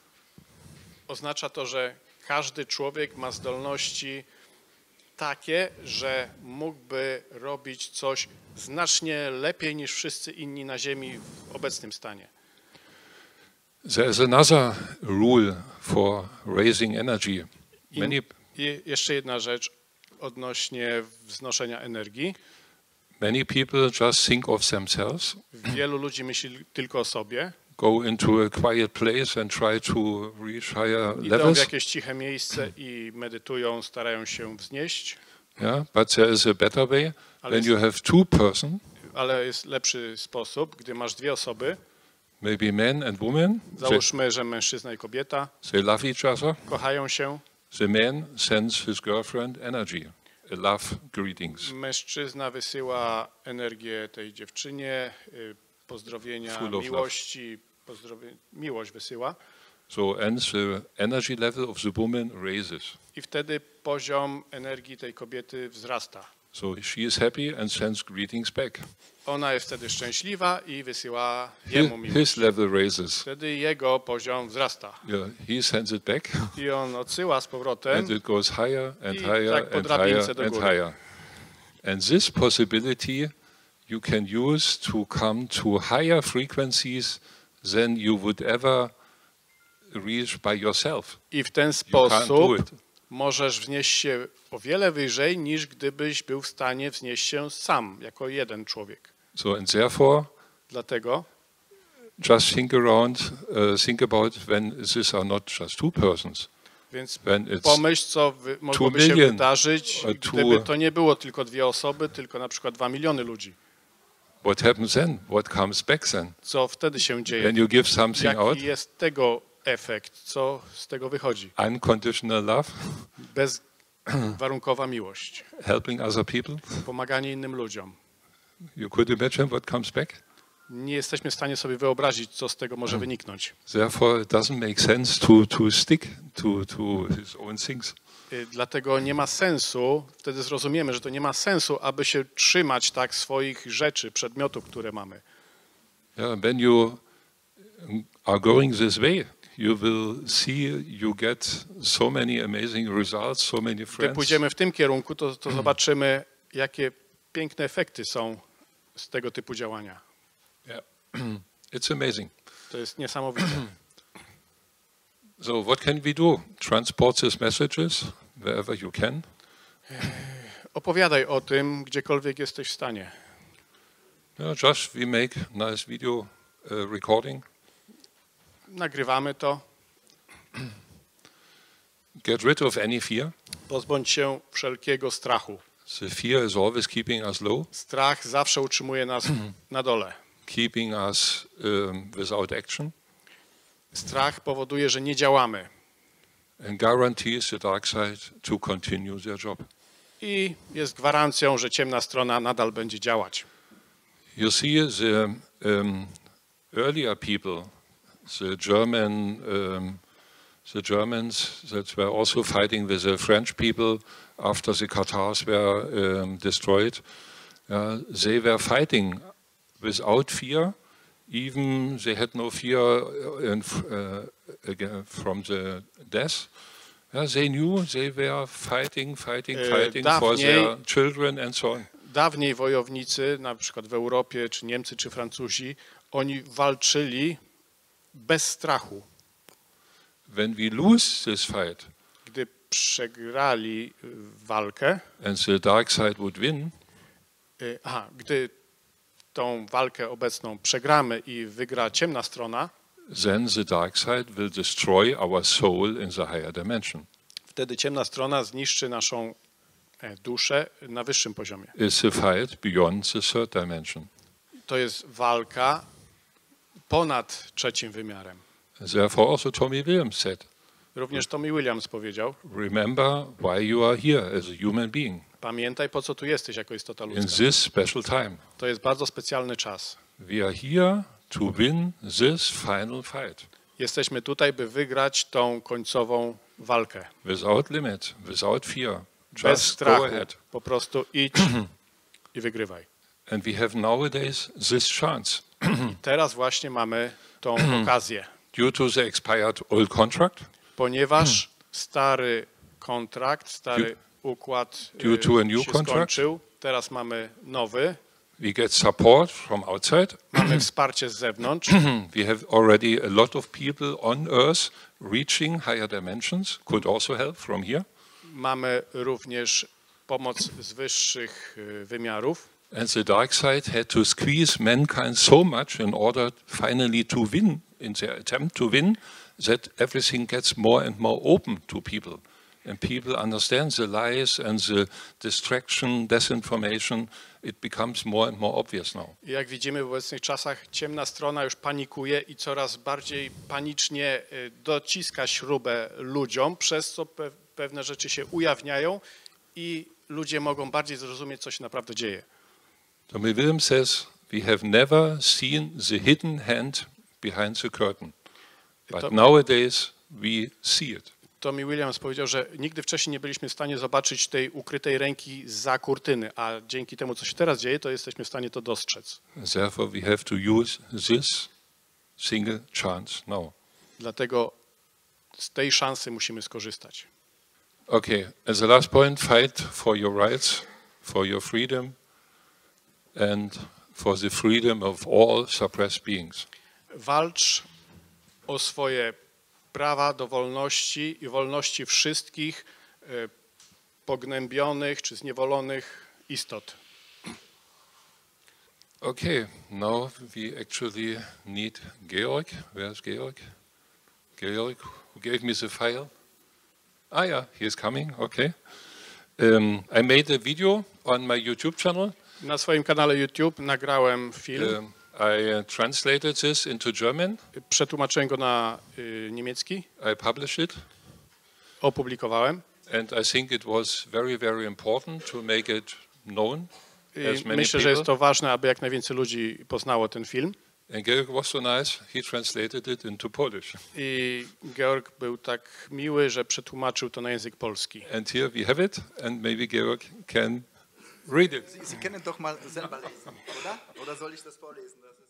oznacza to, że każdy człowiek ma zdolności takie, że mógłby robić coś znacznie lepiej niż wszyscy inni na Ziemi w obecnym stanie. There is another rule for raising energy. Many, I jeszcze jedna rzecz odnośnie wznoszenia energii. many people just think of themselves, Wielu ludzi myśli tylko o sobie, go into a quiet place and try to reach higher idą w levels. jakieś ciche miejsce i medytują, starają się wznieść, Yeah, but there is a better way. Ale When jest- you have two person, ale jest lepszy sposób, gdy masz dwie osoby, maybe man and woman, they, załóżmy, że mężczyzna i kobieta they love each other. kochają się, The man sends his girlfriend energy, a love greetings. mężczyzna wysyła energię tej dziewczynie, y, pozdrowienia Full of miłości, pozdrowie, miłość wysyła. So, and the energy level of the woman raises. I wtedy poziom energii tej kobiety wzrasta. So she is happy and sends greetings back. Ona jest wtedy szczęśliwa i wysyła His, jemu miłość. his level raises. Wtedy jego poziom wzrasta. Yeah, he sends it back, I on odsyła z powrotem. and it goes higher and I higher tak po and drabince higher do and góry. higher. And this possibility you can use to come to higher frequencies than you would ever reach by yourself. I w ten You can't do sposób it. możesz wznieść się o wiele wyżej, niż gdybyś był w stanie wznieść się sam, jako jeden człowiek. So, and therefore, Dlatego just think around, uh, think about when these are not just two persons. Więc When it's pomyśl, co wy, mogłoby się million, wydarzyć, or two- gdyby to nie było tylko dwie osoby, tylko na przykład dwa miliony ludzi. what happens then? What comes back then? Co wtedy się dzieje? When you give something out, Jaki jest tego efekt? Co z tego wychodzi? unconditional love, Bezwarunkowa miłość, helping other people. pomaganie innym ludziom. You could imagine what comes back. Nie jesteśmy w stanie sobie wyobrazić, co z tego może wyniknąć. Therefore, it doesn't make sense to, to stick to, to his own things. Y, Dlatego nie ma sensu, wtedy zrozumiemy, że to nie ma sensu, aby się trzymać tak swoich rzeczy, przedmiotów, które mamy. Yeah, when you are going this way, you will see you get so many amazing results, so many Gdy friends. pójdziemy w tym kierunku, to, to zobaczymy, jakie piękne efekty są z tego typu działania. Yeah. It's amazing. To jest niesamowite. So what can we do? Transport these messages wherever you can. Opowiadaj o tym, gdziekolwiek jesteś w stanie. Yeah, just we make nice video uh, recording. Nagrywamy to. Get rid of any fear. Pozbądź się wszelkiego strachu. The fear is always keeping us low, Strach zawsze utrzymuje nas na dole. keeping us um, without action, Strach powoduje, że nie działamy and guarantees the dark side to continue their job. i jest gwarancją, że ciemna strona nadal będzie działać. You see, the um, earlier people, the German, um, the Germans that were also fighting with the French people after the Tatars were um, destroyed, uh, they were fighting without fear. Even they had no fear in, uh, again from the death. Yeah, they knew they were fighting, fighting, E, fighting for dawniej- their children and so on. Dawniej wojownicy, na przykład w Europie, czy Niemcy, czy Francuzi, oni walczyli bez strachu. When we lose this fight Gdy przegrali y, walkę, and the dark side would win, y, aha, gdy tą walkę obecną przegramy i wygra ciemna strona, then the dark side will destroy our soul in the higher dimension. wtedy ciemna strona zniszczy naszą e, duszę na wyższym poziomie. It's the fight beyond the third dimension. To jest walka ponad trzecim wymiarem. Therefore, also Tommy Williams said, Również Tommy Williams powiedział, remember why you are here as a human being pamiętaj, po co tu jesteś jako istota in ludzka. this special time. To jest bardzo specjalny czas. We are here to win this final fight Jesteśmy tutaj, by wygrać tą końcową walkę. without limit, without fear. Bez Just go strachu. ahead. Po prostu idź i wygrywaj. And we have nowadays this chance. Teraz właśnie mamy tą okazję, Due to the expired old contract, ponieważ stary kontrakt, stary układ Due to a e, new się contract? skończył. Teraz mamy nowy, we get support from outside. mamy wsparcie z zewnątrz. We have already a lot of people on Earth reaching higher dimensions, could also help from here. Mamy również pomoc z wyższych e, wymiarów. And the dark side had to squeeze mankind so much in order finally to win, in their attempt to win, that everything gets more and more open to people. And people understand the lies and the distraction, disinformation. It becomes more and more obvious now. I jak widzimy w obecnych czasach, ciemna strona już panikuje i coraz bardziej panicznie e, dociska śrubę ludziom, przez co pe pewne rzeczy się ujawniają i ludzie mogą bardziej zrozumieć, co się naprawdę dzieje. Tommy Williams says, we have never seen the hidden hand behind the curtain. But To- nowadays we see it. Tommy Williams powiedział, że nigdy wcześniej nie byliśmy w stanie zobaczyć tej ukrytej ręki zza kurtyny, a dzięki temu, co się teraz dzieje, to jesteśmy w stanie to dostrzec. Therefore, we have to use this single chance now. Dlatego z tej szansy musimy skorzystać. Okay, as the last point, fight for your rights, for your freedom, and for the freedom of all suppressed beings. Walcz o swoje prawa do wolności i wolności wszystkich e, pognębionych czy zniewolonych istot. Okay, now we actually need Georg. Where's Georg? Georg, who gave me the file? Ah, yeah, he's coming. Okay. Um, I made a video on my YouTube channel. Na swoim kanale YouTube nagrałem film, Um, I uh, translated this into German. przetłumaczyłem go na y, niemiecki, I published it, opublikowałem. and I think it was very, very important to make it known as I many myślę, że jest people. to ważne, aby jak najwięcej ludzi poznało ten film. And Georg was so nice; he translated it into Polish. I Georg był tak miły, że przetłumaczył to na język polski. And here we have it, and maybe Georg can read it. Sie, Sie können doch mal selber lesen, oder? Oder soll ich das vorlesen?